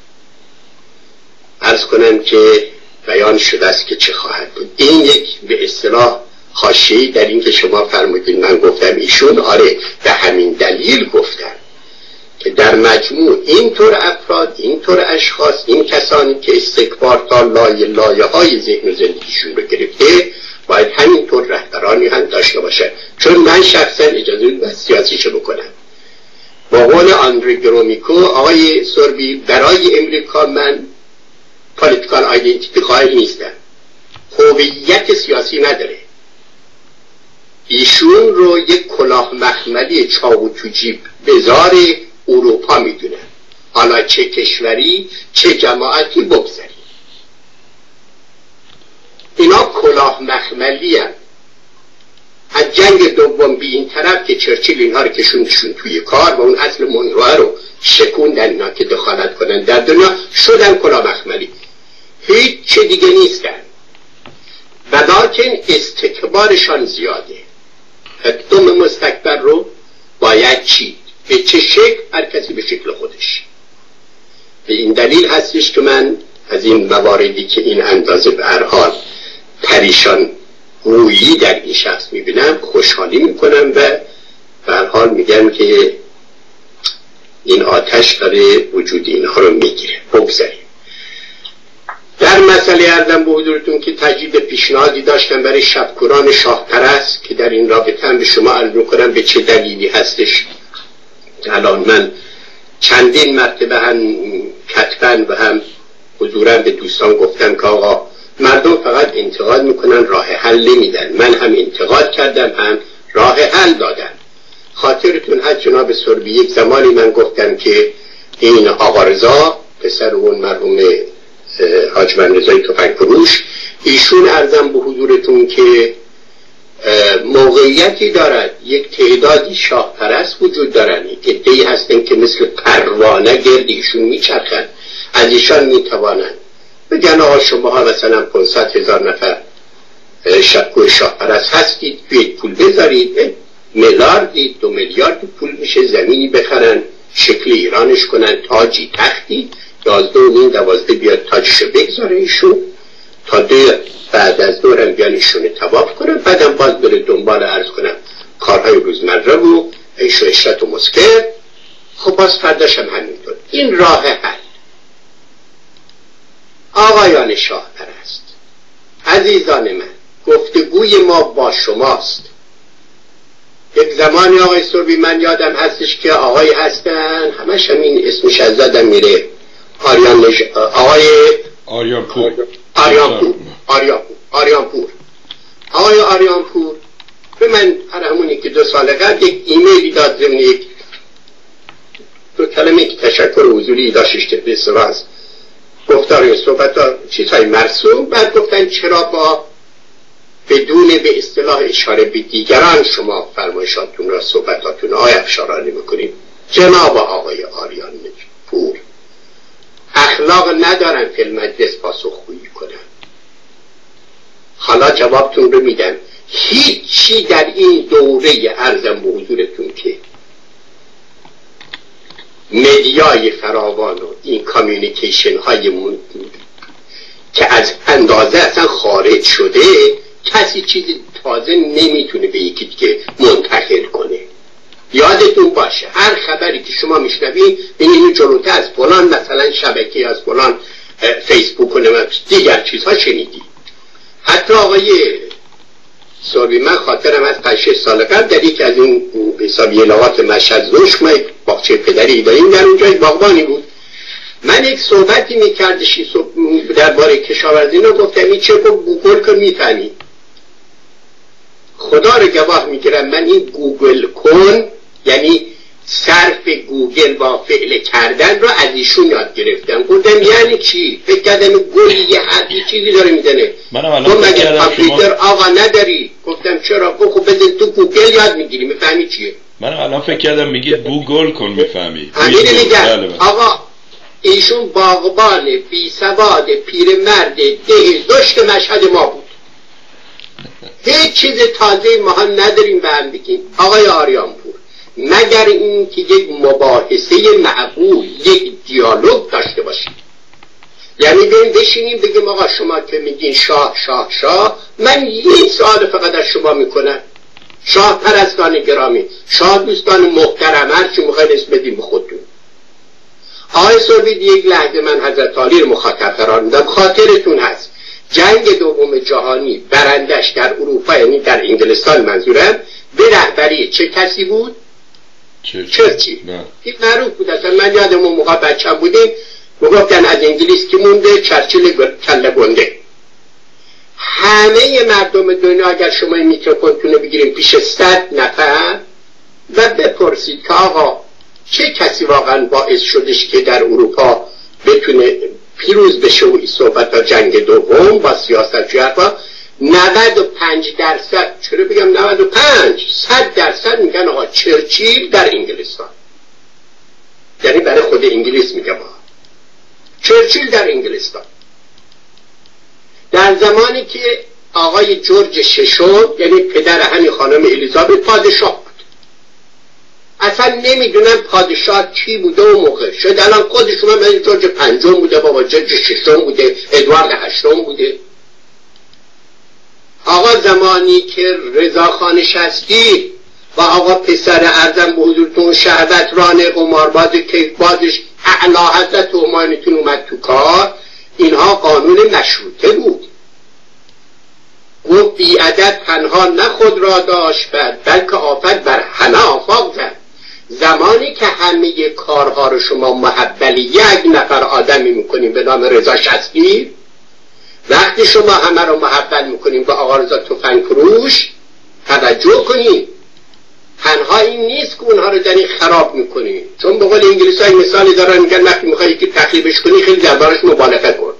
عرض کنم که بیان شده است که چه خواهد بود. این یک به اصطلاح حاشیه‌ای در این که شما فرمودید من گفتم ایشون آره به همین دلیل گفتن که در مجموع اینطور افراد، اینطور اشخاص، این کسانی که استکبار تا لایه های ذهن و زندگیشون رو گرفته باید همینطور رهبرانی هم داشته باشه. چون من شخصا اجازه بدید سیاسیشو بکنم. با قول آندری گرومیکو آقای سوربی، برای امریکا من پالیتیکال آیدنتیتی قائل نیستم، هویت سیاسی نداره. ایشون رو یک کلاه مخملی چاقو تو جیب بزار اروپا میدونن، حالا چه کشوری چه جماعتی بگذاری، اینا کلاه مخملی هم. از جنگ دوم بی این طرف که چرچیل اینها رو کشوندشون توی کار و اون اصل منروه رو شکوندن اینا که دخالت کنن در دنیا، شدن کلاه مخملی، هیچ چه دیگه نیستن. ولیکن استکبارشان زیاده. دم مستکبر رو باید چید، به چه شکل؟ هر کسی به شکل خودش. به این دلیل هستش که من از این مواردی که این اندازه به هر حال پریشان رویی در این شخص میبینم خوشحالی میکنم و به هر حال میگم که این آتش داره وجود اینها رو میگیره. بگذاریم در مسئله ارزم به حضورتون که تجدید پیشنهادی داشتم برای شبکوران شاه پرست که در این رابطه هم به شما عرض میکنم به چه دلیلی هستش. الان من چندین مرتبه هم کتباً و هم حضوراً به دوستان گفتم که آقا مردم فقط انتقاد میکنن، راه حل نمیدن. من هم انتقاد کردم هم راه حل دادم. خاطرتون هست جناب سوربی یک زمانی من گفتم که این آقا رضا پسر اون مرحوم حاج رضای تفنگفروش، ایشون عرضم به حضورتون که موقعیتی دارد، یک تعدادی شاه پرست وجود دارن، عده‌ای هستن که مثل پروانه گرد ایشون میچرخن، از ایشان میتوانن بگن آقا شما مثلا 500,000 نفر شبکوی شاه پرست هستید، بیایید پول بذارید، میلیاردی 2 میلیارد پول میشه، زمینی بخرن شکل ایرانش کنن، تاجی تختی 11 بیاد تاجشو بگذاره ایشون تا بعد از دورم بیان ایشون تواف کنن، بعدم باز بره دنبال عرض کنم کارهای روزمره و عیش و عشرت و مسکر. خب باز فرداش هم همینطور. این راه حل. آقایان شاه پرست، عزیزان من، گفتگوی ما با شماست. یک زمانی آقای سوربی من یادم هستش که آقای هستن همش همین اسمش از زدم میره، آقای
آریانپور.
آقای آریانپور به من همونی که 2 سال قبل یک ایمیلی داد ضمن یک 2 کلمه که تشکر حضوری داشتش که به اصطلاح گفتار صحبت چیزهای مرسوم. بعد گفتن چرا با بدون به اصطلاح اشاره به دیگران شما فرمایشاتون را صحبتاتون آقای افشارانی میکنید. جناب آقای آریانپور اخلاق ندارن فی المجلس پاسخگویی کنن. حالا جوابتون رو میدم. هیچی در این دوره عرضم به حضورتون که مدیای فراوان و این کامیونیکیشن های که از اندازه اصلا خارج شده، کسی چیزی تازه نمیتونه به یکی دیگه منتقل کنه. یادتون باشه هر خبری که شما میشنوید اینو جلوتر از فلان مثلا شبکه، از فلان فیسبوک و دیگر چیزها شنیدی. حتی آقای سوربی من خاطرم از 5-6 سال قبل در یکی از این حسابی علاقات مشهد زوش ما باغچه پدری داریم، در اونجا باغبانی بود. من یک صحبتی میکردشی درباره کشاورزی، اینو گفتم این چه گوگل کن میفهمی. خدا رو گواه میگیرم من این گوگل کن، یعنی صرف گوگل با فعل کردن رو از ایشون یاد گرفتم. گفتم یعنی چی؟ فکر کردم گل یه حرفی چیزی داره میزنه. تو مگه کامپیوتر آقا نداری؟ گفتم چرا؟ خب بده تو گوگل یاد میگیری میفهمی چیه.
من الان فکر کردم میگه گوگل کن میفهمی.
همین میگم آقا ایشون باغبان بی سواد پیرمرد ده دشت مشهد ما بود. هیچ چیز تازه ما نداریم به هم بگیم آقای آریانپور، مگر این که یک مباحثه معقول، یک دیالوگ داشته باشیم. یعنی بشینیم بگیم آقا شما که میگین شاه شاه شاه، من یک سوال فقط از شما میکنم. شاه پرستان گرامی، شاه دوستان محترم، هر چی میخواین اسم بدیم به خودتون. آقای سربید یک لحظه من حضرت عالی رو مخاطب قرار میدم. خاطرتون هست جنگ دوم جهانی برندش در اروپا، یعنی در انگلستان منظورم، به رهبری چه کسی بود؟ چرچیل. این معروف بود اصلا. من یادم اون موقع بچه‌م بودیم میگفتن از انگلیس کی مونده؟ چرچیل کله گنده. همه مردم دنیا اگر شما این میکروفونتون رو بگیریم پیش 100 نفر و بپرسید که آقا چه کسی واقعا باعث شدش که در اروپا بتونه پیروز بشه و صحبت جنگ دوم با سیاست جرفا، 95%، چرا بگم 95%، 100% میگن آقا چرچیل در انگلستان. یعنی برای خود انگلیس میگم آقا چرچیل در انگلستان. در زمانی که آقای جورج ششم یعنی پدر همین خانم الیزابت پادشاه بود، اصلا نمیدونم پادشاه کی بوده و موقع شد. الان خودشون هم جورج پنجم بوده، بابا جورج ششم بوده، ادوارد هشتم بوده. آقا زمانی که رضاخان نشستی و آقا پسر ارزم به حضورتون شهوت رانه قمارباز کیفبازش اعلی حضرت همایونتون اومد تو کار، اینها قانون مشروطه بود. گفت بی ادب تنها نه خود را داشت بد، بلکه آفت بر همه آفاق زد. زمانی که همه کارها رو شما محول یک نفر آدمی میکنیم به نام رضا شصتی، وقتی شما همه رو محول میکنیم به آقا رضا تفنگ فروش، توجه کنید تنها این نیست که اونها رو دارین خراب میکنید. چون به قول انگلیسی های مثالی دارن میگن وقتی میخوایی که تخریبش کنی خیلی دربارش مبالغه کن.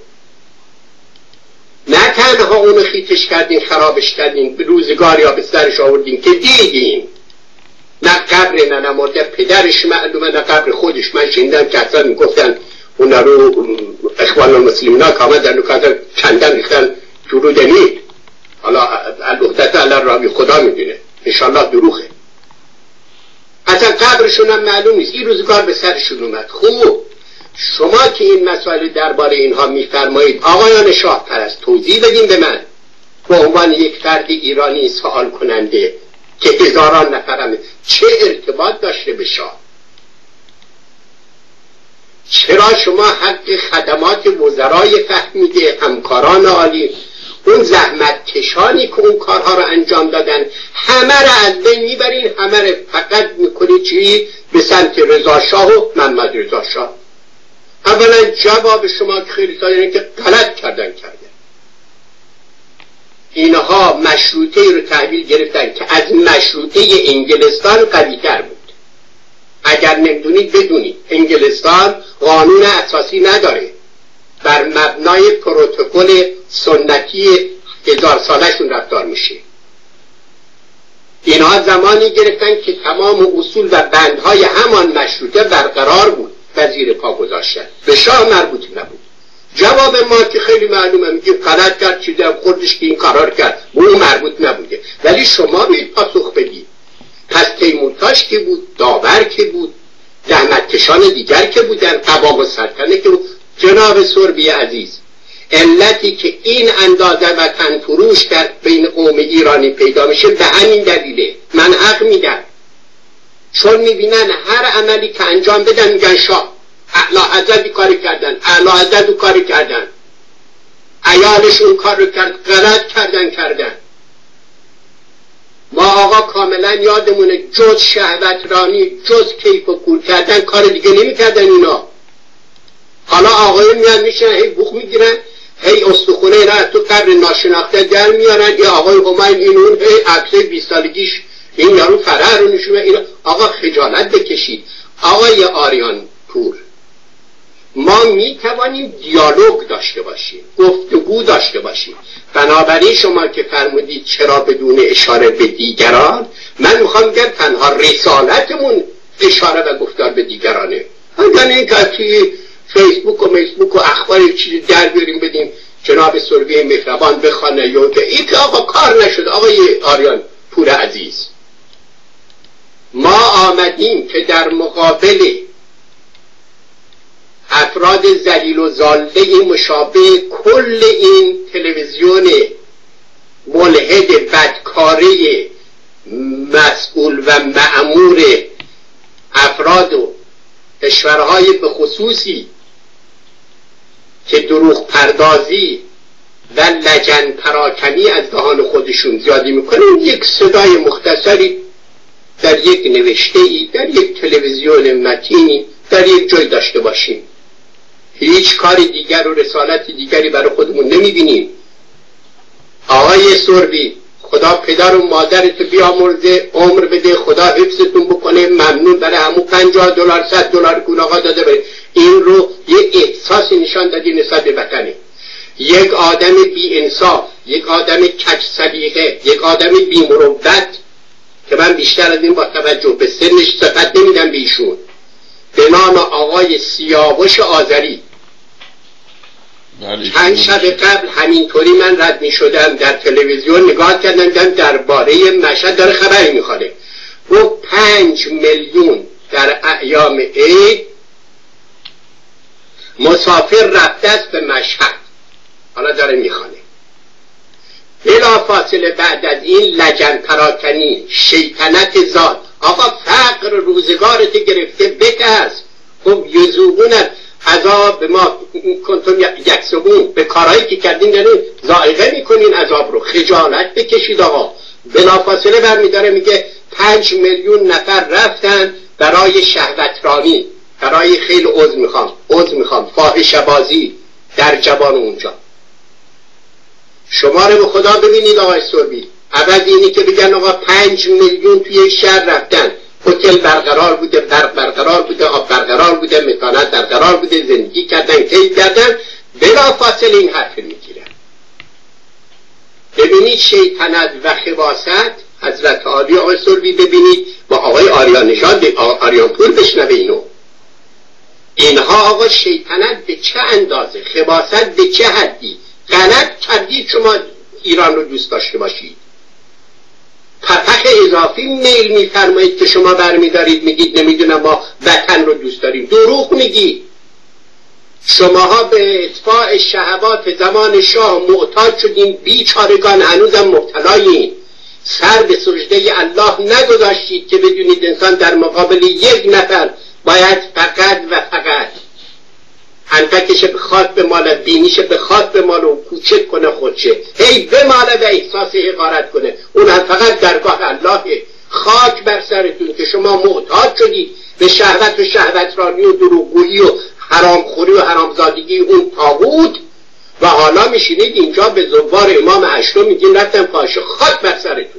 نه تنها اونو خیتش کردین خرابش کردین، به روزگار یا به سرش آوردین که دیدین نه قبر نه مرده پدرش معلومه نه قبر خودش. من شنیدم که اصلا میگفتن اونا رو اخوان المسلمین ها که آمدن و که کندن ریختن جرودنید. حالا الوحدت علی راوی خدا میدونه، انشالله دروغه. اصلا قبرشون هم معلوم نیست، این روزگار به سرشون اومد. خوب شما که این مسائل درباره اینها میفرمایید آقایان شاه پرست، توضیح بدین به من به عنوان یک فرد ایرانی سوال کننده که هزاران نفرم چه ارتباط داشته به شاه؟ چرا شما حق خدمات وزرای فهمیده، همکاران عالی، اون زحمت کشانی که اون کارها رو انجام دادن همه رو از بین میبرین، همه رو فقط میکنید چی؟ به سمت رضا شاه و محمد رضا شاه. اولا جواب شما که خیلی ساده که غلط کردن. اینها مشروطه رو تحویل گرفتن که از مشروطه انگلستان قوی تر بود. اگر نمیدونید بدونید انگلستان قانون اساسی نداره، بر مبنای پروتکل سنتی 1000 سالشون رفتار میشه. اینها زمانی گرفتن که تمام اصول و بندهای همان مشروطه برقرار بود و زیر پا گذاشتن، به شاه مربوط نبود. جواب ما که خیلی معلومه، میگیم غلط کرد، چیزی هم خوردش که این قرار کرد، به اون مربوط نبوده. ولی شما باید پاسخ بدید. پس تیمورتاش که بود، داور که بود، زحمتکشان دیگر که بودن، قباب و سلطنه که بود. جناب سربی عزیز، علتی که این اندازه وطن فروش در بین قوم ایرانی پیدا میشه به همین دلیله. من حق میدم، چون میبینن هر عملی که انجام بدن میگن شاه اعلی حضرت کاری کردن، اعلی حضرت کاری کردن، عیالشون کار رو کرد، غلط کردن. ما آقا کاملا یادمونه جز شهوت رانی، جز کیف و کور کردن کار دیگه نمی کردن اینا. حالا آقایون میان میشن هی بوخ میگیرن، هی استخونه اینا تو قبر ناشناخته در میارن، یه آقای همین این اون، هی عکس 20 سالگیش این یارو فرح رو نشونه. اینا آقا خجالت بکشید. آقای آریان پور، ما می توانیم دیالوگ داشته باشیم، گفتگو داشته باشیم. بنابراین شما که فرمودید چرا بدون اشاره به دیگران، من میخوام بگم تنها رسالتمون اشاره و گفتار به دیگرانه. اگر این که فیسبوک و اخبار چیزی در بیاریم بدیم جناب سروی مهربان بخونه یا که این که آقا کار نشد. آقای آریان پور عزیز، ما آمدیم که در مقابل افراد ذلیل و ضاله مشابه کل این تلویزیون ملحد بدکاره مسئول و مأمور افراد و کشورهای به خصوصی که دروغ پردازی و لجن پراکنی از دهان خودشون زیادی میکنن، یک صدای مختصری در یک نوشته‌ای، در یک تلویزیون متینی، در یک جای داشته باشیم. هیچ کار دیگر و رسالت دیگری برای خودمون نمیبینیم. آقای سروی، خدا پدر و مادرت بیامرزه، عمر بده، خدا حفظتون بکنه. ممنون برای همون $50 $100 کون آقا داده بره. این رو یه احساسی نشان دادی نسبت به وطنه. یک آدم بی انصاف، یک آدم کج سلیقه، یک آدم بی مروت که من بیشتر از این با توجه به سنش صفت نمیدم به ایشون، به نام آقای سیاوش آذری. چند شب قبل همینطوری من رد می شدم در تلویزیون نگاه کردم، درباره مشهد داره خبری میخوانه. گفت 5 میلیون در ایام عید مسافر رفته است به مشهد. حالا داره میخوانه. بلا فاصله بعد از این لجن پراکنی، شیطنت ذات، آقا فقر روزگارت گرفته بکس. خب یزوگونت عذاب ما کنتم یکسبون، به کارهایی که کردین دارین ذائقه میکنین عذاب رو. خجالت بکشید آقا. بلافاصله برمیداره میگه 5 میلیون نفر رفتن برای شهوترانی، برای خیلی عضو میخوام فاحشه بازی در جوان اونجا. شما رو به خدا ببینید آقای سروی، عوض اینی که بگن آقا 5 میلیون توی شهر رفتن، هتل برقرار بوده، برق برقرار بوده، آب برقرار بوده، مکانات برقرار بوده، زندگی کردن، کیف کردن، بلا فاصله این حرف میگیرن. ببینید شیطنت و خباثت حضرت عالی آقای سروی ببینید با آقای آریان نژاد، آریان پور بشنوه اینو. اینها آقا شیطنت به چه اندازه، خباثت به چه حدی. غلط کردید شما ایران رو دوست داشته باشید. پپخ اضافی میل میفرمایید که شما برمیدارید میگید نمیدونم ما وطن رو دوست داریم. دروغ میگید. شماها به اتباع شهوات زمان شاه معتاد شدین، بیچارگان هنوزم مبتلایین. سر به سجده الله نگذاشتید که بدونید انسان در مقابل یک نفر باید فقط و فقط انفکش بخواد به مال، بینیش بخواد به مال و کوچک کنه خودشه، هی به مال و احساس حقارت کنه. اون هم فقط درگاه اللهه. خاک بر سرتون که شما معتاد شدید به شهوت و شهوترانی و دروغگویی و حرامخوری و حرامزادگی اون طاغوت و حالا میشینید اینجا به زوار امام هشتم میگین رفتم پاشه. خاک بر سرتون.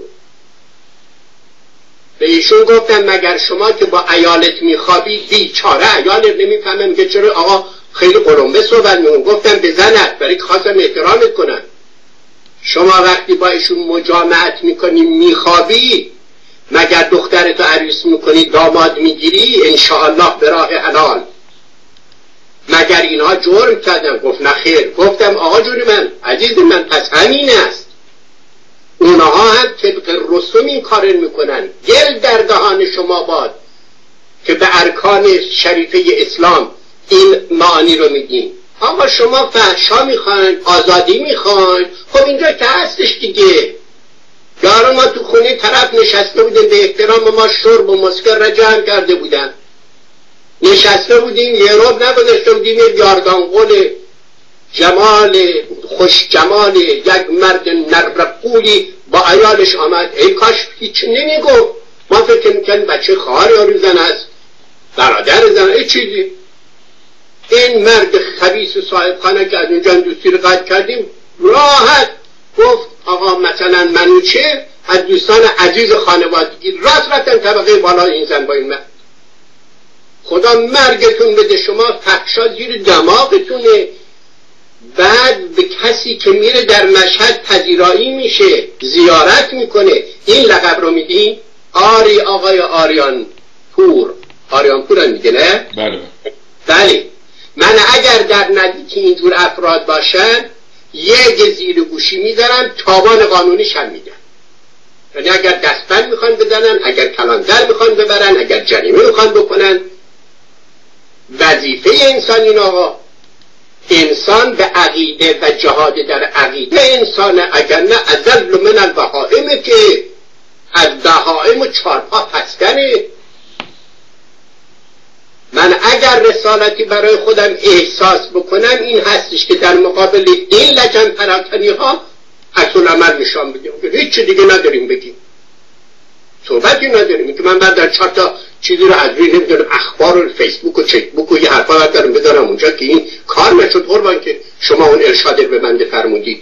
به ایشون گفتم مگر شما که با عیالت میخوابید بیچاره عیالت نمیفهمم که چرا آقا خیلی قلمبه صحبت میگون. گفتم بزنت برای که خواستم احترامت کنم. شما وقتی با ایشون مجامعت میکنی میخوابی، مگر دخترتو عروس میکنی داماد میگیری انشاءالله به راه حلال، مگر اینها جرم کردن؟ گفت نه خیر. گفتم آقا جون من عزیز من پس همین است. اونها هم طبق رسوم این کار میکنن. گل در دهان شما باد که به ارکان شریفه اسلام این معانی رو میگین. آقا شما فحشا میخواین، آزادی میخواین، خب اینجا که هستش دیگه. یارو ما تو خونه طرف نشسته بودیم به احترام ما شرب و مسکر را جمع کرده بودن، نشسته بودیم یه روب نگذاشته بودیم یه یاردانقل جمال خوش جمال یک مرد نرقولی با عیالش آمد. ای کاش هیچ نمیگفت. ما فکر میکنیم بچه خواهر یارو زن است، برادر زن، ای چیزی. این مرد خبیث صاحب خانه که از اونجا دوستی رو قطع کردیم راحت گفت آقا مثلا منوچه از دوستان عزیز خانوادگی راست رفتن طبقه بالا این زن با این مرد. خدا مرگتون بده، شما فحشا زیر دماغتونه. بعد به کسی که میره در مشهد پذیرایی میشه، زیارت میکنه، این لقب رو میدین؟ آری آقای آریان پور هم میگه نه؟ بله. من اگر در نزدیکی اینجور افراد باشن یک زیر گوشی میذارم، تاوان قانونیش هم میدن. یعنی اگر دستبند میخوان بزنن، اگر کلانتر میخوان ببرن، اگر جریمه میخوان بکنن. وظیفه انسان این آقا، انسان به عقیده و جهاد در عقیده انسانه، اگر نه ازل من البهائمه که از بهائم و چارپا پستنه. من اگر رسالتی برای خودم احساس بکنم این هستش که در مقابل این لجن پراکنی ها عکس العمل نشان بدیم، هیچ دیگه نداریم بگیم، صحبتی نداریم که من بعد در 4 تا چیزی رو از روی نمیدونم اخبار و فیسبوک و چک بوک و یه حرفا باید دارم بذارم اونجا که این کار نشد قربان که شما اون ارشاد به بنده فرمودید.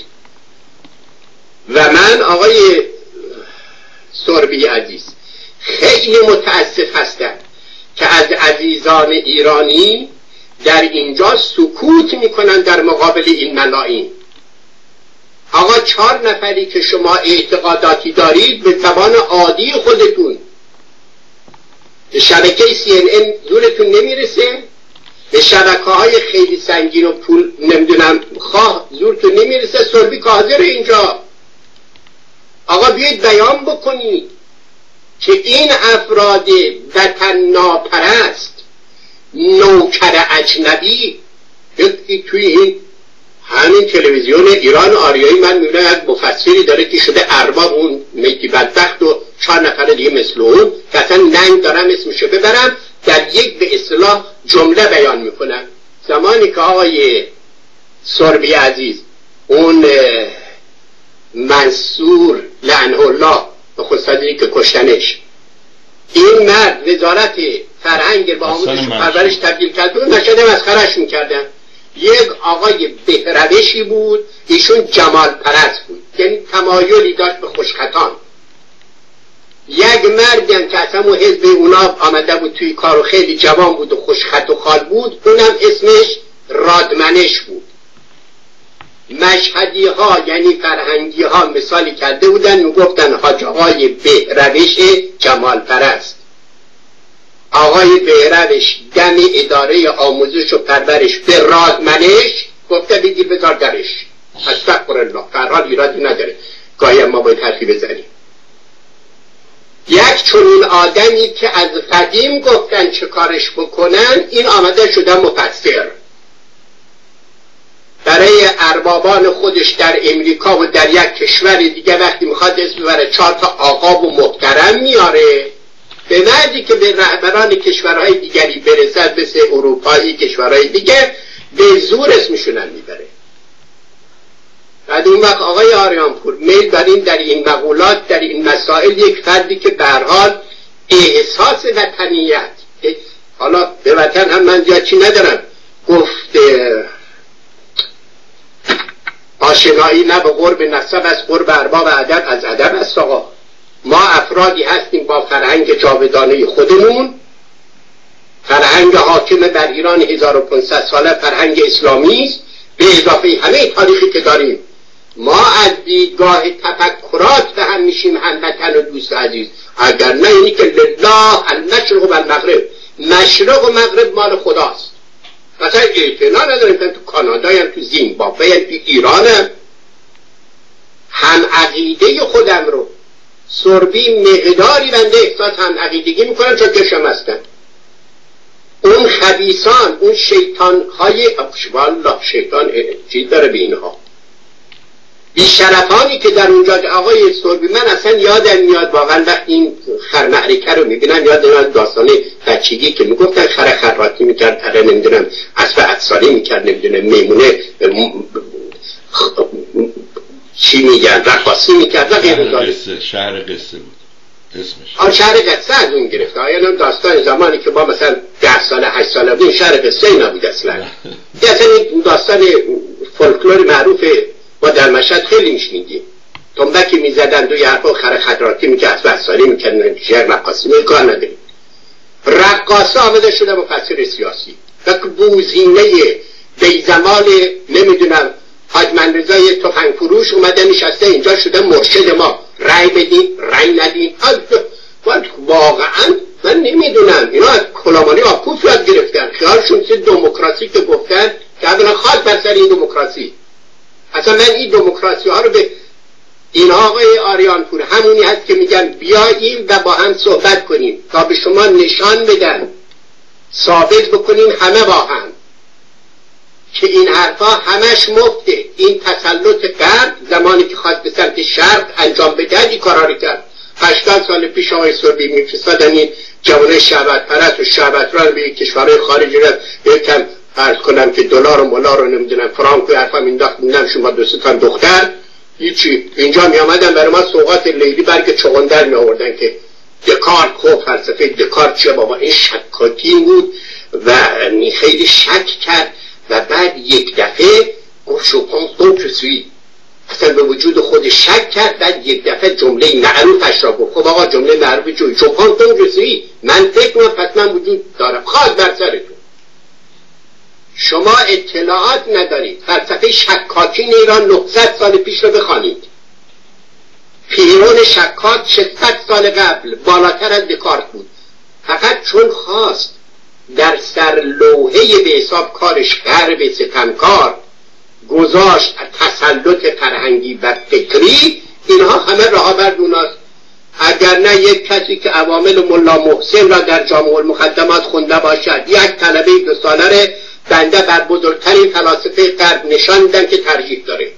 و من آقای سربی عزیز خیلی متاسف هستم که از عزیزان ایرانی در اینجا سکوت میکنن در مقابل این ملاعین. آقا 4 نفری که شما اعتقاداتی دارید به زبان عادی خودتون، به شبکه CNN زورتون نمیرسه، به شبکه های خیلی سنگین و پول نمیدونم خواه زورتون نمیرسه. سربی که حاضر اینجا، آقا بیایید بیان بکنید که این افراد وطن ناپرست، نوکر اجنبی، یکی توی این همین تلویزیون ایران آریایی من میبینم یک مفسری داره که شده ارباب اون میتی بدبخت و 4 نفر دیگه مثل اون که اصلا ننگ دارم اسمشو ببرم، در یک به اصطلاح جمله بیان میکنم. زمانی که آقای سربی عزیز اون منصور لعنه الله به خصوصی که کشتنش، این مرد وزارت فرهنگ با آموزش و پرورش تبدیل کرد و نشده مسخره‌اش میکردن. یک آقای بهروشی بود، ایشون جمال پرست بود، یعنی تمایلی داشت به خوشخطان. یک مردی هم که اصلا اون حزب اونا آمده بود توی کار و خیلی جوان بود و خوشخط و خال بود، اونم اسمش رادمنش بود. مشهدی ها یعنی فرهنگی ها مثالی کرده بودن، میگفتن حاج آقای بهروش جمال پرست. آقای بهروش دم اداره آموزش و پرورش به رادمنش گفته بگیر بذار درش. استغفرالله، فرحال ایرادی نداره، گاهی ما باید حرفی بزنیم. یک چنین آدمی که از قدیم گفتن چه کارش بکنن، این آمده شدن مفسر برای اربابان خودش در امریکا و در یک کشور دیگه. وقتی میخواد اسم ببره 4 تا آقا و محترم میاره، به وقتی که به رهبران کشورهای دیگری برسد مثل اروپایی کشورهای دیگه به زور اسمشونن میبره. بعد اون وقت آقای آریانپور میل داریم در این مقولات، در این مسائل، یک فردی که به هر حال احساس وطنیت، حالا به وطن هم من زیاد چی ندارم، گفت آشنایی نه به قرب نسب از قرب ارباب ادب از ادب است. آقا ما افرادی هستیم با فرهنگ جاودانه خودمون، فرهنگ حاکم بر ایران 1500 ساله فرهنگ اسلامی است، به اضافه همه تاریخی که داریم. ما از دیدگاه تفکرات به هم میشیم هموطن و دوست عزیز، اگر نه اینی که لله المشرق و المغرب، مشرق و مغرب مال خداست. مثلا اعتنا نداریم که تو کانادا هم، تو زیمبابوه هم، تو ایران هم عقیده خودم رو سربی مقداری بنده احساس هم عقیدگی میکنم چون کشم هستن. اون خبیثان، اون شیطان های والله شیطان چیز داره به اینها، بیشرفانی که در اونجا آقای سربی، من اصلا یادم میاد واقعا وقتی این خرمعرکه رو میبینم یادم میاد داستان بچگی که میگفتن خراتی میکرد، اره نمیدونم اسب عطسانی میکرد، نمیدونم میمونه چی میگن رقاصی میکرد و غیر ذالک.
شهر قصه بود. اسمش
شهر قصه از اون گرفته. یعنی داستان زمانی که ما مثلا 10 سال 8 سال بودیم شهر قصه نبود اصلا. اصلا این داستان فولکلور معروفه ما در مشهد خیلی میشنیدیم. تنبکی میزدن دوی حرفا خر خدراتی میکرد وسالی میکردن شعر رقاصی کار نداریم. رقاصه آمده شده مفسر سیاسی و بوزینه بیزمال نمیدونم حاج منرضای تفنگ فروش اومده نشسته اینجا شده مرشد ما. رأی بدین رأی ندین. واقعا من نمیدونم اینا از کلامانی آکوف یاد گرفتن. خیالشون چه دموکراسی که گفتن که اولا خاک بر سر این دموکراسی. اصلا من این دموکراسی ها رو به این آقای آریانپور همونی هست که میگن بیاییم و با هم صحبت کنیم تا به شما نشان بدن ثابت بکنین همه با هم که این حرفا همش مفته. این تسلط غرب زمانی که خواست به سمت شرق انجام بده این کارا رو کرد. 80 سال پیش آقای سربی میفرستادن این جوانه شعبت پرست و شعبت را به کشورهای خارجی را یکم عرض کنم که دلار و ملار رو نمیدونم فرانک و حرفا مینداختن شما 2 تا دختر هیچی. اینجا می آمدن برای ما سوغات لیلی برگ چغندر می آوردن که دکارت خوب فلسفه دکارت چیه بابا. این شکاکی بود و خیلی شک کرد و بعد یک دفعه گفت شوپان دو سوی اصلا به وجود خود شک کرد. بعد یک دفعه جمله معروفش را گفت. خب آقا جمله معروف جوی شوپان دو سوی من فکر کنم پس من وجود دارم. خواهد بر سرتون شما اطلاعات ندارید. فلسفه شکاکین ایران 900 سال پیش رو بخوانید. پیرون شکاک 600 سال قبل بالاتر از دکارت بود. فقط چون خواست در سر لوحه به حساب کارش غرب ستمکار گذاشت تسلط فرهنگی و فکری اینها همه راه بردوناست. اگر نه یک کسی که عوامل ملا محسن را در جامع المقدمات خونده باشد یک طلبه 2 ساله بنده بر بزرگترین فلاسفه غرب نشان میدم که ترجیح داره.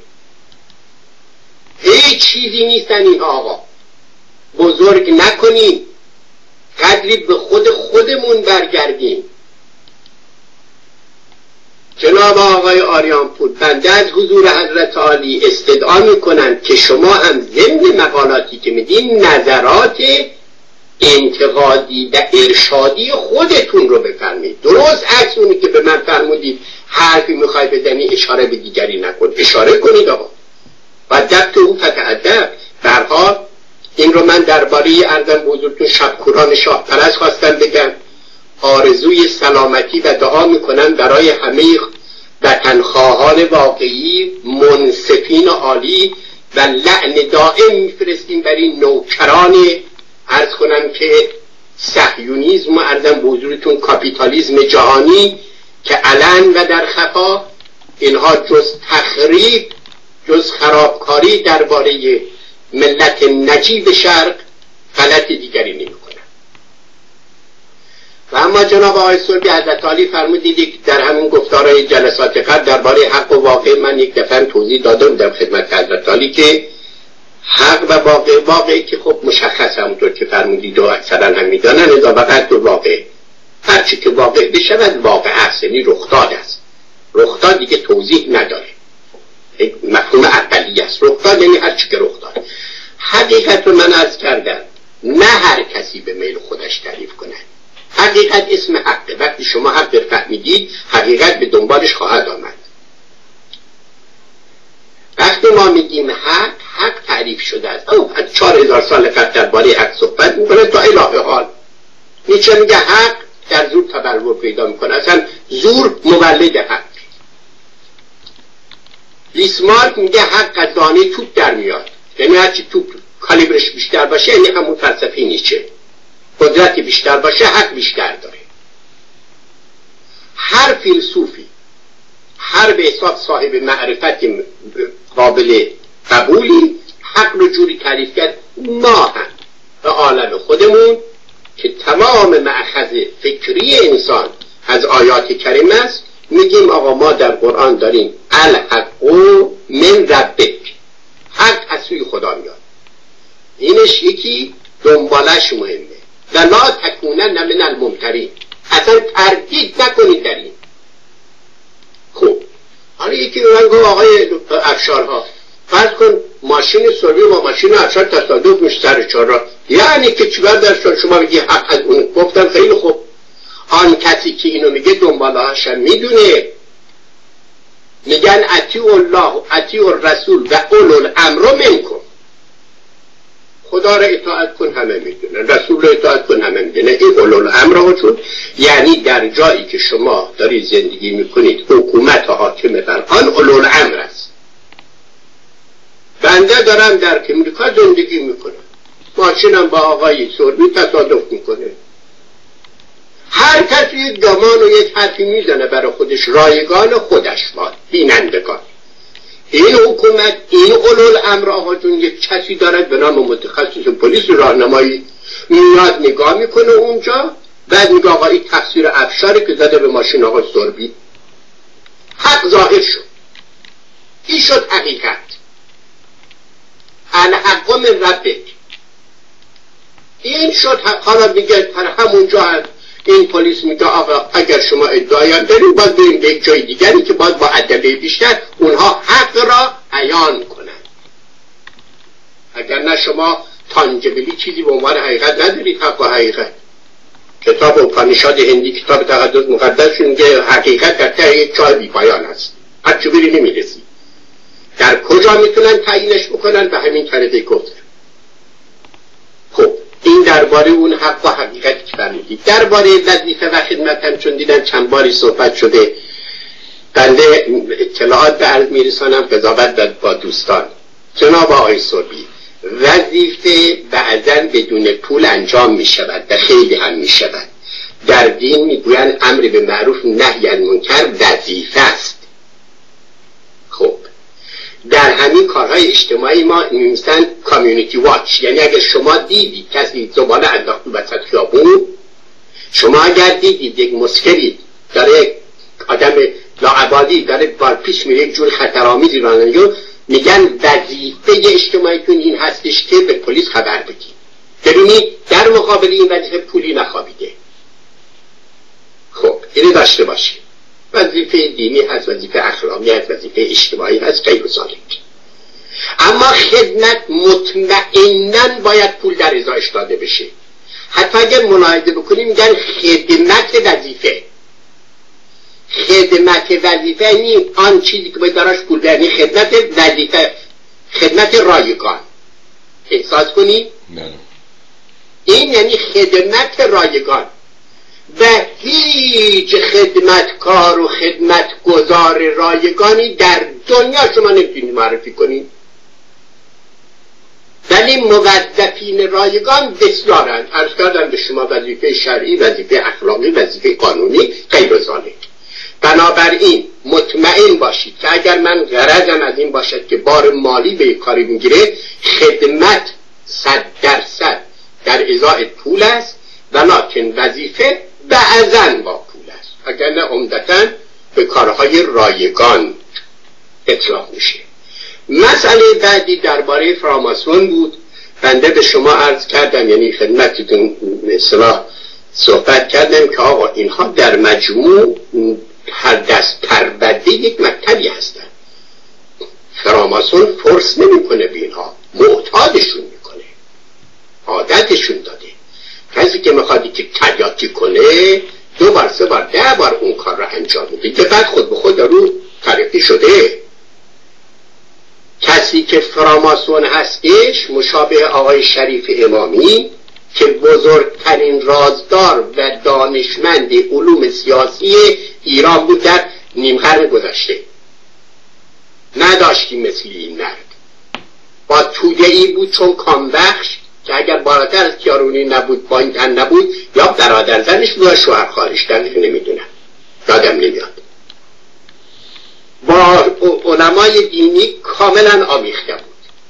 هیچ چیزی نیستن اینها آقا. بزرگ نکنیم. قدری به خودمون برگردیم. جناب آقای آریانپور بنده از حضور حضرت عالی استدعا میکنم که شما هم ضمن مقالاتی که میدین نظرات انتقادی و ارشادی خودتون رو بفرمایید. درست عکس اونی که به من فرمودید حرفی میخوای بزنی اشاره به دیگری نکن. اشاره کنید آقا. و دبت او فتعدب. برها این رو من درباره ارزم بزرگتون شبکوران شاه پرست خواستم بگم. آرزوی سلامتی و دعا میکنم برای همه وطنخواهان واقعی منصفین عالی و لعن دائم میفرستیم بر این نوکران عرض کنم که صهیونیسم و ارزم بزرگتون کاپیتالیسم جهانی که علن و در خفا اینها جز تخریب جز خرابکاری درباره ملت نجیب شرق غلط دیگری نمی کنن. و اما جناب آقای سربی حضرت عالی فرمودید در همین گفتارهای جلسات قبل درباره حق و واقع من یک دفعه توضیح دادم در خدمت حضرت عالی که حق و واقعی که خب مشخص همونطور که فرمودید و اکثرا هم میدانن اضافت و واقع هرچی که واقع بشود واقع است یعنی رخداد است. رخداد دیگه توضیح نداره. یک مفهوم عقلی است. رخداد یعنی هرچی که رخ داد. حقیقت رو من عرض کردم نه هر کسی به میل خودش تعریف کنه. حقیقت اسم حقه. وقتی شما حق فهمیدید حقیقت به دنبالش خواهد آمد. وقتی ما میگیم حق تعریف شده است. از 4000 سال قبل درباره حق صحبت میکنه تا الهه حال. نیچه میگه حق در زور تبلور پیدا میکنه. اصلا زور مولد حق. بیسمارک میگه حق از دانه توپ در میاد. یعنی هرچی توپ کالیبرش بیشتر باشه یعنی همون فلسفه نیچه. قدرتی بیشتر باشه حق بیشتر داره. هر فیلسوفی هر به حساب صاحب معرفت قابل قبولی حق رو جوری تعریف کرد. ما هم به عالم خودمون که تمام مأخذ فکری انسان از آیات کریم است میگیم آقا ما در قرآن داریم الحق من ربک. حق از سوی خدا میاد. اینش یکی دنبالش مهمه. و لا تکونن من الممترین. اصلا تردید نکنید در این. خب حالا یکی به من گفت آقای افشارها فرض کن ماشین سربی با ماشین افشار تصادف میشه سر چهار راه یعنی که چیکار داشت شما بگی حق از اون. گفتم خیلی خوب، آن کسی که اینو میگه دنبالهاش میدونه. میگن اطیعوا الله اطیعوا الرسول و اولو الامر منکم. خدا را اطاعت کن همه میدونن، رسول را اطاعت کن همه میدونن. این اولو الامر ها یعنی در جایی که شما دارید زندگی میکنید حکومت حاکم بر آن اولو الامر است. بنده دارم در امریکا زندگی میکنم، ماشینم با آقای سوربی تصادف میکنه، هر کسی یک گمان و یک حرفی میزنه برای خودش، رایگان خودش باد، بینندگان. این حکومت، این اولوالامر آقاتون یک کسی دارد به نام متخصص پلیس راهنمایی، میاد نگاه میکنه اونجا، بعد میگه آقا این تقصیر افشاری که زده به ماشین آقا سوربی. حق ظاهر شد، این شد حقیقت. الحق من ربک، این شد. حالا دیگه همونجا هست این پلیس میگه آقا اگر شما ادعایی هم دارید باید بریم به یک جای دیگری که باید با ادله بیشتر اونها حق را بیان کنند. اگر نه شما تانجبلی چیزی به عنوان حقیقت ندارید. حق و حقیقت، کتاب اپانیشاد هندی، کتاب تقدس مقدس میگه حقیقت در ته یک چای بی پایان است، هر چی بری نمیرسی. در کجا میتونن تعیینش بکنن؟ به همین طریقه گفتم. خب این درباره اون حق و حقیقتی که فرمودید. درباره وظیفه و خدمت هم چون دیدم چند باری صحبت شده، بنده اطلاعات به عرض میرسانم قضاوت با دوستان. جناب آقای سوربی، وظیفه بعضا بدون پول انجام می شود و خیلی هم می شود. در دین میگویند امر به معروف نهی عن منکر وظیفه است. خب در همین کارهای اجتماعی ما می‌نویسن کامیونیتی واچ، یعنی اگر شما دیدید کسی زباله انداخت وسط خیابون، شما اگر دیدید یک مسکری داره، آدم لاعبادی داره بار پیش میره یک جور خطرآمیزی رانندگی، میگن وظیفه اجتماعیتون این هستش که به پلیس خبر بدید. ببینید در مقابل این وظیفه پولی نخوابیده. خب اینو داشته باشید. وظیفه دینی هست، وظیفه اخلاقی هست، وظیفه اجتماعی هست، غیر ذالک. اما خدمت مطمئناً باید پول در ازایش داده بشه. حتی اگر ملاحظه بکنیم میگن خدمت وظیفه. خدمت وظیفه یعنی آن چیزی که باید دراش پول برنی، خدمت وظیفه، خدمت رایگان. احساس کنی؟ این یعنی خدمت رایگان. و هیچ خدمتکار و خدمتگزار رایگانی در دنیا شما نمیتونید معرفی کنید. ولی موظفین رایگان بسیارند. عرض کردم به شما وظیفه شرعی، وظیفه اخلاقی، وظیفه قانونی، غیر ذالک. بنابراین مطمئن باشید که اگر من غرضم از این باشد که بار مالی به کاری میگیره، خدمت 100% در ازای پول است، ولکن وظیفه بعضاً با پول است، اگر نه عمدتاً به کارهای رایگان اطلاق میشه. مسئله بعدی درباره فراماسون بود. بنده به شما عرض کردم، یعنی خدمتتون اصطلاح صحبت کردم که آقا اینها در مجموع هر دست پرورده یک مکتبی هستن. فراماسون فرس نمیکنه به اینها، معتادشون میکنه، عادتشون داده. کسی که میخوادی که تریاکی کنه 2 بار 3 بار 10 بار اون کار را انجام میده که بعد خود به خود رو ترقی شده. کسی که فراماسون هستش مشابه آقای شریف امامی که بزرگترین رازدار و دانشمند علوم سیاسی ایران بود در نیم قرن گذشته. نداشتیم مثل این مرد. با توده ای بود چون کامبخش که اگر بالاتر از کیارونی نبود، پایین‌تر نبود، یا برادر زنش بود یا شوهر خالش، دقیق نمیدونم، یادم نمیاد. با علمای دینی کاملا آمیخته بود.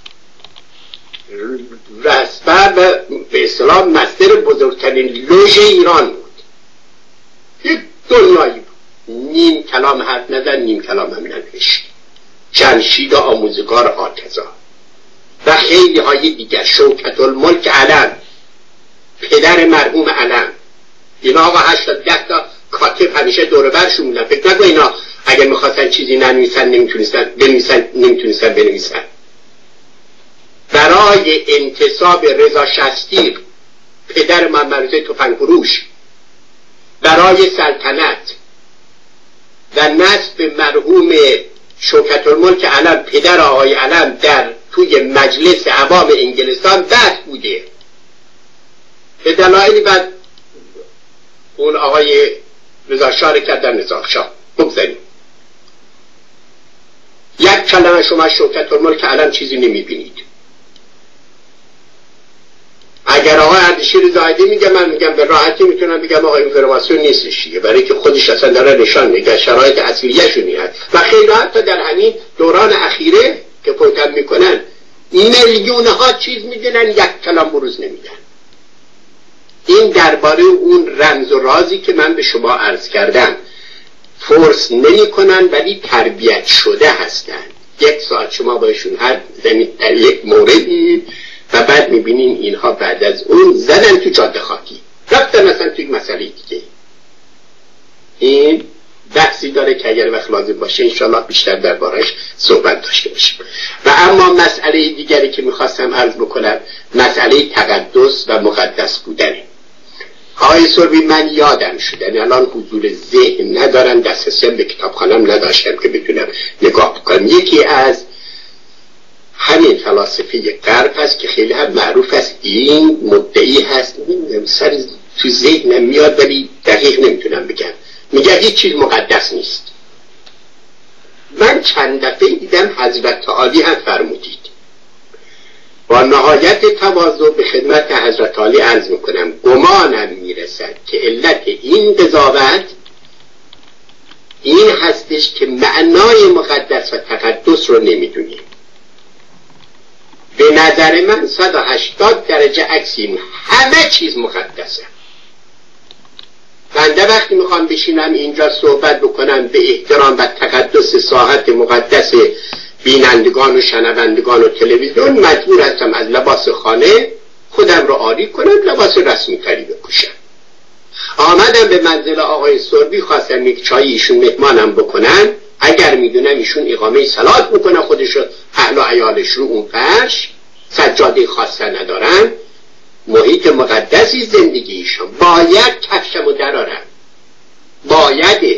رهبر به اصطلاح مصدر بزرگترین لوژ ایران بود. یک دنیایی بود. نیم کلام حرف نزن، نیم کلام هم ننوشت. جمشید آموزگار آتزا و خیلی های دیگر، شوکت الملک علم، پدر مرحوم علم، اینا آقا 8-10 تا کاتب همیشه دور برشون بودن. فکر نکن اینا اگر میخواستن چیزی ننویسن نمیتونستن بنویسن. برای برای انتصاب رضا شستیر پدر محمد رضا تفنگفروش برای سلطنت و نصب مرحوم شوکت الملک علم پدر آقای علم در توی مجلس عوام انگلستان بحث بوده. به دلایلی بعد اون آقای رضا شاه کرد در نزاع شاه. بگذاریم یک کلمه شما شوکت الملک علم چیزی نمیبینید. اگر آقای اردشیر زاهدی میگه، من میگم به راحتی میتونم بگم آقای اینفورماسیون نیستش دیگه، برای که خودش اصلا داره نشان میده شرایط اصلیه‌شون هست. و خیلی حتی در همین دوران اخیره که پوتن میکنن میلیون ها چیز میدونن، یک کلام بروز نمیدن. این درباره اون رمز و رازی که من به شما عرض کردم. فورس نمی کنن ولی تربیت شده هستن. یک ساعت شما باشون هر زمین در یک موردی و بعد میبینین اینها بعد از اون زدن تو جاده خاکی، رفتن مثلا توی مسئله دیگه. این بحثی داره که اگر وقت لازم باشه انشالله بیشتر دربارش صحبت داشته باشیم. و اما مسئله دیگری که میخواستم عرض بکنم مسئله تقدس و مقدس بودنه. آقای سربی من یادم شدن الان حضور ذهن ندارم، دسترسی به کتابخانم نداشتم که بتونم نگاه بکنم. یکی از همین فلاسفه غرب هست که خیلی هم معروف است، این مدعی هست، سر تو ذهنم میاد ولی دقیق نمیتونم بگم، میگه هیچ چیز مقدس نیست. من چند دفعه دیدم حضرت عالی هم فرمودید. با نهایت تواضع به خدمت حضرت عالی عرض میکنم گمانم میرسد که علت این قضاوت این هستش که معنای مقدس و تقدس رو نمیدونیم. به نظر من 180 درجه عکسیم، همه چیز مقدسه. بنده وقتی میخوام بشینم اینجا صحبت بکنم به احترام و تقدس ساحت مقدس بینندگان و شنوندگان و تلویزیون، مجبور هستم از لباس خانه خودم رو عاری کنم، لباس رسمی تری بپوشم. آمدم به منزل آقای سربی، خواستم یک چای ایشون مهمانم بکنن. اگر میدونم ایشون اقامه صلات میکنه خودش و اهل و عیالش رو اون فرش، سجاده خاصه ندارن، محیط مقدسی زندگیشون، باید کفشمو درارم، باید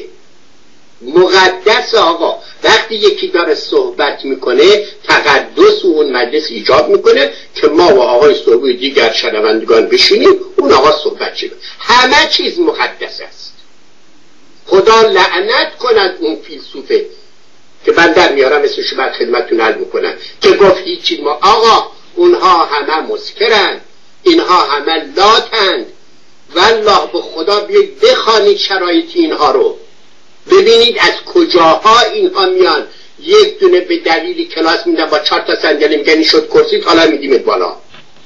مقدس. آقا وقتی یکی داره صحبت میکنه تقدس و اون مجلس ایجاب میکنه که ما و آقای سربی دیگر شنوندگان بشینیم اون آقا صحبت شده. همه چیز مقدس است. خدا لعنت کند اون فیلسوفه که من در میارم اسمش بعد خدمتتون عرض میکنم که گفت هیچی. ما آقا اونها همه مسکرند، اینها همه لاتند. والله به خدا بیاید بخوانید شرایط اینها رو، ببینید از کجاها اینها میان. یک دونه به دلیلی کلاس میدن با 4 تا صندلی میگن این شد کرسی، حالا میدیمت بالا.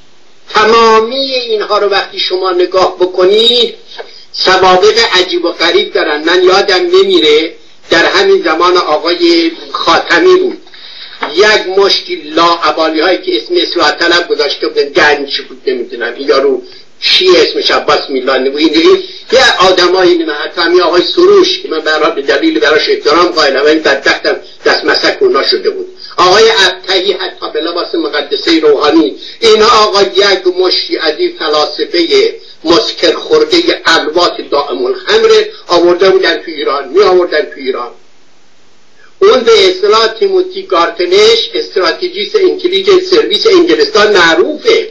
تمامی اینها رو وقتی شما نگاه بکنید سوابق عجیب و غریب دارن. من یادم نمیره در همین زمان آقای خاتمی بود، یک مشتی لاابالی هایی که اسم اصلاح طلب گذاشته بودن، گنج بود نمیدونم یارو چی اسمش، عباس میلانی بود، اینجوری یه آدمایی حتی آقای سروش که من به دلیل براش احترام قائلم ولی بدبختم دست مسک اونا شده بود، آقای ابتهی حتی به لباس مقدسه روحانی، اینا آقا یک مشتی از این فلاسفه مسکر خورده الوات دائم الخمر آورده بودن تو ایران، می آوردن تو ایران. اون به اصطلاح تیموتی گارتنش استراتژیست اینتلیجنس سرویس انگلستان معروفه.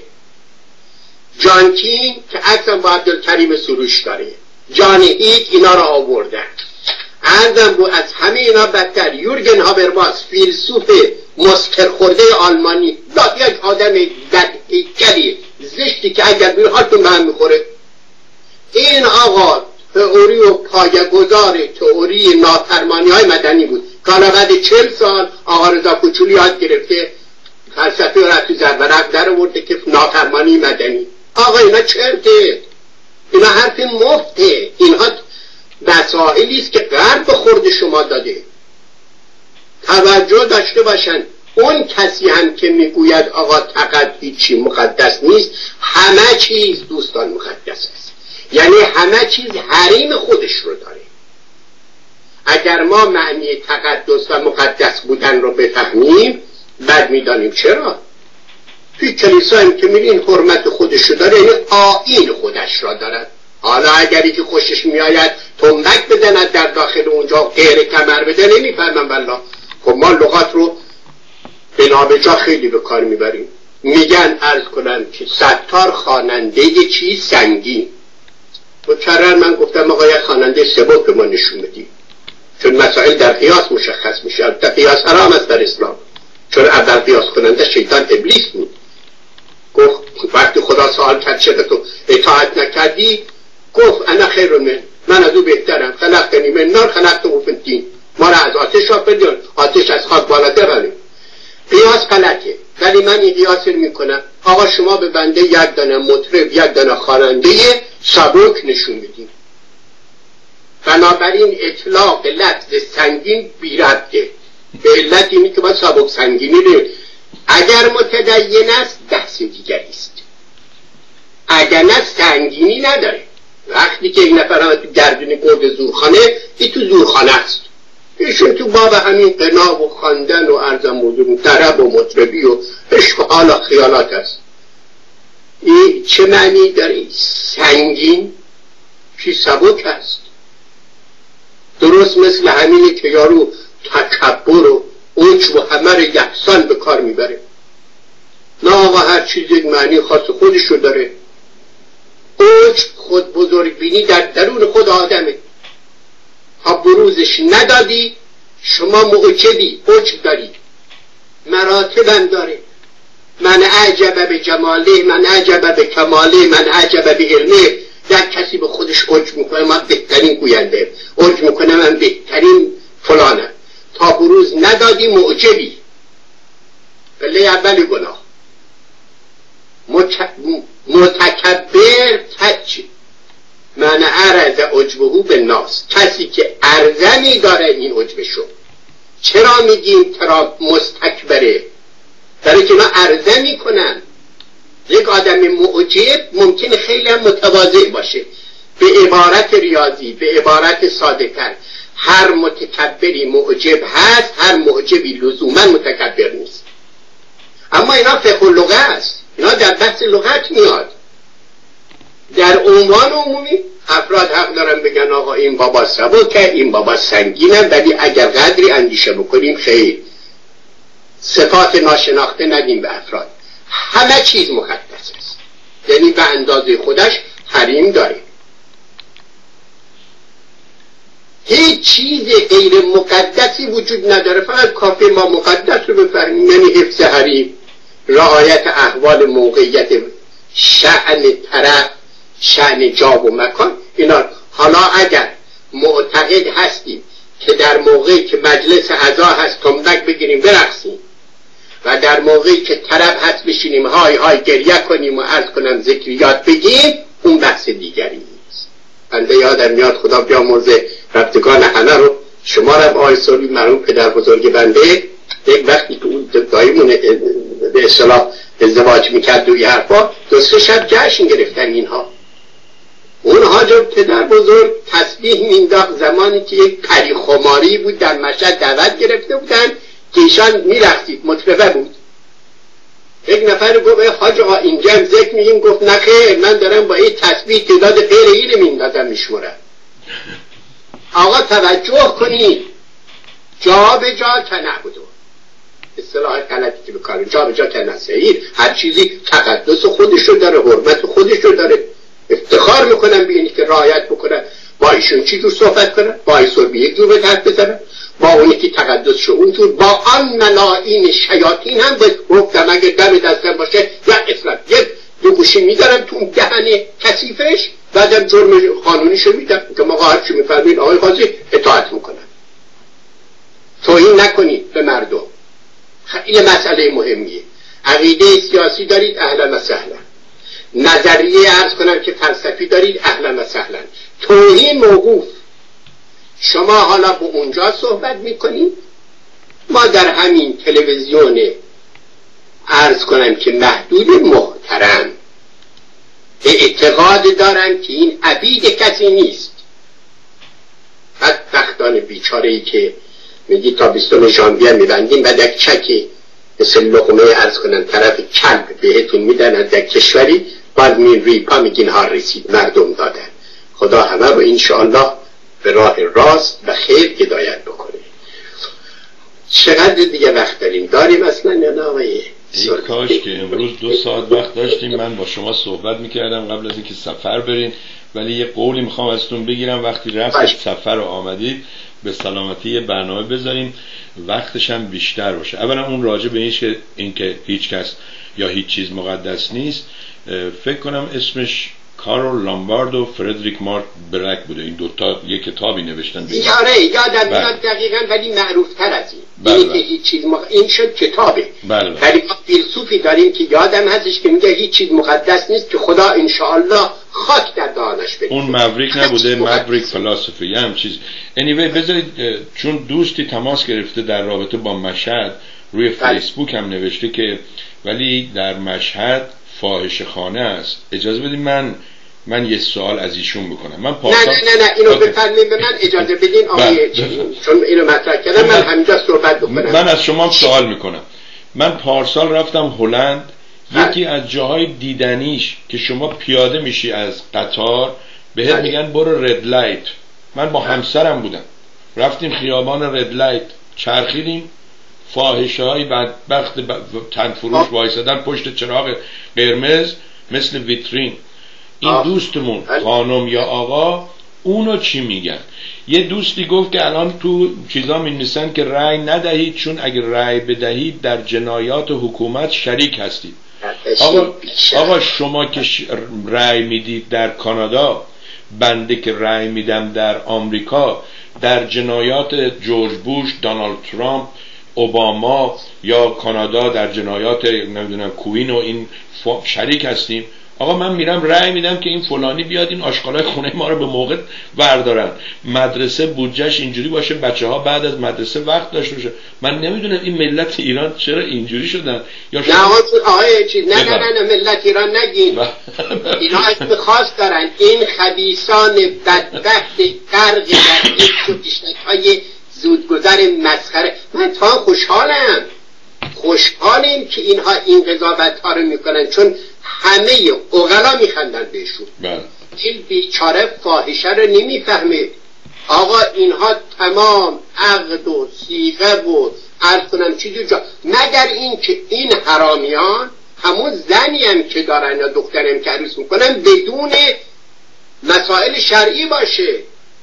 جان کین که عکسم با عبدالکریم سروش داره، جان هیت اینا را آوردن. عرضم بود از همه اینا بدتر یورگن هابرماس فیلسوف مسکر خورده آلمانی، یک آدم بدهیکلی زشتی که اگر بیر هاتون به هم میخوره. این آقا تئوری و پایه‌گذار تئوری نافرمانی های مدنی بود که بعد 40 سال آقا رضا کوچولی یاد گرفته فلسفه را تو زرورق در آورده که نافرمانی مدنی. آقا اینا چرته، اینا حرف مفته، اینها مسائلی است که غرب به خورد شما داده. توجه داشته باشن. اون کسی هم که میگوید آقا فقط هیچی مقدس نیست، همه چیز دوستان مقدس است، یعنی همه چیز حریم خودش رو داره. اگر ما معنی تقدس و مقدس بودن رو بفهمیم بعد میدانیم چرا. توی کلیسا هم که میرین حرمت خودش رو داره، یعنی آیین خودش را دارد. حالا اگری که خوشش میآید تنبک بزند در داخل اونجا، غیر کمر بده، نمیفهمم والله. خب ما لغات رو بنابجا خیلی به کار میبریم. میگن عرض کنم که ستار خواننده چیز سنگین. مکرر من گفتم آقا یک خواننده سبک به ما نشون بدی، چون مسائل در قیاس مشخص میشه. البته قیاس حرام است در اسلام، چون اول قیاس کننده شیطان ابلیس بود. گفت وقتی خدا سوال کرد چرا تو اطاعت نکردی، گفت انا خیر من از او بهترم، خلقتنی من نار خلقته من طین. ما را از آتش آفریدی، آتش از خاک بالاتر بله. قیاس غلطه، ولی من این قیاس رو میکنم آقا شما به بنده یک دانه مطرب، یک دانه خواننده سبک نشون بدید. بنابراین اطلاق لفظ سنگین بی‌ربطه، به علت اینه که با سبک سنگینی رو اگر متدین است بحث دیگری است، اگر نه سنگینی نداره. وقتی که یک نفر هم تو گردون گرد زورخانه، این تو زورخانه است، ایشون تو باب همین قنا و خواندن و عرضم موضوع طرب و مطربی و عشق و حالا خیالات است. این چه معنی داره؟ سنگین چی سبک است. درست مثل همینی که یارو تکبر و عجب و همه رو یکسان به کار میبره. نه آقا هر چیز یک معنی خاص خودش رو داره. عجب خود بزرگبینی در درون خود آدمه. ها بروزش ندادی شما معجبی، عجب داری، مراتبم داره. من اعجب به جماله، من اعجب به کماله، من اعجب به علمه. یک کسی به خودش عجب میکنه من بهترین گوینده، عجب میکنه من بهترین فلانم. تا بروز ندادی معجبی. پله اولی گناه. متکبر تچ من عرض عجبه به ناس، کسی که ارزمی داره این عجبشو. چرا میگیم ترا مستکبره؟ برای که من ارزه میکنم. یک آدم معجب ممکنه خیلی هم متواضع باشه. به عبارت ریاضی، به عبارت ساده تر، هر متکبری معجب هست، هر معجبی لزوما متکبر نیست. اما اینا فقه اللغه است، اینا در بحث لغت میاد. در عنوان عمومی افراد حق دارن بگن آقا این بابا سبکه، این بابا سنگینه، ولی اگر قدری اندیشه بکنیم خیر، صفات ناشناخته ندیم به افراد. همه چیز مقدس است، یعنی به اندازه خودش حریم داره. هیچ چیز غیر مقدسی وجود نداره، فقط کافی ما مقدس رو بفهمیم، یعنی حفظ حریم، رعایت احوال موقعیت، شأن طرف، شأن جا و مکان. اینا حالا اگر معتقد هستیم که در موقعی که مجلس عزا هست تنبک بگیریم برقصیم و در موقعی که طرف هست بشینیم های های گریه کنیم و عرض کنم ذکریات بگیم، اون بحث دیگری نیست. بنده یادم میاد خدا بیامرزه رفتگان همه رو، شما رو آقای سوری مرحوم پدر بزرگ بنده، یک وقتی که اون دایمون به اصطلاح ازدواج میکرد و یه حرفا، 2-3 شب جشن گرفتن اینها. اون حاج پدر بزرگ تسبیح مینداخت زمانی که یک پری خماری بود در مشهد دعوت گرفته بودن که ایشان میرقصید، مطربه بود. یک نفر گفت حاج آقا اینجا هم ذکر میگیم؟ گفت نه خیر، من دارم با این تسبیح تعداد غیر اینو میندازم میشمورم. آقا توجه کنید، جا به جا تنعبدو، اصطلاح غلطی که بکاره، جا به جا تنسعیر، هر چیزی تقدس خودش رو داره، حرمت خودش رو داره. افتخار میکنم به اینی که رعایت بکنن. با ایشون چی جور صحبت کنن؟ با ایشون به یک جور به حرف بزنن، با اونی که تقدس شو اونجور، با آن ملائین شیاطین هم به گفتم اگه دم دستم باشه یا اصلا یک دو گوشی میدارم تو دهن کثیفش، بعدم جرم قانونیشو میدم که ما هر چی میفرمین آقای قاضی اطاعت میکنن. توهین نکنید به مردم، خیلی مسئله مهمیه. عقیده سیاسی دارید اهلا و سهلا، نظریه عرض کنم که فلسفی دارید اهلا و سهلا، توهین موقوف. شما حالا به اونجا صحبت میکنید، ما در همین تلویزیون عرض کنم که محدود محترم اعتقاد دارم که این عبید کسی نیست. بدبختان بیچاره‌ای که میگی تا 20 ژانویه میبندیم بعد یک چک مثل لقمه عرض کنن طرف کلب بهتون میدن در کشوری، بعد روی پا میگین ها رسید، مردم دادن. خدا همه رو انشاءالله به راه راست و خیر هدایت بکنه. چقدر دیگه وقت داریم اصلا یا نه آقای؟
ای کاش که امروز 2 ساعت وقت داشتیم. من با شما صحبت میکردم قبل از اینکه سفر برین، ولی یه قولی میخوام ازتون بگیرم وقتی رفتید سفر رو آمدید به سلامتی یه برنامه بذاریم، وقتش هم بیشتر باشه. اولا اون راجع به اینکه هیچ کس یا هیچ چیز مقدس نیست، فکر کنم اسمش کارول لامبارد و فردریک مارک برک بوده، این دوتا یه کتابی نوشتن.
آره یادم میاد دقیقاً، ولی معروفتر از این اینی که هیچ چیز این شد کتابه. ولی ما فیلسوفی داریم که یادم هستش که میگه هیچ چیز مقدس نیست که خدا انشاءالله خاک در دهانش بریزه.
اون مبریک نبوده، مبریک فلسفی یه هم چیز. anyway بذارید، چون دوستی تماس گرفته در رابطه با مشهد، روی فیسبوک هم نوشته که ولی در مشهد فاحشه خانه است. اجازه بدید من یه سوال از ایشون بکنم. من
نه اینو بفرمایید به من اجازه بدین آقای، چون اینو مطرح کردم من همینجا صحبت بکنم.
من از شما سوال میکنم. من پارسال رفتم هلند، یکی از جاهای دیدنیش که شما پیاده میشی از قطار بهت میگن برو رد لایت. من با همسرم بودم، رفتیم خیابان رد لایت، چرخیدیم، فاحشه های بدبخت تن فروش وایسادن پشت چراغ قرمز مثل ویترین. این دوستمون خانم یا آقا اونو چی میگن؟ یه دوستی گفت که الان تو چیزا می‌نویسن که رأی ندهید، چون اگر رأی بدهید در جنایات حکومت شریک هستید. آقا شما که رأی میدید در کانادا، بنده که رأی میدم در آمریکا در جنایات جورج بوش، دونالد ترامپ، اوباما یا کانادا در جنایات نمیدونم کوین و این شریک هستیم. آقا من میرم رأی میدم که این فلانی بیاد این آشغالای خونه ما رو به موقع بردارن، مدرسه بودجهش اینجوری باشه، بچه ها بعد از مدرسه وقت داشته باشه. من نمیدونم این ملت ایران چرا اینجوری شدن. یا
نه ملت ایران نگین اینا اسم خاص دارن. این خبیثان بدبخت غرق در این کشتک‌های زودگذر مسخره. من تا خوشحالیم که اینها این قضاوت ها رو میکنن، چون همه عقلا میخندن بهشون. این بیچاره فاحشه رو نمیفهمه. آقا اینها تمام عقد و صیغه و عرض کنم چیزی جا، مگر این که این حرامیان همون زنی هم که دارن یا دختری هم که عروس میکنن بدون مسائل شرعی باشه.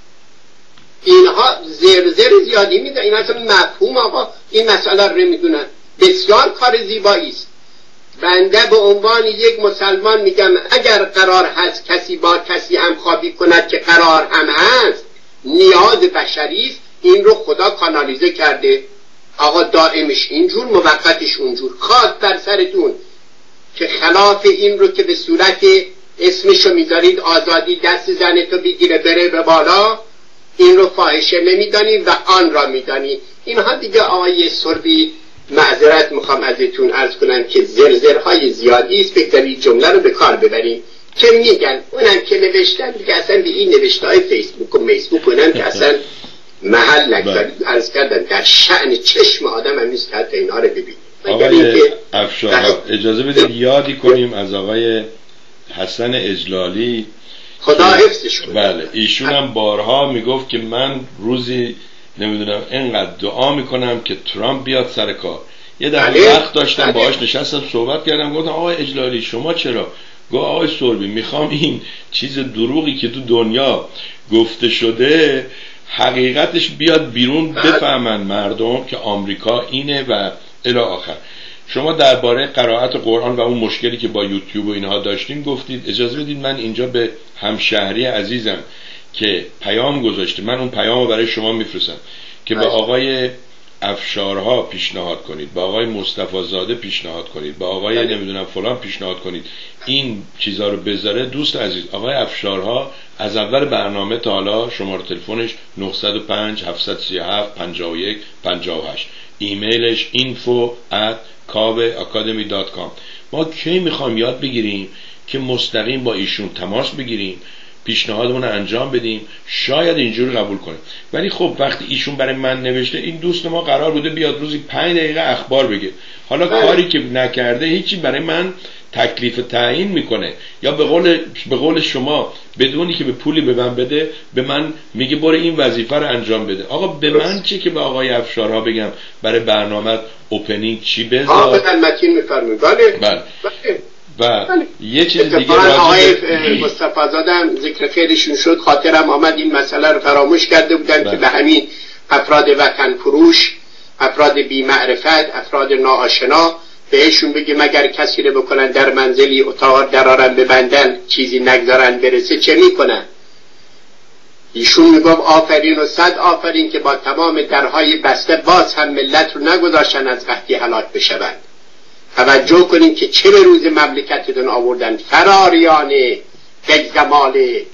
اینها زر زیادی میدن، این اصلا مفهوم آقا این مسئله رو میدونن. بسیار کار زیبایی است. بنده به عنوان یک مسلمان میگم اگر قرار هست کسی با کسی هم خوابی کند که قرار هم هست، نیاز بشری است، این رو خدا کانالیزه کرده. آقا دائمش اینجور، موقتش اونجور. خواست در سرتون که خلاف این رو که به صورت اسمشو میذارید آزادی دست زنتو بگیره بره به بالا، این رو فاحشه نمیدانی و آن را میدانی. اینها دیگه آقای سربی معذرت میخوام ازتون عرض کنم که زرزرهای زیادی است. بگذارید جمله رو به کار ببریم که میگن اونم که نوشتن دیگه اصلا به این نوشته های فیسبوک و میسبوک اونم که اصلا محل نگذارید. عرض کردن در شأن چشم آدم هم نیست که حتی اینها رو ببینید.
آقای افشار اجازه بدید یادی کنیم از آقای حسن اجلالی،
خدا حفظش کنه.
بله ایشون هم بارها میگفت که من روزی نمیدونم اینقدر دعا میکنم که ترامپ بیاد سر کار. یه دفعه وقت داشتم باهاش نشستم صحبت کردم، گفتم آقای اجلالی شما چرا؟ گفت آقای سربی میخوام این چیز دروغی که تو دنیا گفته شده حقیقتش بیاد بیرون، بفهمن مردم که آمریکا اینه و الی آخر. شما درباره قرائت قرآن و اون مشکلی که با یوتیوب و اینها داشتیم گفتید. اجازه بدید من اینجا به همشهری عزیزم که پیام گذاشته، من اون پیام رو برای شما میفرستم که به آقای افشارها پیشنهاد کنید، به آقای مصطفی زاده پیشنهاد کنید، به آقای نمیدونم فلان پیشنهاد کنید این چیزا رو بذاره. دوست عزیز آقای افشارها از اول برنامه تا حالا شماره تلفنش 905 737 51 58، ایمیلش info@kaveacademy.com. ما کی میخوایم یاد بگیریم که مستقیم با ایشون تماس بگیریم، پیشنهادمون رو انجام بدیم، شاید اینجوری قبول کنیم. ولی خب وقتی ایشون برای من نوشته، این دوست ما قرار بوده بیاد روزی 5 دقیقه اخبار بگه، حالا کاری که نکرده هیچی برای من تکلیف تعیین میکنه، یا به قول شما بدونی که به پولی به من بده، به من میگه برو این وظیفه رو انجام بده. آقا به من چه که به آقای افشارها بگم برای برنامه اوپنینگ چی بذار؟
به خدمتتون میفرمایید. بله.
و یه چیز دیگه
آقای مصطفی زاده هم ذکر خیرشون شد، خاطرم آمد این مسئله رو فراموش کرده بودن که به همین افراد وطن فروش، افراد بی معرفت، افراد ناآشنا بهشون بگه مگر کسی رو بکنن در منزلی اتاق درارن ببندن چیزی نگذارن برسه چه میکنن؟ ایشون میگفت آفرین و صد آفرین که با تمام درهای بسته باز هم ملت رو نگذاشتن از قحطی هلاک بشوند. توجه کنین که چه به روز مملکتتون آوردن، فراریان بگزمال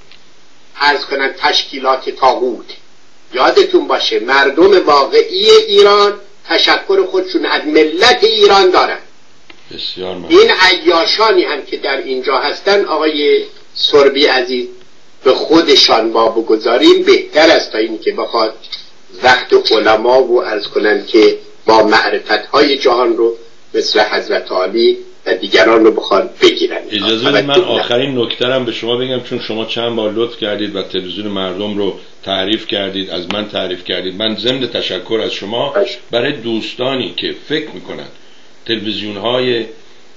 عرض کنن تشکیلات طاغوت. یادتون باشه مردم واقعی ایران تشکر خودشون از ملت ایران دارن.
بسیار ممنون.
این عیاشانی هم که در اینجا هستن آقای سربی عزیز به خودشان ما بگذاریم بهتر است تا این که بخواد وقت علما و عرض کنن که با معرفت‌های جهان رو مثل حضرت علی و دیگران رو بخواد بگیرن.
اجازه بدید من آخرین نکته‌ام به شما بگم، چون شما چند بار لطف کردید و تلویزیون مردم رو تعریف کردید، از من تعریف کردید. من ضمن تشکر از شما برای دوستانی که فکر میکنن تلویزیون‌های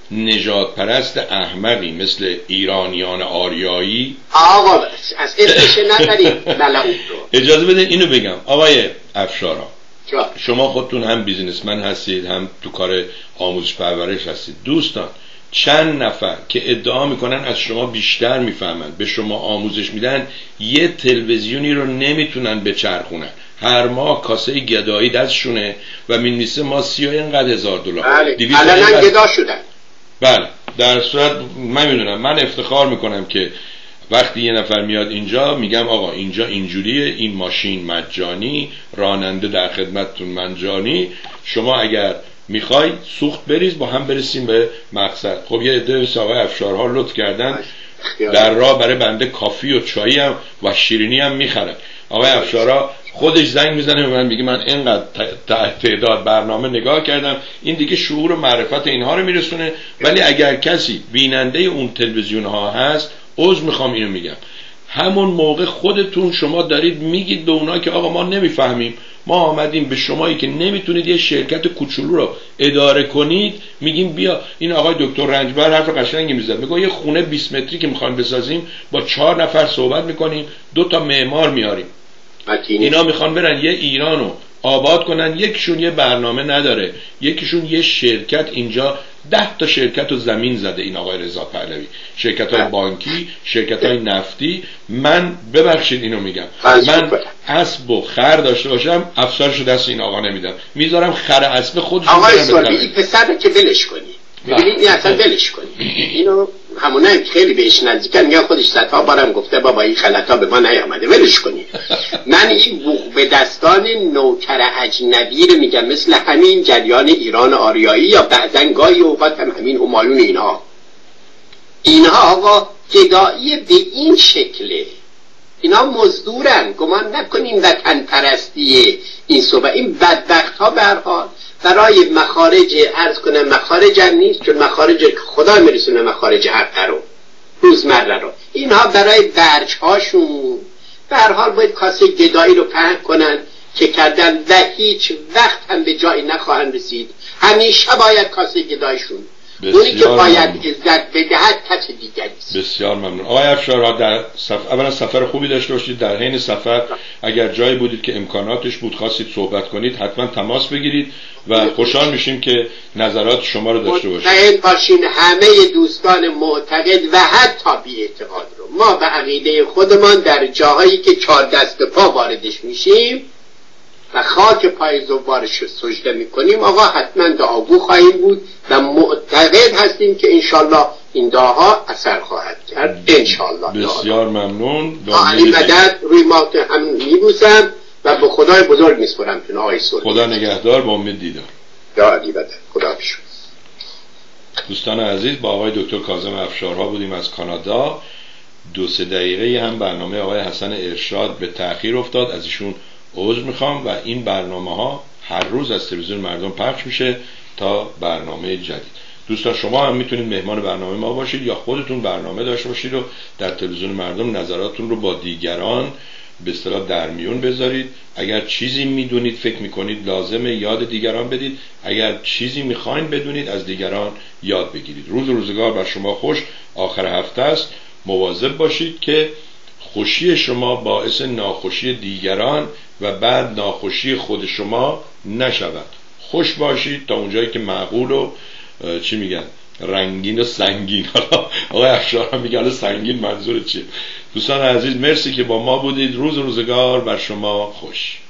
نژاد پرست احمقی مثل ایرانیان آریایی،
آقا از اسمش نبرید ملعون رو،
اجازه بدید اینو بگم. آقای افشارها، شما خودتون هم بیزینسمن هستید، هم تو کار آموزش پرورش هستید. دوستان چند نفر که ادعا میکنن از شما بیشتر میفهمند، به شما آموزش میدن، یه تلویزیونی رو نمیتونن بچرخونن. هر ماه کاسه گدایی دستشونه و مینویسه ما 30 اینقدر هزار دلار.
بله الان گدا شدن.
بله در صورت من میدونم، من افتخار میکنم که وقتی یه نفر میاد اینجا میگم آقا اینجا اینجوریه، این ماشین مجانی، راننده در خدمتتون مجانی، شما اگر میخوای سوخت بریز با هم برسیم به مقصد. خب یه عده آقای افشارها لطف کردن در راه برای بنده کافی و چایی هم و شیرینی هم میخرن. آقای افشارها خودش زنگ میزنه به من میگه من اینقدر تعداد برنامه نگاه کردم، این دیگه شعور و معرفت اینها رو میرسونه. ولی اگر کسی بیننده اون تلویزیون ها هست، عذر میخوام اینو میگم، همون موقع خودتون شما دارید میگید به اونا که آقا ما نمیفهمیم، ما آمدیم به شمایی که نمیتونید یه شرکت کوچولو رو اداره کنید میگیم بیا. این آقای دکتر رنجبر حرف قشنگی میزد، میگه یه خونه 20 متری که میخوایم بسازیم با 4 نفر صحبت میکنیم، 2 تا معمار میاریم، اینا میخوان برن یه ایرانو آباد کنن، یکیشون یه برنامه نداره، یکیشون یه شرکت اینجا 10 تا شرکت رو زمین زده. این آقای رضا پهلوی، شرکت های بانکی، شرکت های نفتی. من ببخشید اینو میگم، من اسب و خر داشته باشم افسرشو دست این آقا نمیدم، میذارم خر اسب خودشون.
آقای سربی این پسر رو که ولش کنی، ببینید این اصلا ولش کنی، اینو همونه خیلی بهش نزدیکن، میگن خودش صدها بارم گفته بابا این خلطا به ما نیامده، ولش کنی. من این بوق به دستان نوکر اجنبی رو میگم، مثل همین جریان ایران آریایی یا بعضا گاهی اوقات هم همین همایون اینها آقا گدایی به این شکله، اینا مزدورن. گمان نکنیم وطن پرستی این صبح، این بدبخت ها برها برای مخارج عرض کنم مخارج هم نیست، چون مخارج خدا میرسونه مخارج حقه رو روزمره رو، اینها برای برج هاشون به هر حال باید کاسه گدایی رو پهن کنن که کردن و هیچ وقت هم به جایی نخواهند رسید. همیشه باید کاسه گدایشون اونی که باید عزت بدهد کسی دیگری است.
بسیار ممنون. آقای افشارها در اولا سفر خوبی داشته باشید. در حین سفر اگر جایی بودید که امکاناتش بود خواستید صحبت کنید حتما تماس بگیرید و خوشحال میشیم که نظرات شما رو داشته باشیم.
مطمئن باشین همه دوستان معتقد و حتی بی اعتقاد رو ما به عقیده خودمان در جاهایی که 4 دست پا واردش میشیم و خاک پای زوارش سجده میکنیم آقا حتما دعاگو خواهیم بود و معتقد هستیم که انشالله این دعاها اثر خواهد کرد انشالله.
بسیار ممنون.
علی مدد روی ما هم میبوسم و به خدای بزرگ میسپرم چون آقای سربی.
خدا نگهدار، با امید دیدار.
یا علی مدد. خدا بشون.
دوستان عزیز، با آقای دکتر کاظم افشارها بودیم از کانادا. 2-3 دقیقه هم برنامه آقای حسن ارشاد به تأخیر افتاد، از ایشون عذر میخوام و این برنامه ها هر روز از تلویزیون مردم پخش میشه تا برنامه جدید. دوستان شما هم میتونید مهمان برنامه ما باشید یا خودتون برنامه داشته باشید و در تلویزیون مردم نظراتتون رو با دیگران به اصطلاح در میون بذارید. اگر چیزی میدونید فکر میکنید لازمه یاد دیگران بدید، اگر چیزی میخواین بدونید از دیگران یاد بگیرید. روز روزگار بر شما خوش. آخر هفته است، مواظب باشید که خوشی شما باعث ناخوشی دیگران و بعد ناخوشی خود شما نشود. خوش باشید تا اونجایی که معقول و چی میگن رنگین و سنگین. آقای افشار هم میگن سنگین منظور چیه؟ دوستان عزیز مرسی که با ما بودید. روز روزگار بر شما خوش.